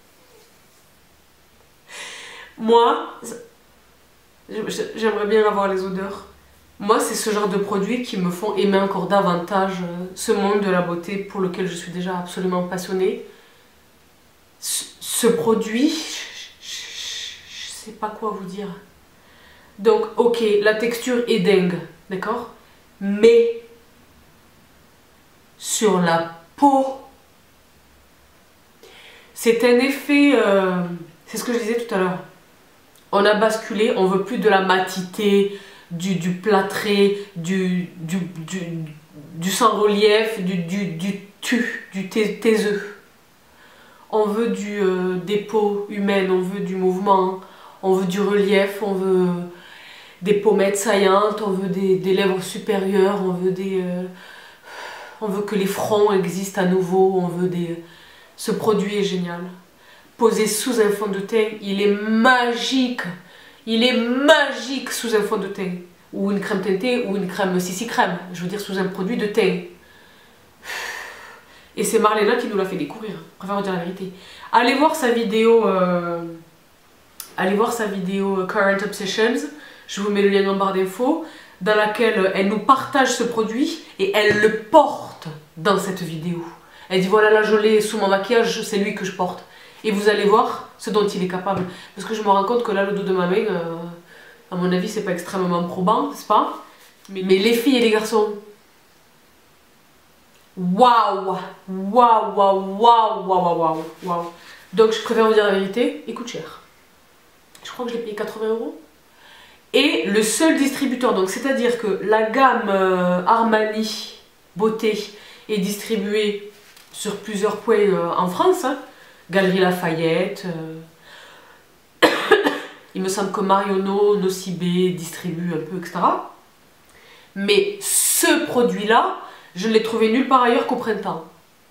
Moi, j'aimerais bien avoir les odeurs. Moi, c'est ce genre de produits qui me font aimer encore davantage ce monde de la beauté pour lequel je suis déjà absolument passionnée. Ce, ce produit, je ne sais pas quoi vous dire. Donc, ok, la texture est dingue, d'accord? Mais, sur la peau, c'est un effet, euh, c'est ce que je disais tout à l'heure. On a basculé, on veut plus de la matité, du, du plâtré, du, du, du, du sans relief, du, du, du tu, du taiseux. On veut du, euh, des peaux humaines, on veut du mouvement, on veut du relief, on veut des pommettes saillantes, on veut des, des lèvres supérieures, on veut des, euh, on veut que les fronts existent à nouveau, on veut des... Ce produit est génial. Posé sous un fond de teint, il est magique. Il est magique sous un fond de teint. Ou une crème teintée, ou une crème C C crème. Je veux dire sous un produit de teint. Et c'est Marlena qui nous l'a fait découvrir, je préfère vous dire la vérité. Allez voir sa vidéo, euh, allez voir sa vidéo euh, Current Obsessions, je vous mets le lien dans la barre d'infos, dans laquelle elle nous partage ce produit et elle le porte dans cette vidéo. Elle dit voilà là je l'ai sous mon maquillage, c'est lui que je porte. Et vous allez voir ce dont il est capable. Parce que je me rends compte que là le dos de ma main, euh, à mon avis c'est pas extrêmement probant, n'est-ce pas? mais, mais les filles et les garçons, waouh, waouh, waouh, waouh, waouh, waouh, waouh. Donc je préfère vous dire la vérité, il coûte cher. Je crois que je l'ai payé quatre-vingts euros. Et le seul distributeur, donc c'est-à-dire que la gamme euh, Armani Beauté est distribuée sur plusieurs points euh, en France, hein. Galerie Lafayette, euh... il me semble que Marionneau, Nocibé distribue un peu, et cetera. Mais ce produit-là, je ne l'ai trouvé nulle part ailleurs qu'au printemps.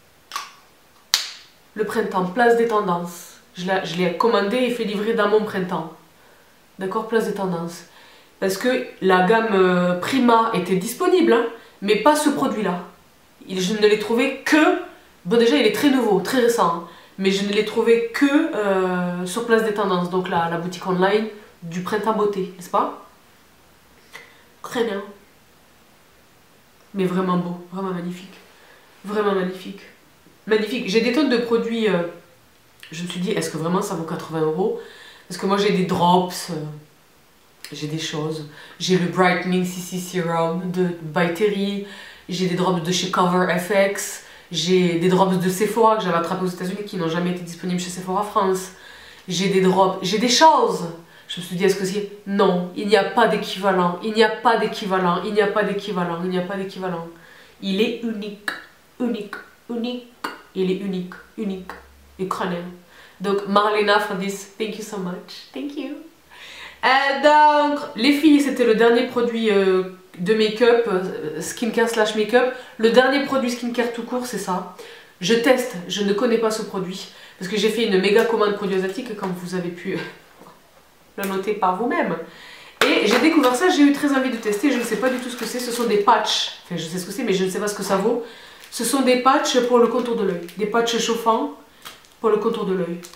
Le printemps, place des tendances. Je l'ai commandé et fait livrer dans mon printemps. D'accord, place des tendances. Parce que la gamme Prima était disponible, hein, mais pas ce produit-là. Je ne l'ai trouvé que... Bon déjà il est très nouveau, très récent, hein, mais je ne l'ai trouvé que euh, sur Place des Tendances, donc la, la boutique online du Printemps Beauté, n'est-ce pas? Très bien. Mais vraiment beau, vraiment magnifique. Vraiment magnifique. Magnifique. J'ai des tonnes de produits, euh, je me suis dit, est-ce que vraiment ça vaut quatre-vingts euros? Parce que moi j'ai des drops... Euh, j'ai des choses, j'ai le Brightening C C Serum de By Terry, j'ai des drops de chez Cover F X, j'ai des drops de Sephora que j'avais attrapés aux États-Unis qui n'ont jamais été disponibles chez Sephora France, j'ai des drops, j'ai des choses. Je me suis dit, est-ce que c'est... Non, il n'y a pas d'équivalent, il n'y a pas d'équivalent, il n'y a pas d'équivalent, il n'y a pas d'équivalent. Il est unique, unique, unique, il est unique, unique, et crânien. Donc Marlena for this, thank you so much, thank you. Euh, donc, les filles, c'était le dernier produit euh, de make-up, euh, skincare slash make-up. Le dernier produit skincare tout court, c'est ça. Je teste, je ne connais pas ce produit. Parce que j'ai fait une méga commande produit asiatique, comme vous avez pu le noter par vous-même. Et j'ai découvert ça, j'ai eu très envie de tester, je ne sais pas du tout ce que c'est. Ce sont des patchs, enfin je sais ce que c'est, mais je ne sais pas ce que ça vaut. Ce sont des patchs pour le contour de l'œil. Des patchs chauffants pour le contour de l'œil.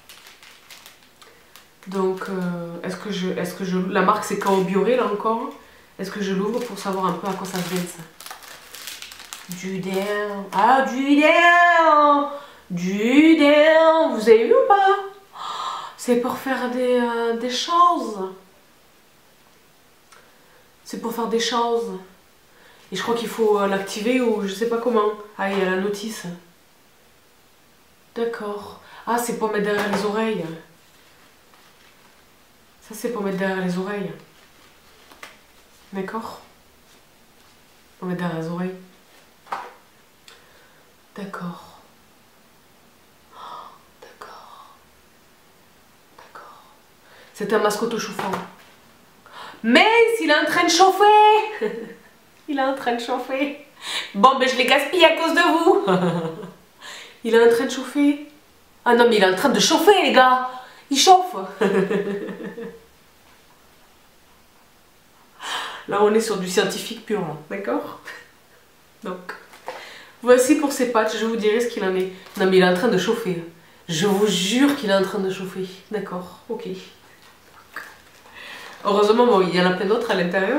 Donc, euh, est-ce que je... Est-ce que je... La marque, c'est Kao Bioré, là encore. Est-ce que je l'ouvre pour savoir un peu à quoi ça vient, ça? Du derme. Ah, du derme. Du derme. Vous avez vu ou pas? C'est pour faire des, euh, des choses. C'est pour faire des choses. Et je crois qu'il faut euh, l'activer ou je sais pas comment. Ah, il y a la notice. D'accord. Ah, c'est pour mettre derrière les oreilles. Ça, c'est pour mettre derrière les oreilles. D'accord? Pour mettre derrière les oreilles. D'accord. Oh, d'accord. D'accord. C'est un masque auto-chauffant. Mais il est en train de chauffer. Il est en train de chauffer. Bon, ben je l'ai gaspillé à cause de vous. Il est en train de chauffer. Ah non, mais il est en train de chauffer, les gars. Il chauffe. Là, on est sur du scientifique pur, là. D'accord? Donc, voici pour ces patchs. Je vous dirai ce qu'il en est. Non, mais il est en train de chauffer. Je vous jure qu'il est en train de chauffer. D'accord, ok. Heureusement, bon, il y en a plein d'autres à l'intérieur.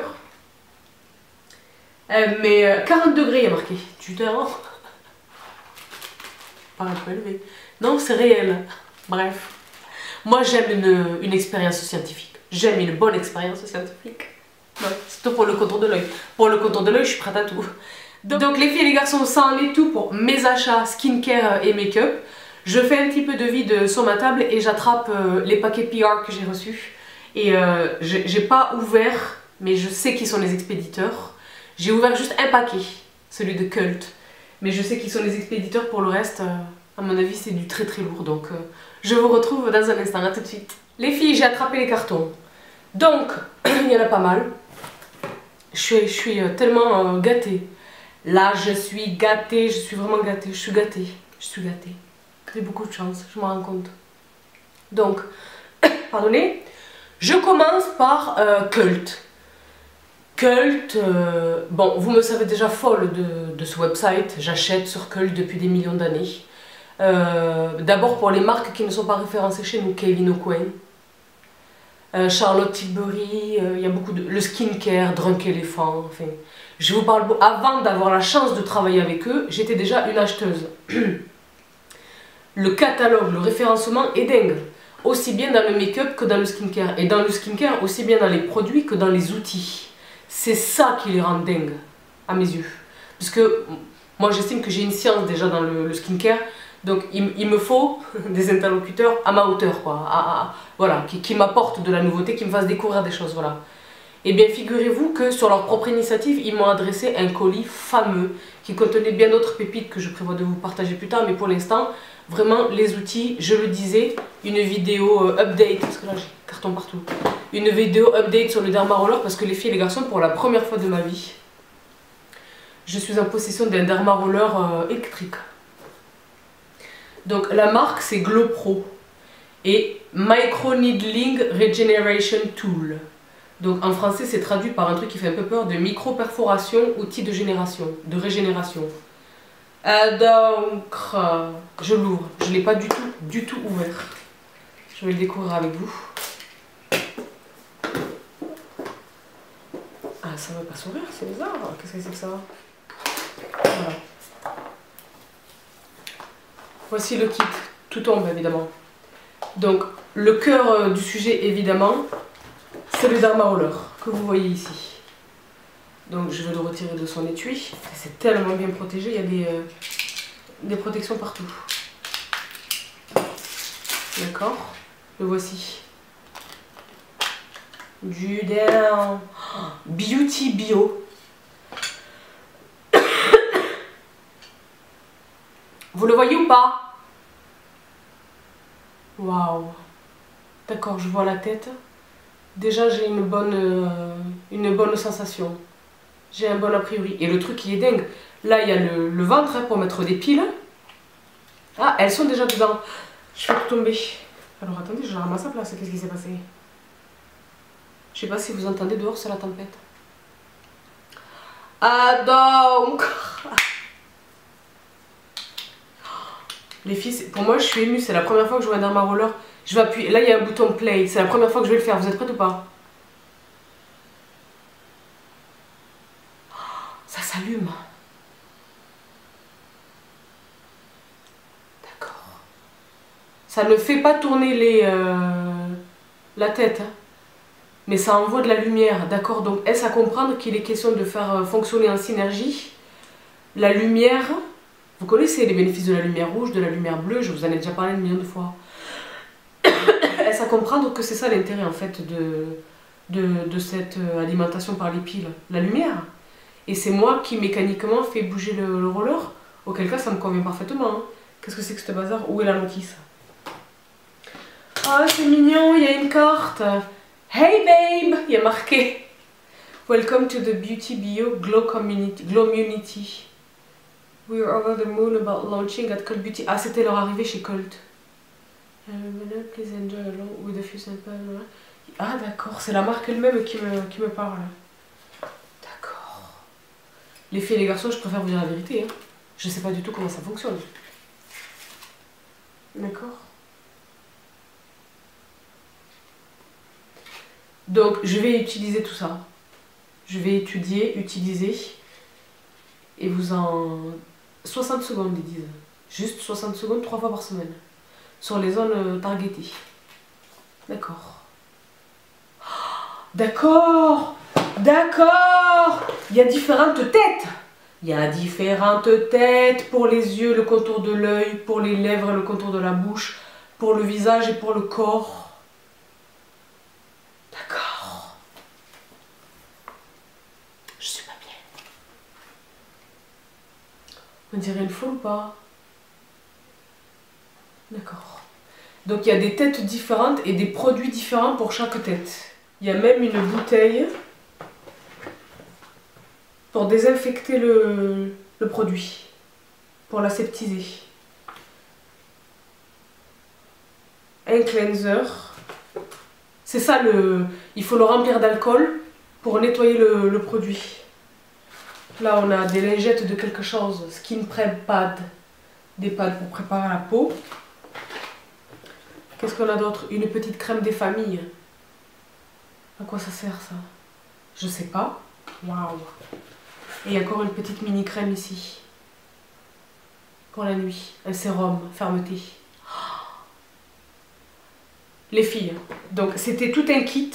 Euh, mais euh, quarante degrés, il y a marqué. Tu t'es rend? Pas un peu élevé. Non, c'est réel. Bref. Moi, j'aime une, une expérience scientifique. J'aime une bonne expérience scientifique. Ouais, surtout pour le contour de l'œil. Pour le contour de l'œil, je suis prête à tout. Donc, Donc, les filles et les garçons, ça en est tout pour mes achats skincare et make-up. Je fais un petit peu de vide sur ma table et j'attrape euh, les paquets P R que j'ai reçus. Et euh, j'ai pas ouvert, mais je sais qui sont les expéditeurs. J'ai ouvert juste un paquet, celui de Cult. Mais je sais qui sont les expéditeurs. Pour le reste, euh, à mon avis, c'est du très très lourd. Donc, euh, je vous retrouve dans un instant. À tout de suite. Les filles, j'ai attrapé les cartons. Donc, il y en a pas mal. Je suis, je suis tellement euh, gâtée. Là, je suis gâtée. Je suis vraiment gâtée. Je suis gâtée. Je suis gâtée. J'ai beaucoup de chance, je me rends compte. Donc, pardonnez. Je commence par euh, Cult. Cult, euh, bon, vous me savez déjà folle de, de ce website, j'achète sur Cult depuis des millions d'années. Euh, D'abord pour les marques qui ne sont pas référencées chez nous, Kevin O'Quinn, euh, Charlotte Tilbury, euh, il y a beaucoup de... le skincare, Drunk Elephant, enfin... Je vous parle, avant d'avoir la chance de travailler avec eux, j'étais déjà une acheteuse. Le catalogue, le référencement est dingue. Aussi bien dans le make-up que dans le skincare. Et dans le skincare, aussi bien dans les produits que dans les outils. C'est ça qui les rend dingues, à mes yeux. Parce que moi j'estime que j'ai une science déjà dans le, le skincare. Donc il, il me faut des interlocuteurs à ma hauteur, quoi. À, à, voilà, qui, qui m'apportent de la nouveauté, qui me fassent découvrir des choses, voilà. Et bien figurez-vous que sur leur propre initiative, ils m'ont adressé un colis fameux qui contenait bien d'autres pépites que je prévois de vous partager plus tard, mais pour l'instant, vraiment les outils, je le disais, une vidéo euh, update, parce que là j'ai carton partout, une vidéo update sur le Derma Roller, parce que les filles et les garçons, pour la première fois de ma vie, je suis en possession d'un Derma Roller euh, électrique. Donc la marque c'est Glow Pro et Micro Needling Regeneration Tool. Donc en français c'est traduit par un truc qui fait un peu peur, de micro-perforation, outil de génération, de régénération. Euh, donc euh, je l'ouvre, je ne l'ai pas du tout, du tout ouvert. Je vais le découvrir avec vous. Ah ça ne veut pas s'ouvrir, c'est bizarre, qu'est-ce que c'est que ça? Voilà. Voici le kit, tout tombe évidemment. Donc le cœur du sujet évidemment, c'est le Derma Roller que vous voyez ici. Donc je vais le retirer de son étui. C'est tellement bien protégé, il y a des, euh, des protections partout. D'accord, le voici. Du Derma Beauty Bio. Vous le voyez ou pas? Waouh. D'accord, je vois la tête. Déjà j'ai une bonne, euh, une bonne sensation. J'ai un bon a priori. Et le truc qui est dingue, là il y a le, le ventre hein, pour mettre des piles. Ah, elles sont déjà dedans. Je fais tout tomber. Alors attendez, je ramasse à place. Qu'est-ce qui s'est passé? Je sais pas si vous entendez dehors, c'est la tempête. Ah donc les filles, pour moi je suis émue, c'est la première fois que je vois un Derma Roller. Je vais appuyer, là il y a un bouton play, c'est la première fois que je vais le faire, vous êtes prêts ou pas? Ça s'allume. D'accord. Ça ne fait pas tourner les, euh, la tête, hein, mais ça envoie de la lumière, d'accord? Donc est-ce à comprendre qu'il est question de faire fonctionner en synergie la lumière? Vous connaissez les bénéfices de la lumière rouge, de la lumière bleue, je vous en ai déjà parlé un million de fois. Est-ce à comprendre que c'est ça l'intérêt en fait de, de, de cette alimentation par les piles? La lumière. Et c'est moi qui mécaniquement fais bouger le, le roller. Auquel cas ça me convient parfaitement. Hein. Qu'est-ce que c'est que ce bazar? Où est la notice? Ah c'est mignon, il y a une carte. Hey babe, il y a marqué Welcome to the Beauty Bio Glow Community. Glow Community. We are over the moon about launching at Cult Beauty. Ah, c'était leur arrivée chez Cult. Please enjoy along with a few samples. Ah, d'accord, c'est la marque elle-même qui me, qui me parle. D'accord. Les filles et les garçons, je préfère vous dire la vérité. Hein. Je sais pas du tout comment ça fonctionne. D'accord. Donc, je vais utiliser tout ça. Je vais étudier, utiliser. Et vous en... soixante secondes, ils disent. Juste soixante secondes, trois fois par semaine. Sur les zones targetées. D'accord. D'accord. D'accord. Il y a différentes têtes. Il y a différentes têtes pour les yeux, le contour de l'œil, pour les lèvres, le contour de la bouche, pour le visage et pour le corps. D'accord. Je suis pas bien. On dirait une folle ou pas? D'accord. Donc il y a des têtes différentes et des produits différents pour chaque tête. Il y a même une bouteille pour désinfecter le, le produit, pour l'aseptiser. Un cleanser. C'est ça le... Il faut le remplir d'alcool pour nettoyer le, le produit. Là, on a des lingettes de quelque chose, Skin Prep Pad, des pads pour préparer la peau. Qu'est-ce qu'on a d'autre? Une petite crème des familles. À quoi ça sert ça? Je sais pas. Waouh! Et il y a encore une petite mini crème ici. Pour la nuit. Un sérum, fermeté. Les filles, donc c'était tout un kit.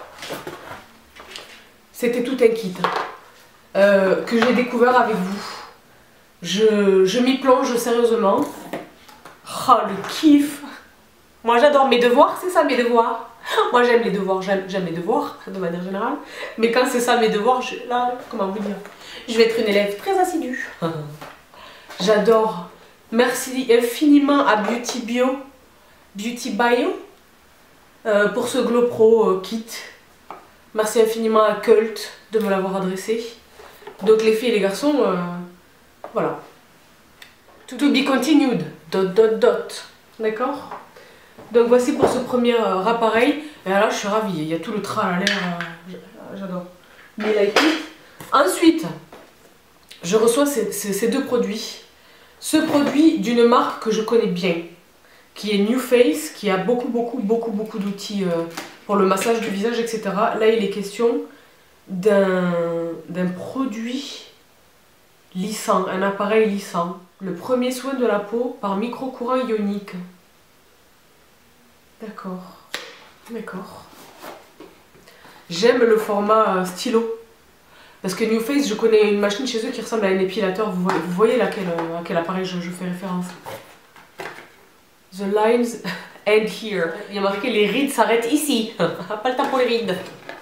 C'était tout un kit euh, que j'ai découvert avec vous. Je, je m'y plonge sérieusement. Oh, le kiff! Moi j'adore mes devoirs, c'est ça mes devoirs. Moi j'aime les devoirs, j'aime les devoirs de manière générale. Mais quand c'est ça mes devoirs, je, là, comment vous dire, je vais être une élève très assidue. J'adore. Merci infiniment à Beauty Bio, Beauty Bio euh, pour ce Glow Pro euh, kit. Merci infiniment à Cult de me l'avoir adressé. Donc les filles et les garçons, euh, voilà. To be continued. Dot dot dot. D'accord? Donc voici pour ce premier euh, appareil. Et là je suis ravie, il y a tout le tralala, euh, j'adore. Mais like it. Ensuite, je reçois ces, ces, ces deux produits. Ce produit d'une marque que je connais bien, qui est New Face, qui a beaucoup beaucoup beaucoup beaucoup d'outils euh, pour le massage du visage, et cetera. Là il est question d'un d'un produit lissant, un appareil lissant. Le premier soin de la peau par micro-courant ionique. D'accord, d'accord. J'aime le format stylo. Parce que New Face, je connais une machine chez eux qui ressemble à un épilateur. Vous voyez, vous voyez laquelle, à quel appareil je, je fais référence. The lines end here. Il y a marqué les rides s'arrêtent ici. Pas le temps pour les rides.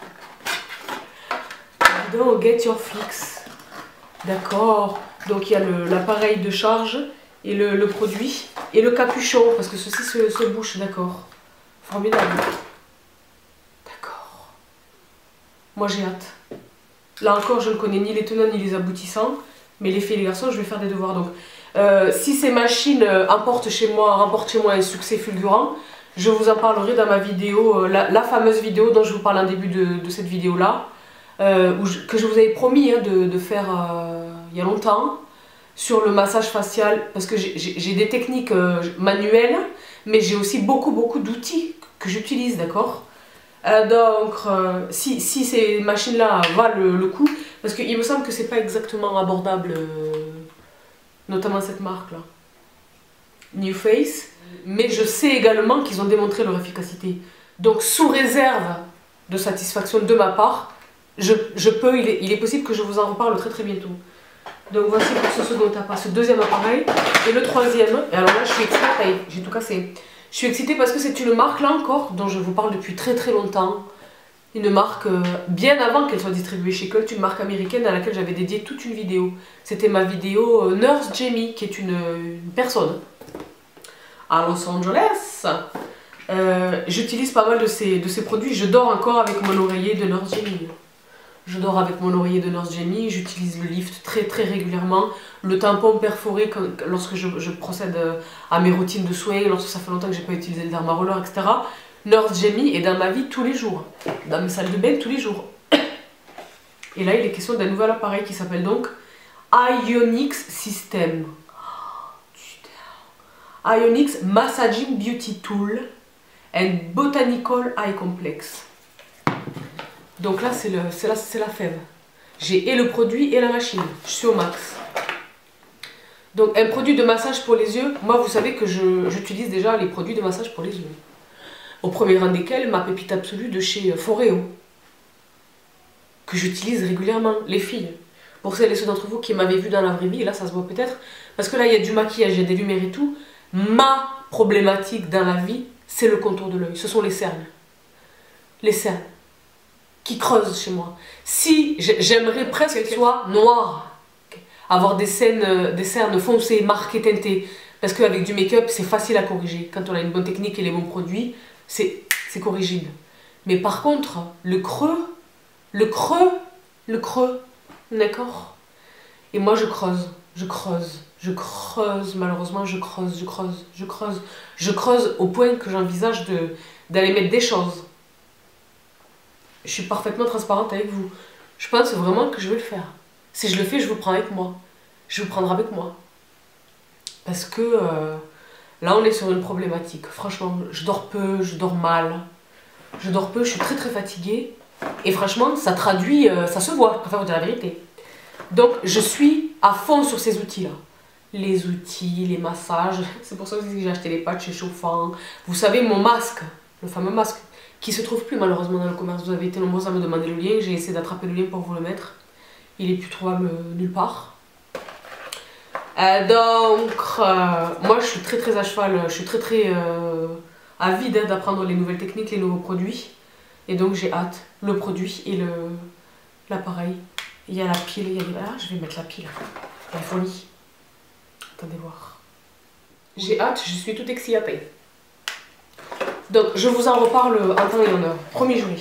Donc, get your fix. D'accord. Donc il y a l'appareil de charge et le, le produit. Et le capuchon, parce que ceci se, se bouche, d'accord. Formidable. D'accord. Moi j'ai hâte. Là encore, je ne connais ni les tenants ni les aboutissants. Mais les filles et les garçons, je vais faire des devoirs. Donc, euh, si ces machines euh, apportent chez moi, rapportent chez moi un succès fulgurant, je vous en parlerai dans ma vidéo, euh, la, la fameuse vidéo dont je vous parle en début de, de cette vidéo-là. Euh, que je vous avais promis hein, de, de faire euh, il y a longtemps. Sur le massage facial. Parce que j'ai des techniques euh, manuelles. Mais j'ai aussi beaucoup beaucoup d'outils que j'utilise, d'accord? Euh, donc, euh, si, si ces machines-là valent le, le coup, parce qu'il me semble que c'est pas exactement abordable, euh, notamment cette marque-là, New Face, mais je sais également qu'ils ont démontré leur efficacité. Donc, sous réserve de satisfaction de ma part, je, je peux, il est, il est possible que je vous en reparle très très bientôt. Donc, voici pour ce second appareil, ce deuxième appareil, et le troisième, et alors là, je suis excitée, j'ai tout cassé. Je suis excitée parce que c'est une marque, là encore, dont je vous parle depuis très très longtemps. Une marque, euh, bien avant qu'elle soit distribuée chez Cult, une marque américaine à laquelle j'avais dédié toute une vidéo. C'était ma vidéo euh, Nurse Jamie, qui est une, une personne à Los Angeles. Euh, J'utilise pas mal de ces, de ces produits. Je dors encore avec mon oreiller de Nurse Jamie. Je dors avec mon oreiller de Nurse Jamie, j'utilise le lift très très régulièrement, le tampon perforé quand, lorsque je, je procède à mes routines de soins, lorsque ça fait longtemps que j'ai pas utilisé le Derma Roller, et cetera. Nurse Jamie est dans ma vie tous les jours, dans mes salles de bain tous les jours. Et là il est question d'un nouvel appareil qui s'appelle donc Ionix System. Ionix Massaging Beauty Tool and Botanical Eye Complex. Donc là, c'est la, la fève. J'ai et le produit et la machine. Je suis au max. Donc un produit de massage pour les yeux. Moi, vous savez que j'utilise déjà les produits de massage pour les yeux. Au premier rang desquels, ma pépite absolue de chez Foreo. Que j'utilise régulièrement, les filles. Pour celles et ceux d'entre vous qui m'avaient vu dans la vraie vie, et là ça se voit peut-être. Parce que là, il y a du maquillage, il y a des lumières et tout. Ma problématique dans la vie, c'est le contour de l'œil. Ce sont les cernes. Les cernes. Qui creuse chez moi. Si j'aimerais presque qu'elle soit noire, avoir des scènes, des cernes foncées, marquées, teintées, parce qu'avec du make-up c'est facile à corriger. Quand on a une bonne technique et les bons produits, c'est corrigible. Mais par contre, le creux, le creux, le creux, d'accord? Et moi je creuse, je creuse, je creuse, malheureusement je creuse, je creuse, je creuse, je creuse au point que j'envisage d'aller mettre des choses. je suis parfaitement transparente avec vous. Je pense vraiment que je vais le faire. Si je le fais, je vous prends avec moi. Je vous prendrai avec moi. Parce que euh, là, on est sur une problématique. Franchement, je dors peu, je dors mal. Je dors peu, je suis très très fatiguée. Et franchement, ça traduit, euh, ça se voit, je préfère vous dire la vérité. Donc, je suis à fond sur ces outils-là. Les outils, les massages. C'est pour ça que j'ai acheté les patchs chauffants. Vous savez, mon masque, le fameux masque, qui se trouve plus malheureusement dans le commerce. Vous avez été nombreux à me demander le lien. J'ai essayé d'attraper le lien pour vous le mettre. Il est plus trouvable nulle part. Euh, donc, euh, moi je suis très très à cheval. Je suis très très euh, avide d'apprendre les nouvelles techniques, les nouveaux produits. Et donc j'ai hâte. Le produit et le l'appareil. Il y a la pile. Il y a des... Ah, je vais mettre la pile. Elle est fournie. Attendez voir. J'ai hâte. Je suis toute excitée. Donc, je vous en reparle en temps et en heure. Promis, juillet.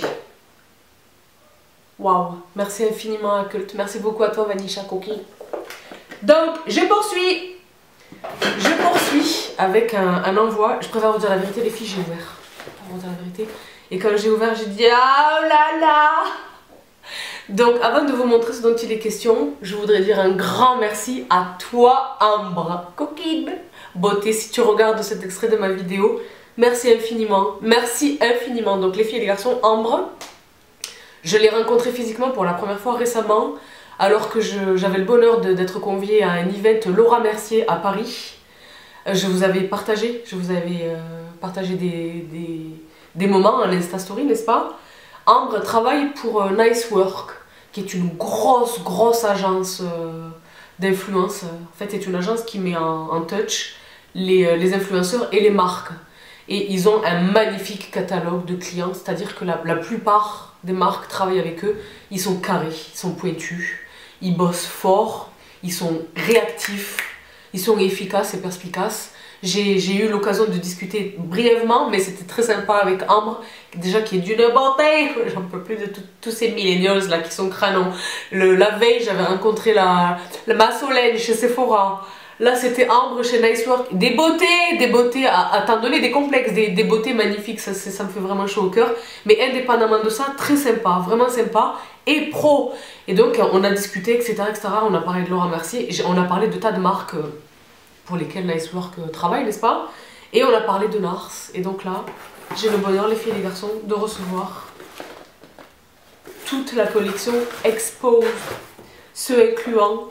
Waouh. Merci infiniment à Cult. Merci beaucoup à toi, Vanisha Coquille. Donc, je poursuis. Je poursuis avec un, un envoi. Je préfère vous dire la vérité, les filles, j'ai ouvert. Pour vous dire la vérité. Et quand j'ai ouvert, j'ai dit ah oh là là. Donc, avant de vous montrer ce dont il est question, je voudrais dire un grand merci à toi, Ambre. Coquille. Beauté, si tu regardes cet extrait de ma vidéo. Merci infiniment, merci infiniment. Donc les filles et les garçons, Ambre, je l'ai rencontrée physiquement pour la première fois récemment, alors que j'avais le bonheur d'être conviée à un event Laura Mercier à Paris. Je vous avais partagé, je vous avais euh, partagé des, des, des moments à l'Insta Story, n'est-ce pas? Ambre travaille pour euh, Nice Work, qui est une grosse, grosse agence euh, d'influence. En fait, c'est une agence qui met en, en touch les, les influenceurs et les marques. Et ils ont un magnifique catalogue de clients, c'est-à-dire que la, la plupart des marques travaillent avec eux. Ils sont carrés, ils sont pointus, ils bossent fort, ils sont réactifs, ils sont efficaces et perspicaces. J'ai eu l'occasion de discuter brièvement, mais c'était très sympa avec Ambre, déjà qui est d'une bonté. J'en peux plus de tous ces millennials là qui sont crânons. Le, la veille, j'avais rencontré la, la Massolène chez Sephora. Là, c'était Ambre chez Nice Work. Des beautés, des beautés à, à t'en donner des complexes, des, des beautés magnifiques. Ça, ça me fait vraiment chaud au cœur. Mais indépendamment de ça, très sympa, vraiment sympa et pro. Et donc, on a discuté, et cetera, et cetera. On a parlé de Laura Mercier. On a parlé de tas de marques pour lesquelles Nice Work travaille, n'est-ce pas? Et on a parlé de Nars. Et donc là, j'ai le bonheur, les filles et les garçons, de recevoir toute la collection Expose, ce incluant.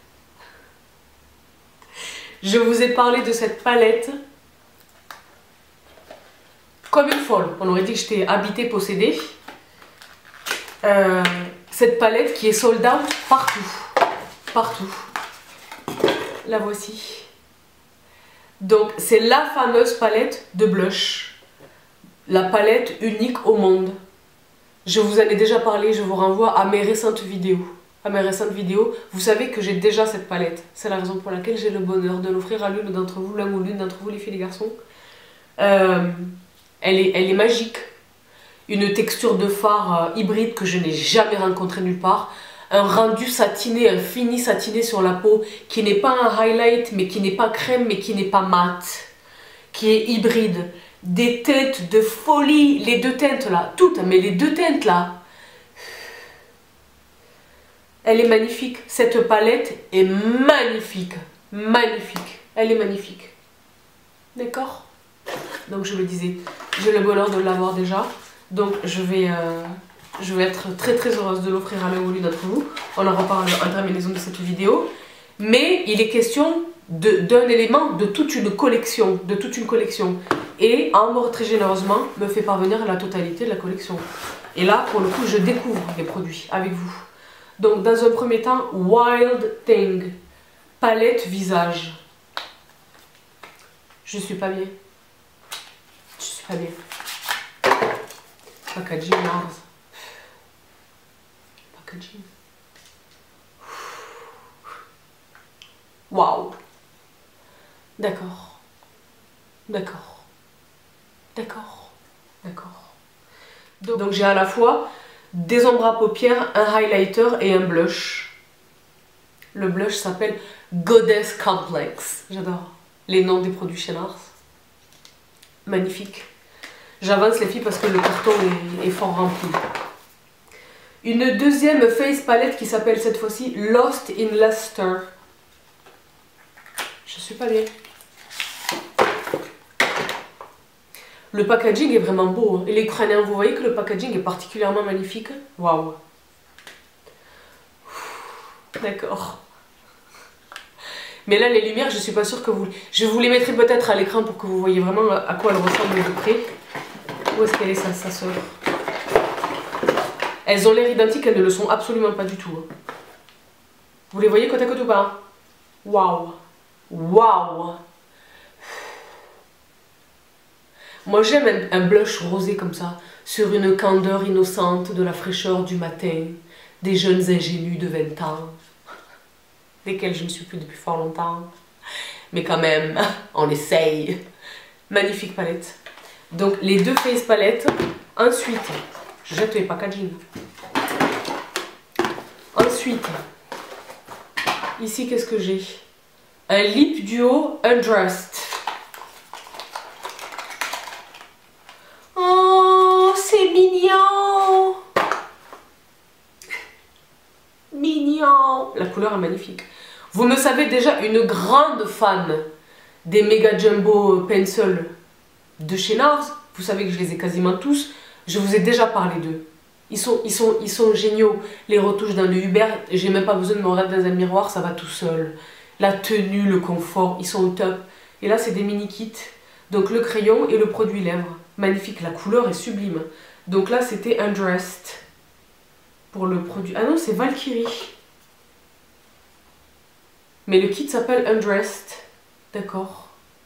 Je vous ai parlé de cette palette comme une folle. On aurait dit que j'étais habitée, possédée. Euh, cette palette qui est sold out partout. Partout. La voici. Donc, c'est la fameuse palette de blush. La palette unique au monde. Je vous en ai déjà parlé, je vous renvoie à mes récentes vidéos. À mes récentes vidéos, vous savez que j'ai déjà cette palette. C'est la raison pour laquelle j'ai le bonheur de l'offrir à l'une d'entre vous, l'un ou l'une d'entre vous, les filles et les garçons. Euh, elle, est, elle est magique. Une texture de fard euh, hybride que je n'ai jamais rencontrée nulle part. Un rendu satiné, un fini satiné sur la peau qui n'est pas un highlight, mais qui n'est pas crème, mais qui n'est pas mat. Qui est hybride. Des teintes de folie. Les deux teintes là, toutes, mais les deux teintes là. Elle est magnifique. Cette palette est magnifique. Magnifique. Elle est magnifique. D'accord? Donc je le disais, j'ai le bonheur de l'avoir déjà. Donc je vais, euh, je vais être très très heureuse de l'offrir à l'un ou l'une d'entre vous. On en reparle en terminaison de cette vidéo. Mais il est question d'un élément, de toute une collection. De toute une collection. Et Ambre très généreusement me fait parvenir la totalité de la collection. Et là, pour le coup, je découvre les produits avec vous. Donc, dans un premier temps, Wild Thing, palette visage. Je suis pas bien. Je suis pas bien. Packaging Mars. Packaging. Waouh. D'accord. D'accord. D'accord. D'accord. Donc, Donc j'ai à la fois des ombres à paupières, un highlighter et un blush. Le blush s'appelle Goddess Complex. J'adore les noms des produits chez Nars. Magnifique. J'avance les filles parce que le carton est, est fort rempli. Une deuxième face palette qui s'appelle cette fois-ci Lost in Luster. Je suis pas bien. Le packaging est vraiment beau. Hein. Et les crâniens, vous voyez que le packaging est particulièrement magnifique. Waouh. D'accord. Mais là, les lumières, je suis pas sûre que vous... Je vous les mettrai peut-être à l'écran pour que vous voyez vraiment à quoi elles ressemblent de près. Où est-ce qu'elle est, sa, sa sœur? Elles ont l'air identiques, elles ne le sont absolument pas du tout. Hein. Vous les voyez côte à côte ou pas? Waouh. Waouh. Moi j'aime un, un blush rosé comme ça, sur une candeur innocente de la fraîcheur du matin, des jeunes ingénus de vingt ans, desquels je ne suis plus depuis fort longtemps, mais quand même, on essaye. Magnifique palette. Donc les deux face palettes, ensuite, je jette les packaging. Ensuite, ici qu'est-ce que j'ai? Un lip duo Undressed. Oh, c'est mignon! Mignon! La couleur est magnifique. Vous me savez déjà une grande fan des Mega Jumbo Pencil de chez Nars. Vous savez que je les ai quasiment tous. Je vous ai déjà parlé d'eux. Ils sont, ils, sont, ils sont géniaux. Les retouches dans le Uber, j'ai même pas besoin de me regarder dans un miroir, ça va tout seul. La tenue, le confort, ils sont au top. Et là, c'est des mini kits. Donc le crayon et le produit lèvres. Magnifique, la couleur est sublime. Donc là, c'était Undressed. Pour le produit... Ah non, c'est Valkyrie. Mais le kit s'appelle Undressed. D'accord.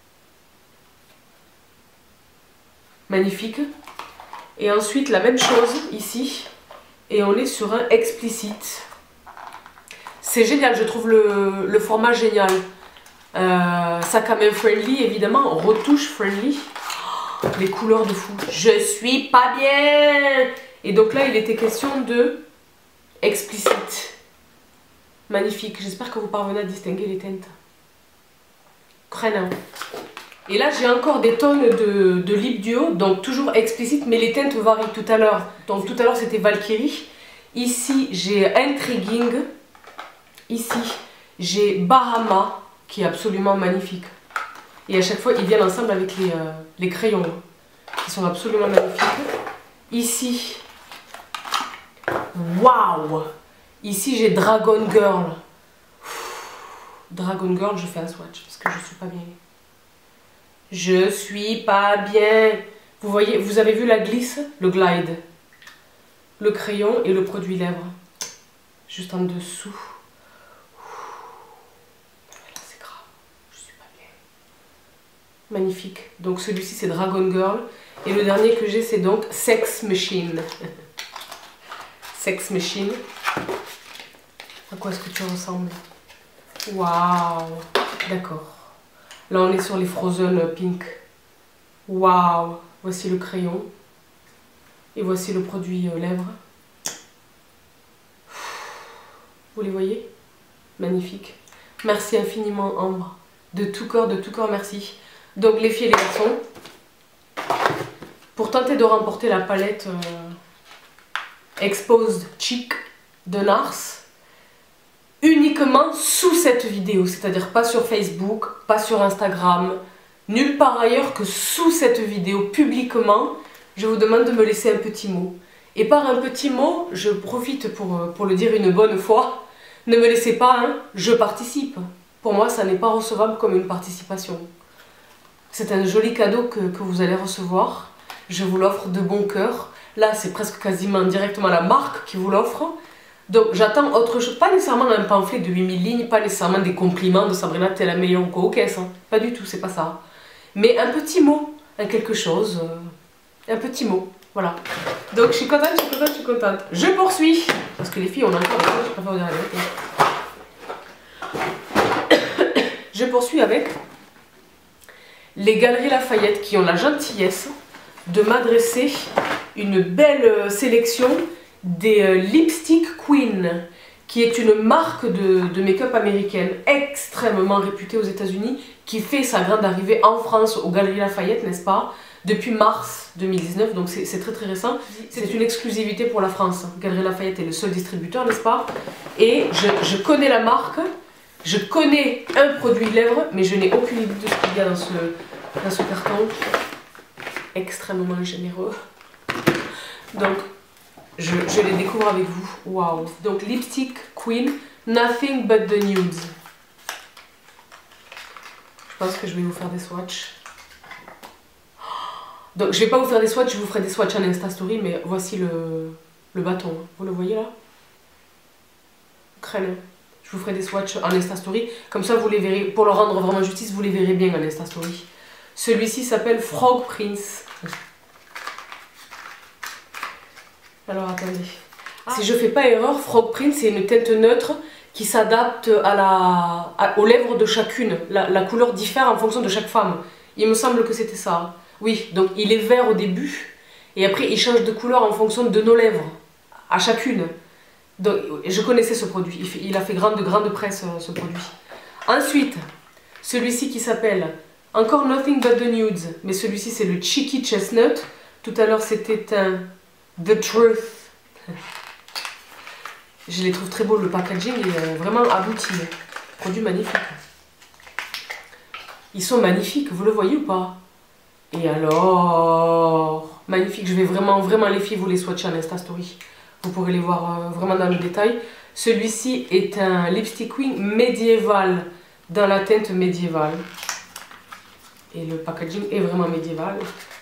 Magnifique. Et ensuite, la même chose ici. Et on est sur un Explicit. C'est génial, je trouve le, le format génial. Euh, sac à main friendly, évidemment. Retouche friendly. Oh, les couleurs de fou. Je suis pas bien. Et donc là, il était question de Explicit. Magnifique. J'espère que vous parvenez à distinguer les teintes. Crâne. Et là, j'ai encore des tonnes de, de lip duo, donc toujours explicite, mais les teintes varient tout à l'heure. Donc tout à l'heure, c'était Valkyrie. Ici, j'ai Intriguing. Ici, j'ai Bahama, qui est absolument magnifique. Et à chaque fois, ils viennent ensemble avec les, euh, les crayons, qui sont absolument magnifiques. Ici, waouh! Ici, j'ai Dragon Girl. Dragon Girl, je fais un swatch, parce que je suis pas bien. Je suis pas bien. Vous voyez, vous avez vu la glisse, le glide, le crayon et le produit lèvres. Juste en dessous. Là, c'est grave. Je suis pas bien. Magnifique. Donc celui-ci, c'est Dragon Girl. Et le dernier que j'ai, c'est donc Sex Machine. Sex Machine. À quoi est-ce que tu ressembles? Waouh. D'accord. Là, on est sur les Frozen Pink. Waouh! Voici le crayon. Et voici le produit lèvres. Vous les voyez? Magnifique. Merci infiniment, Ambre. De tout cœur, de tout cœur, merci. Donc, les filles et les garçons, pour tenter de remporter la palette euh, Exposed Cheek de Nars, uniquement sous cette vidéo, c'est-à-dire pas sur Facebook, pas sur Instagram, nulle part ailleurs que sous cette vidéo, publiquement, je vous demande de me laisser un petit mot. Et par un petit mot, je profite pour, pour le dire une bonne fois, ne me laissez pas un « je participe ». Pour moi, ça n'est pas recevable comme une participation. C'est un joli cadeau que, que vous allez recevoir, je vous l'offre de bon cœur. Là, c'est presque quasiment directement la marque qui vous l'offre. Donc j'attends autre chose, pas nécessairement un pamphlet de huit mille lignes, pas nécessairement des compliments de Sabrina, t'es la meilleure ou quoi, ok, ça, pas du tout, c'est pas ça. Mais un petit mot, un quelque chose, euh, un petit mot, voilà. Donc je suis contente, je suis contente, je suis contente. Je poursuis, parce que les filles, on a encore des choses, je préfère vous dire la vérité. Je poursuis avec les Galeries Lafayette qui ont la gentillesse de m'adresser une belle sélection des euh, Lipstick Queen, qui est une marque de, de make-up américaine extrêmement réputée aux États-Unis, qui fait sa grande arrivée en France aux Galeries Lafayette, n'est-ce pas? depuis mars deux mille dix-neuf, donc c'est très très récent. C'est une exclusivité pour la France. Galeries Lafayette est le seul distributeur, n'est-ce pas? Et je, je connais la marque, je connais un produit lèvres, mais je n'ai aucune idée de ce qu'il y a dans ce, dans ce carton. Extrêmement généreux. Donc, je, je les découvre avec vous. Waouh! Donc, Lipstick Queen, Nothing But The Nudes. Je pense que je vais vous faire des swatchs. Donc, je vais pas vous faire des swatchs, je vous ferai des swatchs en Insta Story, mais voici le, le bâton. Vous le voyez là? Crème. Je vous ferai des swatchs en Insta Story. Comme ça, vous les verrez. Pour leur rendre vraiment justice, vous les verrez bien en Insta Story. Celui-ci s'appelle Frog Prince. Alors, attendez. Ah. Si je fais pas erreur, Frog Prince, c'est une teinte neutre qui s'adapte à la, à, aux lèvres de chacune. La, la couleur diffère en fonction de chaque femme. Il me semble que c'était ça. Oui, donc il est vert au début, et après il change de couleur en fonction de nos lèvres, à chacune. Donc je connaissais ce produit, il, fait, il a fait grande, grande presse ce produit. Ensuite, celui-ci qui s'appelle encore Nothing But The Nudes, mais celui-ci c'est le Cheeky Chestnut. Tout à l'heure c'était un The Truth. Je les trouve très beaux, le packaging est vraiment abouti. Produit magnifique. Ils sont magnifiques, vous le voyez ou pas? Et alors, magnifique, je vais vraiment, vraiment les filles vous les swatcher en Insta Story. Vous pourrez les voir euh, vraiment dans le détail. Celui-ci est un Lipstick Queen médiéval, dans la teinte médiévale. Et le packaging est vraiment médiéval.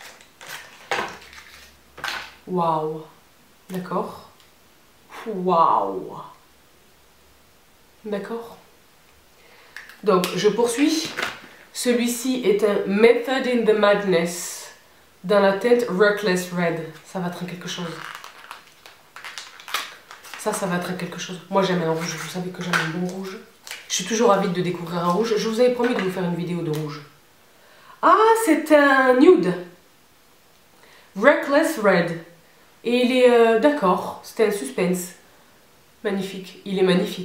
Waouh. D'accord. Waouh. D'accord. Donc, je poursuis. Celui-ci est un Method in the Madness dans la teinte Reckless Red. Ça va être quelque chose. Ça, ça va être quelque chose. Moi, j'aime un rouge. Vous savez que j'aime un bon rouge. Je suis toujours avide de découvrir un rouge. Je vous avais promis de vous faire une vidéo de rouge. Ah, c'est un nude. Reckless Red. Et il est... Euh, D'accord, c'était un suspense. Magnifique. Il est magnifique.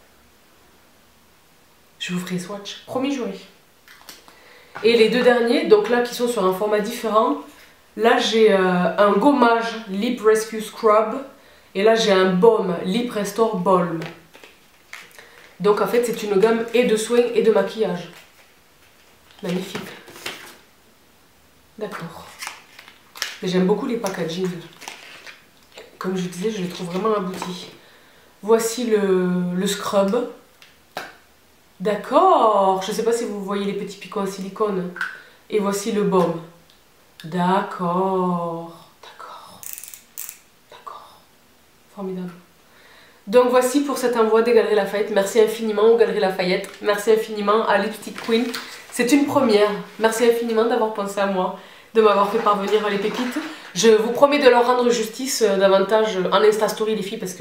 Je vous ferai swatch. Promis, juré. Et les deux derniers, donc là qui sont sur un format différent, là j'ai euh, un gommage Lip Rescue Scrub et là j'ai un baume Lip Restore Balm. Donc en fait c'est une gamme et de soins et de maquillage. Magnifique. D'accord. Mais j'aime beaucoup les packaging. Comme je disais, je les trouve vraiment aboutis. Voici le, le scrub. D'accord, je ne sais pas si vous voyez les petits picots en silicone. Et voici le baume. D'accord, d'accord, d'accord. Formidable. Donc voici pour cet envoi des Galeries Lafayette. Merci infiniment aux Galeries Lafayette. Merci infiniment à Lipstick Queen. C'est une première. Merci infiniment d'avoir pensé à moi, de m'avoir fait parvenir les pépites. Je vous promets de leur rendre justice davantage en Insta Story les filles parce que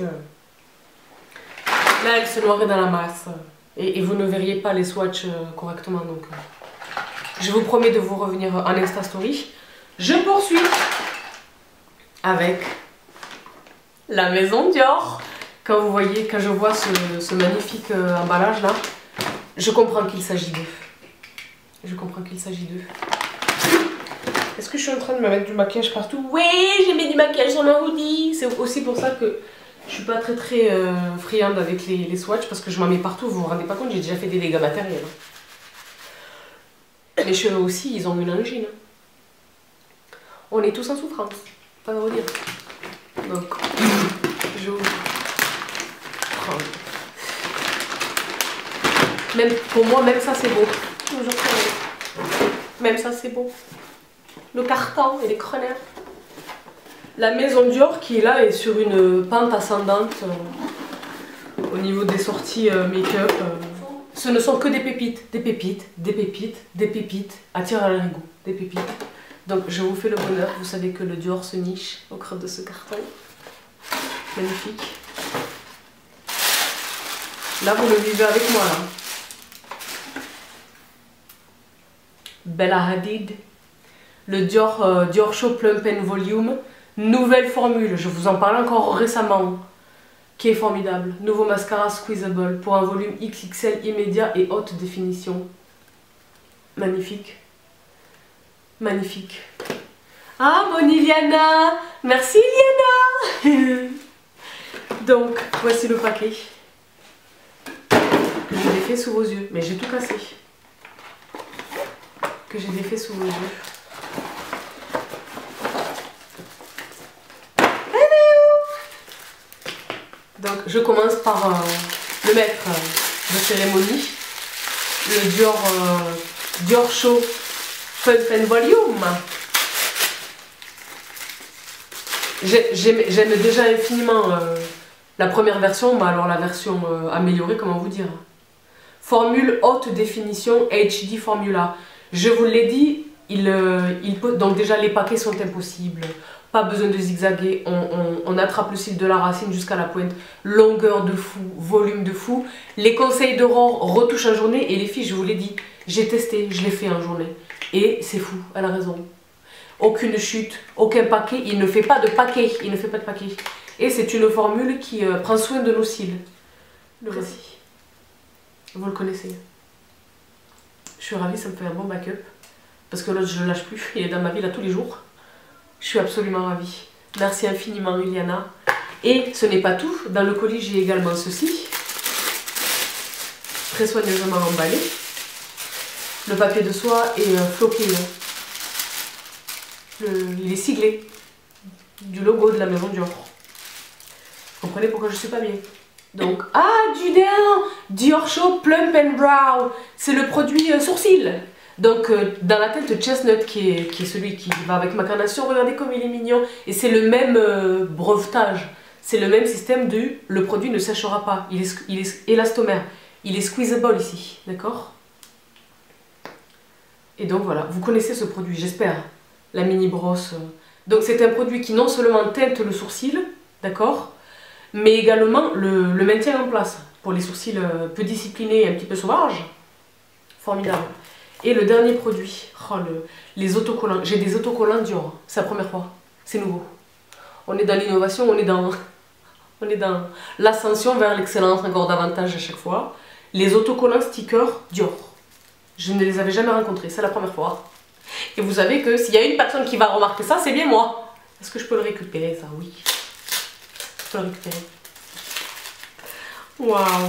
là elles se noieraient dans la masse. Et, et vous ne verriez pas les swatchs euh, correctement. Donc, euh, je vous promets de vous revenir en Insta Story. Je poursuis avec la maison Dior. Quand vous voyez, quand je vois ce, ce magnifique euh, emballage là, je comprends qu'il s'agit d'eux. Je comprends qu'il s'agit d'eux. Est-ce que je suis en train de me mettre du maquillage partout? Oui, j'ai mis du maquillage sur mon hoodie. C'est aussi pour ça que je suis pas très très euh, friande avec les, les swatchs parce que je m'en mets partout, vous vous rendez pas compte, j'ai déjà fait des dégâts matériels. Mes cheveux aussi, ils ont une angine. On est tous en souffrance, pas à vous dire. Donc, je vous prends. Même pour moi, même ça c'est beau. Toujours pareil. Même ça c'est beau. Le carton et les creneurs. La maison Dior qui est là est sur une pente ascendante euh, au niveau des sorties euh, make-up. Euh. Ce ne sont que des pépites, des pépites, des pépites, des pépites, à tirer à l'arigot, des pépites. Donc je vous fais le bonheur, vous savez que le Dior se niche au creux de ce carton. Magnifique. Là vous le vivez avec moi là. Bella Hadid. Le Dior, euh, Dior Show Plump and Volume. Nouvelle formule, je vous en parlais encore récemment, qui est formidable. Nouveau mascara squeezable pour un volume X X L immédiat et haute définition. Magnifique. Magnifique. Ah, bonne Iliana. Merci Iliana. Donc, voici le paquet. Que j'ai défait sous vos yeux. Mais j'ai tout cassé. Que j'ai défait sous vos yeux. Donc, je commence par euh, le maître euh, de cérémonie. Le Dior, euh, Dior Show Pump and Volume. J'aime déjà infiniment euh, la première version, mais alors la version euh, améliorée, comment vous dire. Formule haute définition H D Formula. Je vous l'ai dit, il, euh, il peut, donc déjà les paquets sont impossibles. Pas besoin de zigzaguer, on, on, on attrape le cil de la racine jusqu'à la pointe. Longueur de fou, volume de fou. Les conseils d'Aurore, retouche en journée. Et les filles, je vous l'ai dit, j'ai testé, je l'ai fait en journée. Et c'est fou, elle a raison. Aucune chute, aucun paquet, il ne fait pas de paquet, il ne fait pas de paquet. Et c'est une formule qui euh, prend soin de nos cils. Le voici. Vous le connaissez. Je suis ravie, ça me fait un bon backup. Parce que l'autre, je ne le lâche plus, il est dans ma vie là tous les jours. Je suis absolument ravie. Merci infiniment Iliana. Et ce n'est pas tout, dans le colis j'ai également ceci. Très soigneusement emballé. Le papier de soie est euh, floqué. Le, il est siglé du logo de la maison Dior. Vous comprenez pourquoi je ne suis pas bien. Donc, ah, du déant Dior Show Plump and Brow. C'est le produit euh, sourcil. Donc, euh, dans la tête de Chestnut, qui est, qui est celui qui va avec ma carnation, regardez comme il est mignon. Et c'est le même euh, brevetage. C'est le même système de le produit ne séchera pas. Il est, il est élastomère. Il est squeezable ici. D'accord? Et donc voilà, vous connaissez ce produit, j'espère. La mini brosse. Donc c'est un produit qui non seulement teinte le sourcil, d'accord, mais également le, le maintient en place pour les sourcils peu disciplinés et un petit peu sauvages. Formidable. Et le dernier produit, oh, le, les autocollants. J'ai des autocollants Dior, c'est la première fois, c'est nouveau. On est dans l'innovation, on est dans, on est dans l'ascension vers l'excellence encore davantage à chaque fois. Les autocollants stickers Dior. Je ne les avais jamais rencontrés, c'est la première fois. Et vous savez que s'il y a une personne qui va remarquer ça, c'est bien moi. Est-ce que je peux le récupérer, ça? Oui. Je peux le récupérer. Waouh.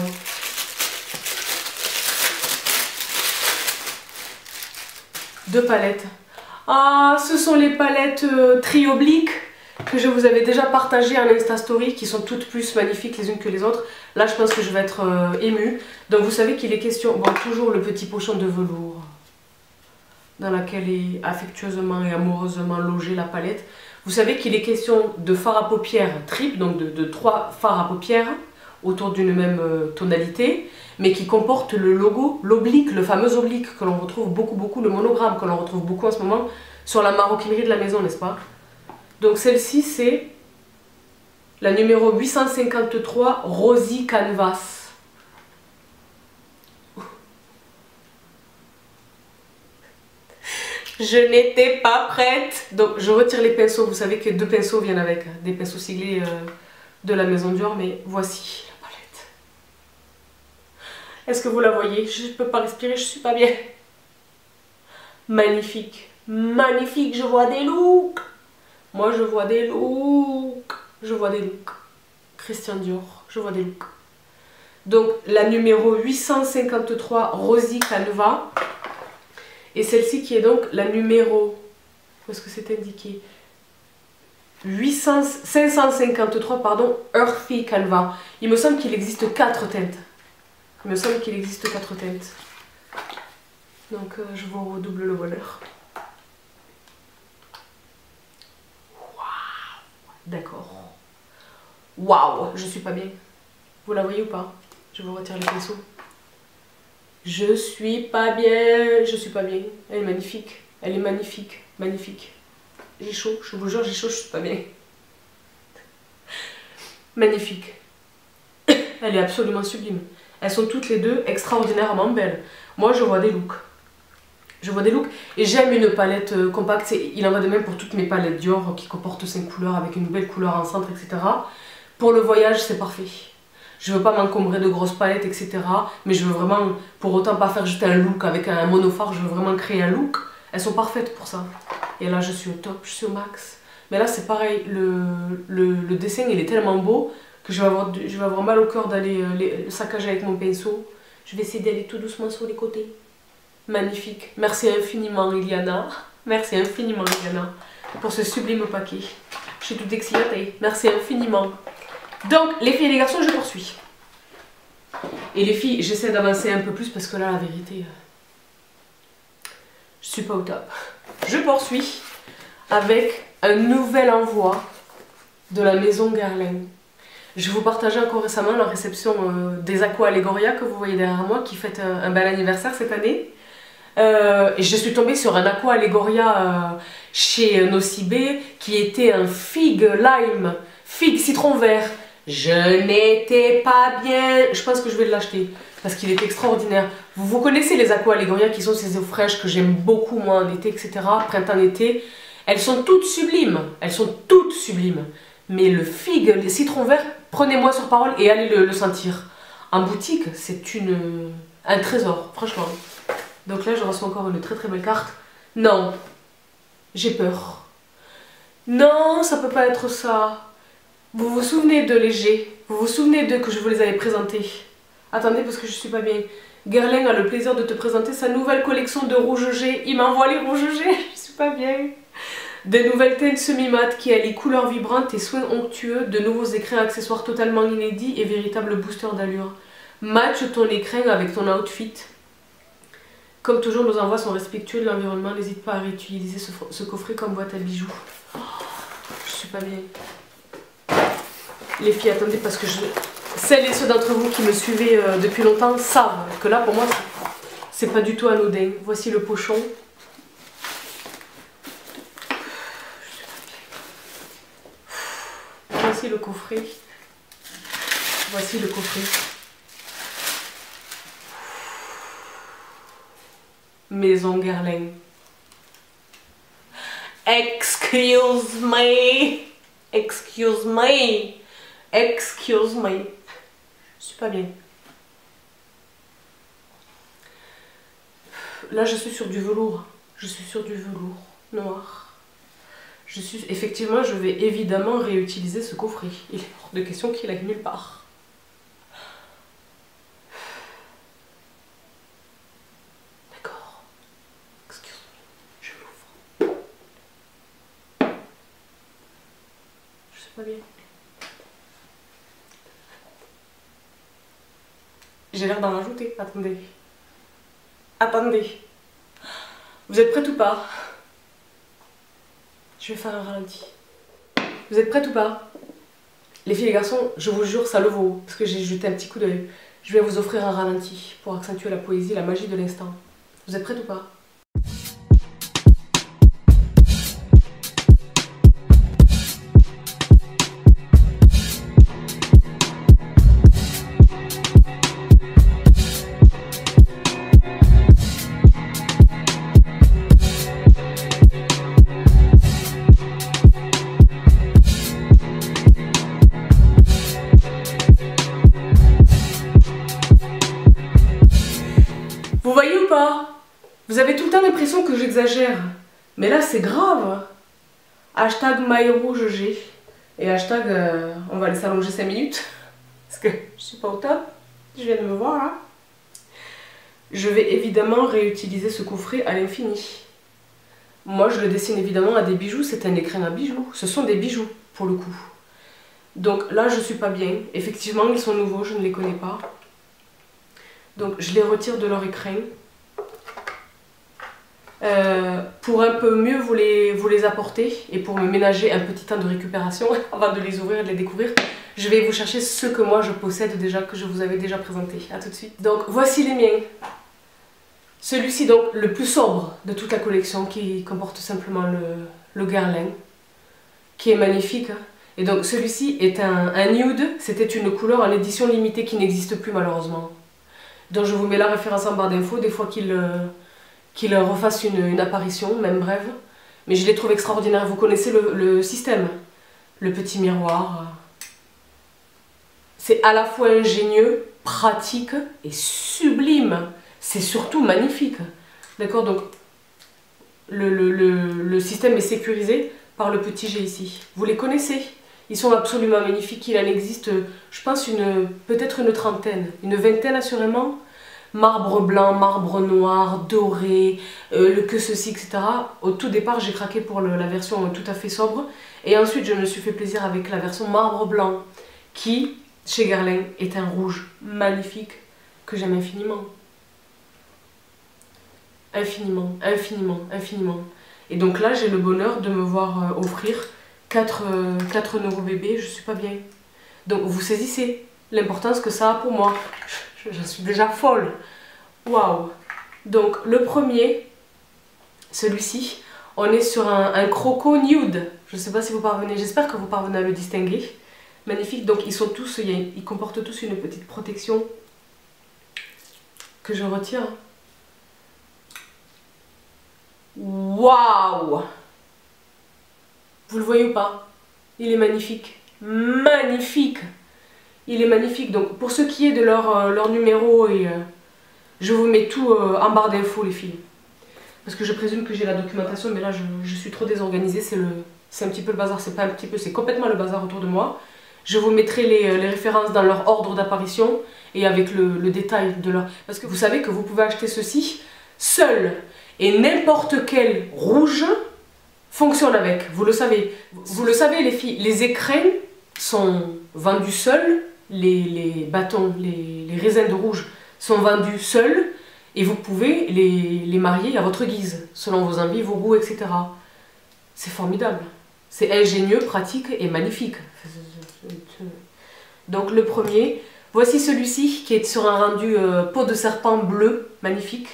Deux palettes. Ah, ce sont les palettes euh, tri obliques que je vous avais déjà partagées en Insta Story, qui sont toutes plus magnifiques les unes que les autres. Là, je pense que je vais être euh, émue. Donc, vous savez qu'il est question... Bon, toujours le petit pochon de velours dans laquelle est affectueusement et amoureusement logée la palette. Vous savez qu'il est question de fard à paupières triple, donc de, de trois fards à paupières autour d'une même euh, tonalité, mais qui comporte le logo, l'oblique, le fameux oblique que l'on retrouve beaucoup, beaucoup, le monogramme que l'on retrouve beaucoup en ce moment sur la maroquinerie de la maison, n'est-ce pas? Donc celle-ci, c'est la numéro huit cent cinquante-trois Rosy Canvas. Je n'étais pas prête. Donc je retire les pinceaux. Vous savez que deux pinceaux viennent avec. Des pinceaux siglés euh, de la maison Dior. Mais voici la palette. Est-ce que vous la voyez? Je ne peux pas respirer, je suis pas bien. Magnifique. Magnifique, je vois des looks. Moi je vois des looks. Je vois des looks. Christian Dior, je vois des looks. Donc la numéro huit cent cinquante-trois Rosy Canvas. Et celle-ci qui est donc la numéro, où est-ce que c'est indiqué, huit cents, cinq cent cinquante-trois, pardon, Earthy Canvas. Il me semble qu'il existe quatre teintes. Il me semble qu'il existe quatre teintes. Donc euh, je vous redouble le bonheur. Waouh. D'accord. Waouh, je suis pas bien. Vous la voyez ou pas? Je vous retire les pinceaux. Je suis pas bien, je suis pas bien. Elle est magnifique, elle est magnifique, magnifique. J'ai chaud, je vous jure, j'ai chaud, je suis pas bien. Magnifique. Elle est absolument sublime. Elles sont toutes les deux extraordinairement belles. Moi, je vois des looks. Je vois des looks. Et j'aime une palette compacte. Il en va de même pour toutes mes palettes Dior qui comportent cinq couleurs avec une belle couleur en centre, et cetera. Pour le voyage, c'est parfait. Je veux pas m'encombrer de grosses palettes, et cetera. Mais je veux vraiment, pour autant, pas faire juste un look avec un monophare. Je veux vraiment créer un look. Elles sont parfaites pour ça. Et là je suis au top, je suis au max. Mais là c'est pareil, le, le, le dessin il est tellement beau que je vais avoir, je vais avoir mal au cœur d'aller euh, le saccager avec mon pinceau. Je vais essayer d'aller tout doucement sur les côtés. Magnifique. Merci infiniment Iliana. Merci infiniment Iliana pour ce sublime paquet. Je suis toute excitée. Merci infiniment. Donc les filles et les garçons, je poursuis. Et les filles, j'essaie d'avancer un peu plus parce que là la vérité, je suis pas au top. Je poursuis avec un nouvel envoi de la maison Guerlain. Je vous partageais encore récemment la réception euh, des Aqua Allegoria que vous voyez derrière moi, qui fête un, un bel anniversaire cette année. Euh, et je suis tombée sur un Aqua Allegoria euh, chez Nocibé qui était un figue lime, figue citron vert. Je n'étais pas bien. Je pense que je vais l'acheter parce qu'il est extraordinaire. Vous, vous connaissez les Aqua Allegoria qui sont ces eaux fraîches que j'aime beaucoup moi en été, et cetera. Printemps-été. Elles sont toutes sublimes. Elles sont toutes sublimes. Mais le figue, les citrons verts, prenez-moi sur parole et allez le, le sentir. En boutique, c'est une un trésor, franchement. Donc là, je reçois encore une très très belle carte. Non, j'ai peur. Non, ça peut pas être ça. Vous vous souvenez de Léger? Vous vous souvenez de que je vous les avais présentés? Attendez, parce que je suis pas bien. Guerlain a le plaisir de te présenter sa nouvelle collection de rouge G. Il m'envoie les rouges G, je suis pas bien. Des nouvelles teintes semi-mat qui allient couleurs vibrantes et soins onctueux, de nouveaux écrins accessoires totalement inédits et véritables boosters d'allure. Match ton écrin avec ton outfit. Comme toujours, nos envois sont respectueux de l'environnement. N'hésite pas à réutiliser ce, ce coffret comme boîte à bijoux. Oh, je suis pas bien. Les filles, attendez, parce que je... celles et ceux d'entre vous qui me suivez euh, depuis longtemps savent que là, pour moi, c'est pas du tout anodin. Voici le pochon. Voici le coffret. Voici le coffret. Maison Guerlain. Excuse me. Excuse me. Excuse me. Je suis pas bien. Là, je suis sur du velours. Je suis sur du velours noir. Je suis... Effectivement, je vais évidemment réutiliser ce coffret. Il est hors de question qu'il aille nulle part. D'accord. Excuse-moi. Je l'ouvre. Je sais pas bien. J'ai l'air d'en rajouter. Attendez. Attendez. Vous êtes prêts ou pas? Je vais faire un ralenti. Vous êtes prêts ou pas? Les filles et les garçons, je vous jure, ça le vaut. Parce que j'ai jeté un petit coup d'œil. Je vais vous offrir un ralenti pour accentuer la poésie, la magie de l'instant. Vous êtes prêts ou pas? Vous voyez ou pas? Vous avez tout le temps l'impression que j'exagère. Mais là, c'est grave. Hashtag maille rouge G. Et hashtag, euh, on va laisser allonger cinq minutes. Parce que je suis pas au top. Je viens de me voir là. Je vais évidemment réutiliser ce coffret à l'infini. Moi, je le dessine évidemment à des bijoux. C'est un écrin à bijoux. Ce sont des bijoux, pour le coup. Donc là, je suis pas bien. Effectivement, ils sont nouveaux, je ne les connais pas. Donc je les retire de leur écrin. Euh, pour un peu mieux vous les, vous les apporter et pour me ménager un petit temps de récupération avant de les ouvrir et de les découvrir, je vais vous chercher ceux que moi je possède déjà, que je vous avais déjà présenté. A tout de suite. Donc voici les miens. Celui-ci donc le plus sobre de toute la collection qui comporte simplement le, le Guerlain, qui est magnifique. Et donc celui-ci est un, un nude, c'était une couleur en édition limitée qui n'existe plus malheureusement. Donc je vous mets la référence en barre d'infos, des fois qu'il euh, qu'il refasse une, une apparition, même brève. Mais je les trouve extraordinaires. Vous connaissez le, le système, le petit miroir. C'est à la fois ingénieux, pratique et sublime. C'est surtout magnifique. D'accord, donc Le, le, le, le système est sécurisé par le petit G ici. Vous les connaissez? Ils sont absolument magnifiques. Il en existe, je pense, une peut-être une trentaine, une vingtaine assurément. Marbre blanc, marbre noir, doré, euh, le que ceci, et cetera. Au tout départ, j'ai craqué pour le, la version tout à fait sobre. Et ensuite, je me suis fait plaisir avec la version marbre blanc, qui, chez Guerlain, est un rouge magnifique que j'aime infiniment. Infiniment, infiniment, infiniment. Et donc là, j'ai le bonheur de me voir euh, offrir quatre, euh, quatre neuros bébés, je suis pas bien. Donc vous saisissez l'importance que ça a pour moi. Je, je suis déjà folle. Waouh. Donc le premier, celui-ci, on est sur un, un croco nude. Je sais pas si vous parvenez, j'espère que vous parvenez à le distinguer. Magnifique. Donc ils sont tous, ils comportent tous une petite protection que je retire. Waouh! Vous le voyez ou pas? Il est magnifique. Magnifique! Il est magnifique. Donc pour ce qui est de leur, euh, leur numéro, et, euh, je vous mets tout euh, en barre d'infos les filles. Parce que je présume que j'ai la documentation, mais là je, je suis trop désorganisée. C'est le, c'est un petit peu le bazar. C'est pas un petit peu, c'est complètement le bazar autour de moi. Je vous mettrai les, les références dans leur ordre d'apparition et avec le, le détail de leur... Parce que vous savez que vous pouvez acheter ceci seul. Et n'importe quel rouge fonctionne avec, vous le savez. Vous le savez les filles, les écrins sont vendus seuls, les, les bâtons, les, les raisins de rouge sont vendus seuls, et vous pouvez les, les marier à votre guise, selon vos envies, vos goûts, et cetera. C'est formidable. C'est ingénieux, pratique et magnifique. Donc le premier, voici celui-ci qui est sur un rendu euh, peau de serpent bleu, magnifique.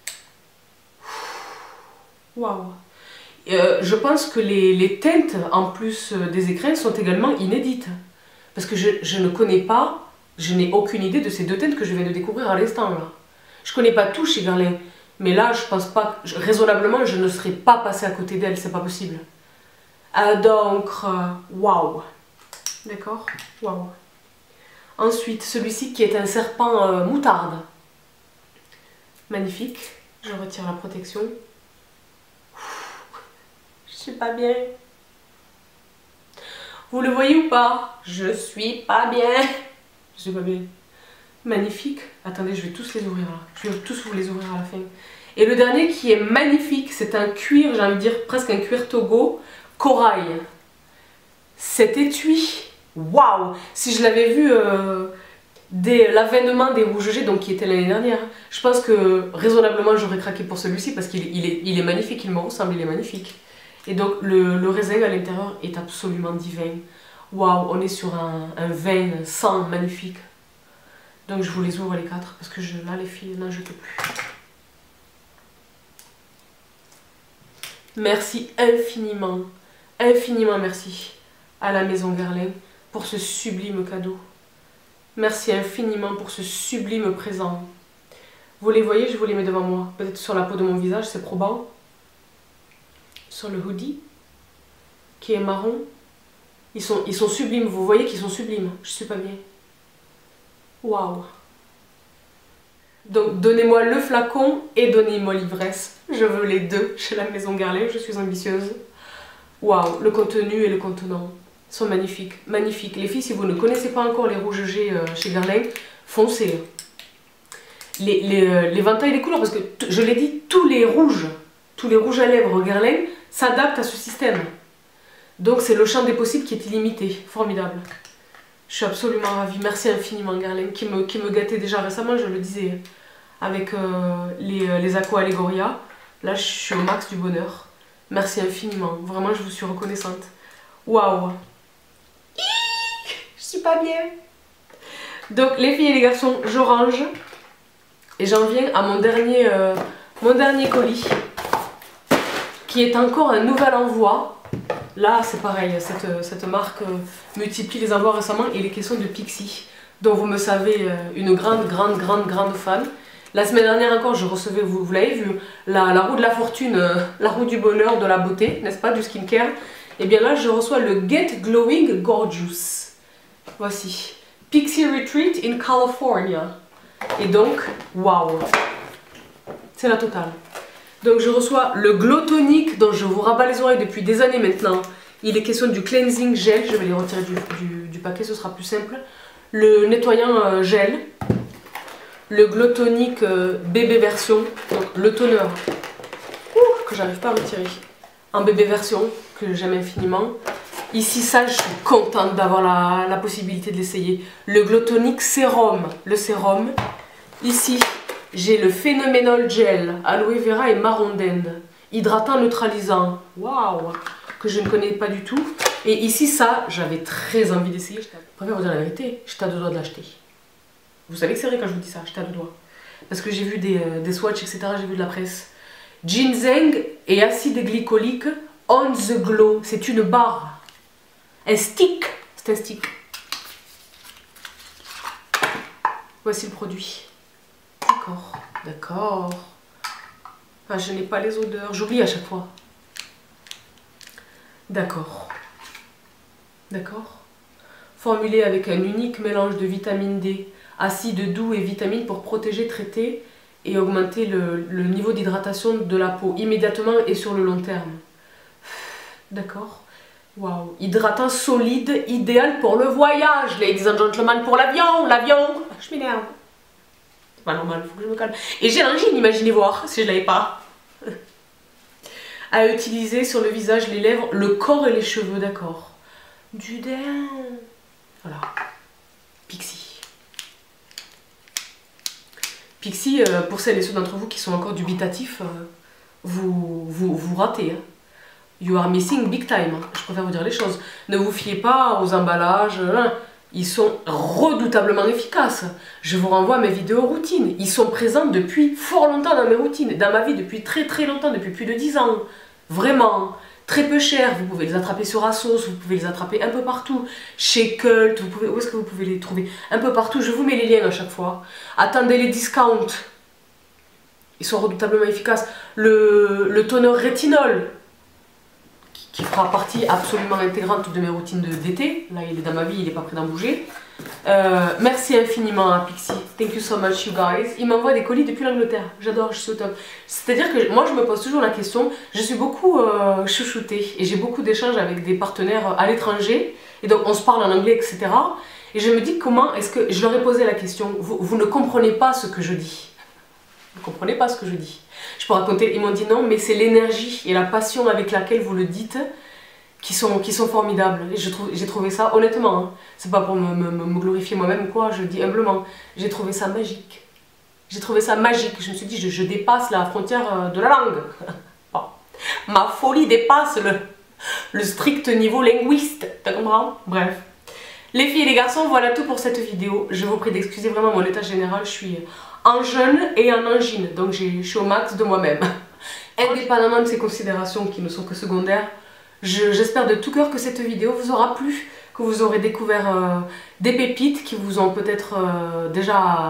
Waouh! Euh, je pense que les, les teintes, en plus des écrins, sont également inédites. Parce que je, je ne connais pas, je n'ai aucune idée de ces deux teintes que je viens de découvrir à l'instant. Je ne connais pas tout chez Guerlain. Mais là, je pense pas, je, raisonnablement, je ne serais pas passée à côté d'elle, c'est pas possible. Euh, donc, waouh! Wow. D'accord? Waouh! Ensuite, celui-ci qui est un serpent euh, moutarde. Magnifique. Je retire la protection. Je suis pas bien. Vous le voyez ou pas? Je suis pas bien. Je suis pas bien. Magnifique. Attendez, je vais tous les ouvrir là. Je vais tous vous les ouvrir à la fin. Et le dernier qui est magnifique, c'est un cuir, j'ai envie de dire presque un cuir Togo, corail. Cet étui, waouh! Si je l'avais vu euh, dès l'avènement des rouges G, donc qui était l'année dernière, je pense que raisonnablement j'aurais craqué pour celui-ci parce qu'il il est, il est magnifique, il me ressemble, il est magnifique. Et donc le, le raisin à l'intérieur est absolument divin. Waouh, on est sur un, un vin sang magnifique. Donc je vous les ouvre les quatre parce que je, là les filles, non je peux plus. Merci infiniment, infiniment merci à la maison Guerlain pour ce sublime cadeau. Merci infiniment pour ce sublime présent. Vous les voyez, je vous les mets devant moi. Peut-être sur la peau de mon visage, c'est probant. Sur le hoodie, qui est marron. Ils sont, ils sont sublimes, vous voyez qu'ils sont sublimes. Je suis pas bien. Waouh! Donc donnez-moi le flacon et donnez-moi l'ivresse. Je veux les deux chez la maison Guerlain, je suis ambitieuse. Waouh! Le contenu et le contenant sont magnifiques. Magnifiques. Les filles, si vous ne connaissez pas encore les rouges G euh, chez Guerlain, foncez. Les, les, euh, l'éventail des couleurs, parce que je l'ai dit, tous les rouges, tous les rouges à lèvres Guerlain s'adaptent à ce système. Donc c'est le champ des possibles qui est illimité. Formidable. Je suis absolument ravie. Merci infiniment Guerlain, qui me, qui me gâtait déjà récemment, je le disais, avec euh, les, les Aqua Allegoria. Là, je suis au max du bonheur. Merci infiniment. Vraiment, je vous suis reconnaissante. Waouh! Je suis pas bien. Donc, les filles et les garçons, je range. Et j'en viens à mon dernier, euh, mon dernier colis, qui est encore un nouvel envoi. Là, c'est pareil, cette, cette marque euh, multiplie les envois récemment, et les questions de Pixi, dont vous me savez euh, une grande, grande, grande, grande fan. La semaine dernière encore, je recevais, vous, vous l'avez vu, la, la roue de la fortune, euh, la roue du bonheur, de la beauté, n'est-ce pas, du skincare. Et bien là, je reçois le Get Glowing Gorgeous. Voici. Pixi Retreat in California. Et donc, waouh! C'est la totale. Donc je reçois le Glow Tonic dont je vous rabats les oreilles depuis des années maintenant. Il est question du cleansing gel, je vais les retirer du, du, du paquet, ce sera plus simple. Le nettoyant euh, gel. Le Glow Tonic euh, bébé version, donc le toner ouh, que j'arrive pas à retirer. En bébé version, que j'aime infiniment. Ici ça, je suis contente d'avoir la, la possibilité de l'essayer. Le Glow Tonic sérum, le sérum. Ici, j'ai le Phénoménol Gel, aloe vera et marron d'Inde. Hydratant, neutralisant. Waouh, que je ne connais pas du tout. Et ici, ça, j'avais très envie d'essayer. Je préfère vous dire la vérité, j'étais à deux doigts de l'acheter. Vous savez que c'est vrai quand je vous dis ça, j'étais à deux doigts. Parce que j'ai vu des, euh, des swatchs, et cetera. J'ai vu de la presse. Ginseng et acide glycolique on the glow. C'est une barre. Un stick. C'est un stick. Voici le produit. D'accord, d'accord. Ah, je n'ai pas les odeurs. J'oublie à chaque fois. D'accord. D'accord. Formulé avec un unique mélange de vitamine D, acide doux et vitamines pour protéger, traiter et augmenter le, le niveau d'hydratation de la peau immédiatement et sur le long terme. D'accord. Waouh. Hydratant solide, idéal pour le voyage, ladies and gentlemen, pour l'avion, l'avion. Je m'énerve. C'est pas normal, il faut que je me calme. Et j'ai l'angine, imaginez voir, si je l'avais pas. À utiliser sur le visage, les lèvres, le corps et les cheveux, d'accord. Du derme. Voilà. Pixi. Pixi, euh, pour celles et ceux d'entre vous qui sont encore dubitatifs, euh, vous, vous, vous ratez. Hein. You are missing big time. Hein. Je préfère vous dire les choses. Ne vous fiez pas aux emballages. Hein. Ils sont redoutablement efficaces. Je vous renvoie à mes vidéos routines. Ils sont présents depuis fort longtemps dans mes routines. Dans ma vie, depuis très très longtemps, depuis plus de dix ans. Vraiment. Très peu cher. Vous pouvez les attraper sur Asos. Vous pouvez les attraper un peu partout. Chez Cult. Vous pouvez... Où est-ce que vous pouvez les trouver? Un peu partout. Je vous mets les liens à chaque fois. Attendez les discounts. Ils sont redoutablement efficaces. Le, le toner rétinol, qui fera partie absolument intégrante de mes routines d'été. Là, il est dans ma vie, il n'est pas prêt d'en bouger. Euh, merci infiniment à Pixi. Thank you so much, you guys. Il m'envoie des colis depuis l'Angleterre. J'adore, je suis au top. C'est-à-dire que moi, je me pose toujours la question. Je suis beaucoup euh, chouchoutée et j'ai beaucoup d'échanges avec des partenaires à l'étranger. Et donc, on se parle en anglais, et cetera. Et je me dis comment est-ce que... Je leur ai posé la question. Vous, vous ne comprenez pas ce que je dis. Vous ne comprenez pas ce que je dis. Je peux raconter, ils m'ont dit non, mais c'est l'énergie et la passion avec laquelle vous le dites qui sont, qui sont formidables. Et j'ai trouvé, trouvé ça, honnêtement, hein, c'est pas pour me, me, me glorifier moi-même ou quoi, je le dis humblement, j'ai trouvé ça magique. J'ai trouvé ça magique. Je me suis dit, je, je dépasse la frontière de la langue. Bon. Ma folie dépasse le, le strict niveau linguiste, tu comprends? Bref. Les filles et les garçons, voilà tout pour cette vidéo. Je vous prie d'excuser vraiment mon état général, je suis en jeûne et en angine, donc je suis au max de moi-même. Indépendamment de ces considérations qui ne sont que secondaires, j'espère de tout cœur que cette vidéo vous aura plu, que vous aurez découvert euh, des pépites qui vous ont peut-être euh, déjà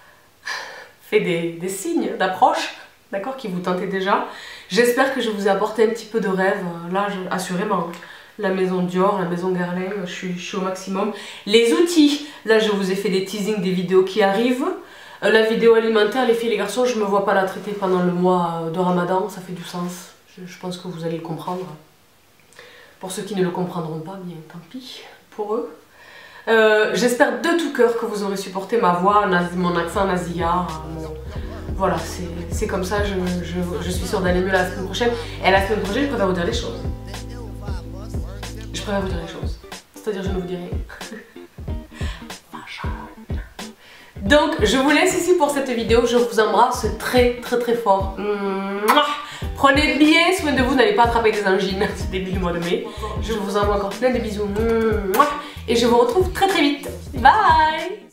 fait des, des signes d'approche, d'accord, qui vous tentaient déjà. J'espère que je vous ai apporté un petit peu de rêve, là je, assurément. La maison Dior, la maison Guerlain, je suis, je suis au maximum. Les outils, là je vous ai fait des teasings des vidéos qui arrivent. Euh, la vidéo alimentaire, les filles et les garçons, je ne me vois pas la traiter pendant le mois de Ramadan, ça fait du sens. Je, je pense que vous allez le comprendre. Pour ceux qui ne le comprendront pas, bien tant pis pour eux. Euh, J'espère de tout cœur que vous aurez supporté ma voix, mon accent nasillard. Mon... Voilà, c'est comme ça, je, je, je suis sûre d'aller mieux la semaine prochaine. Et la semaine prochaine, je préfère vous dire les choses. Je préfère vous dire les choses. C'est-à-dire, je ne vous dirai. Donc, je vous laisse ici pour cette vidéo. Je vous embrasse très, très, très fort. Prenez bien soin de vous, n'allez pas attraper des angines ce début du mois de mai. Je vous envoie encore plein de bisous. Et je vous retrouve très, très vite. Bye!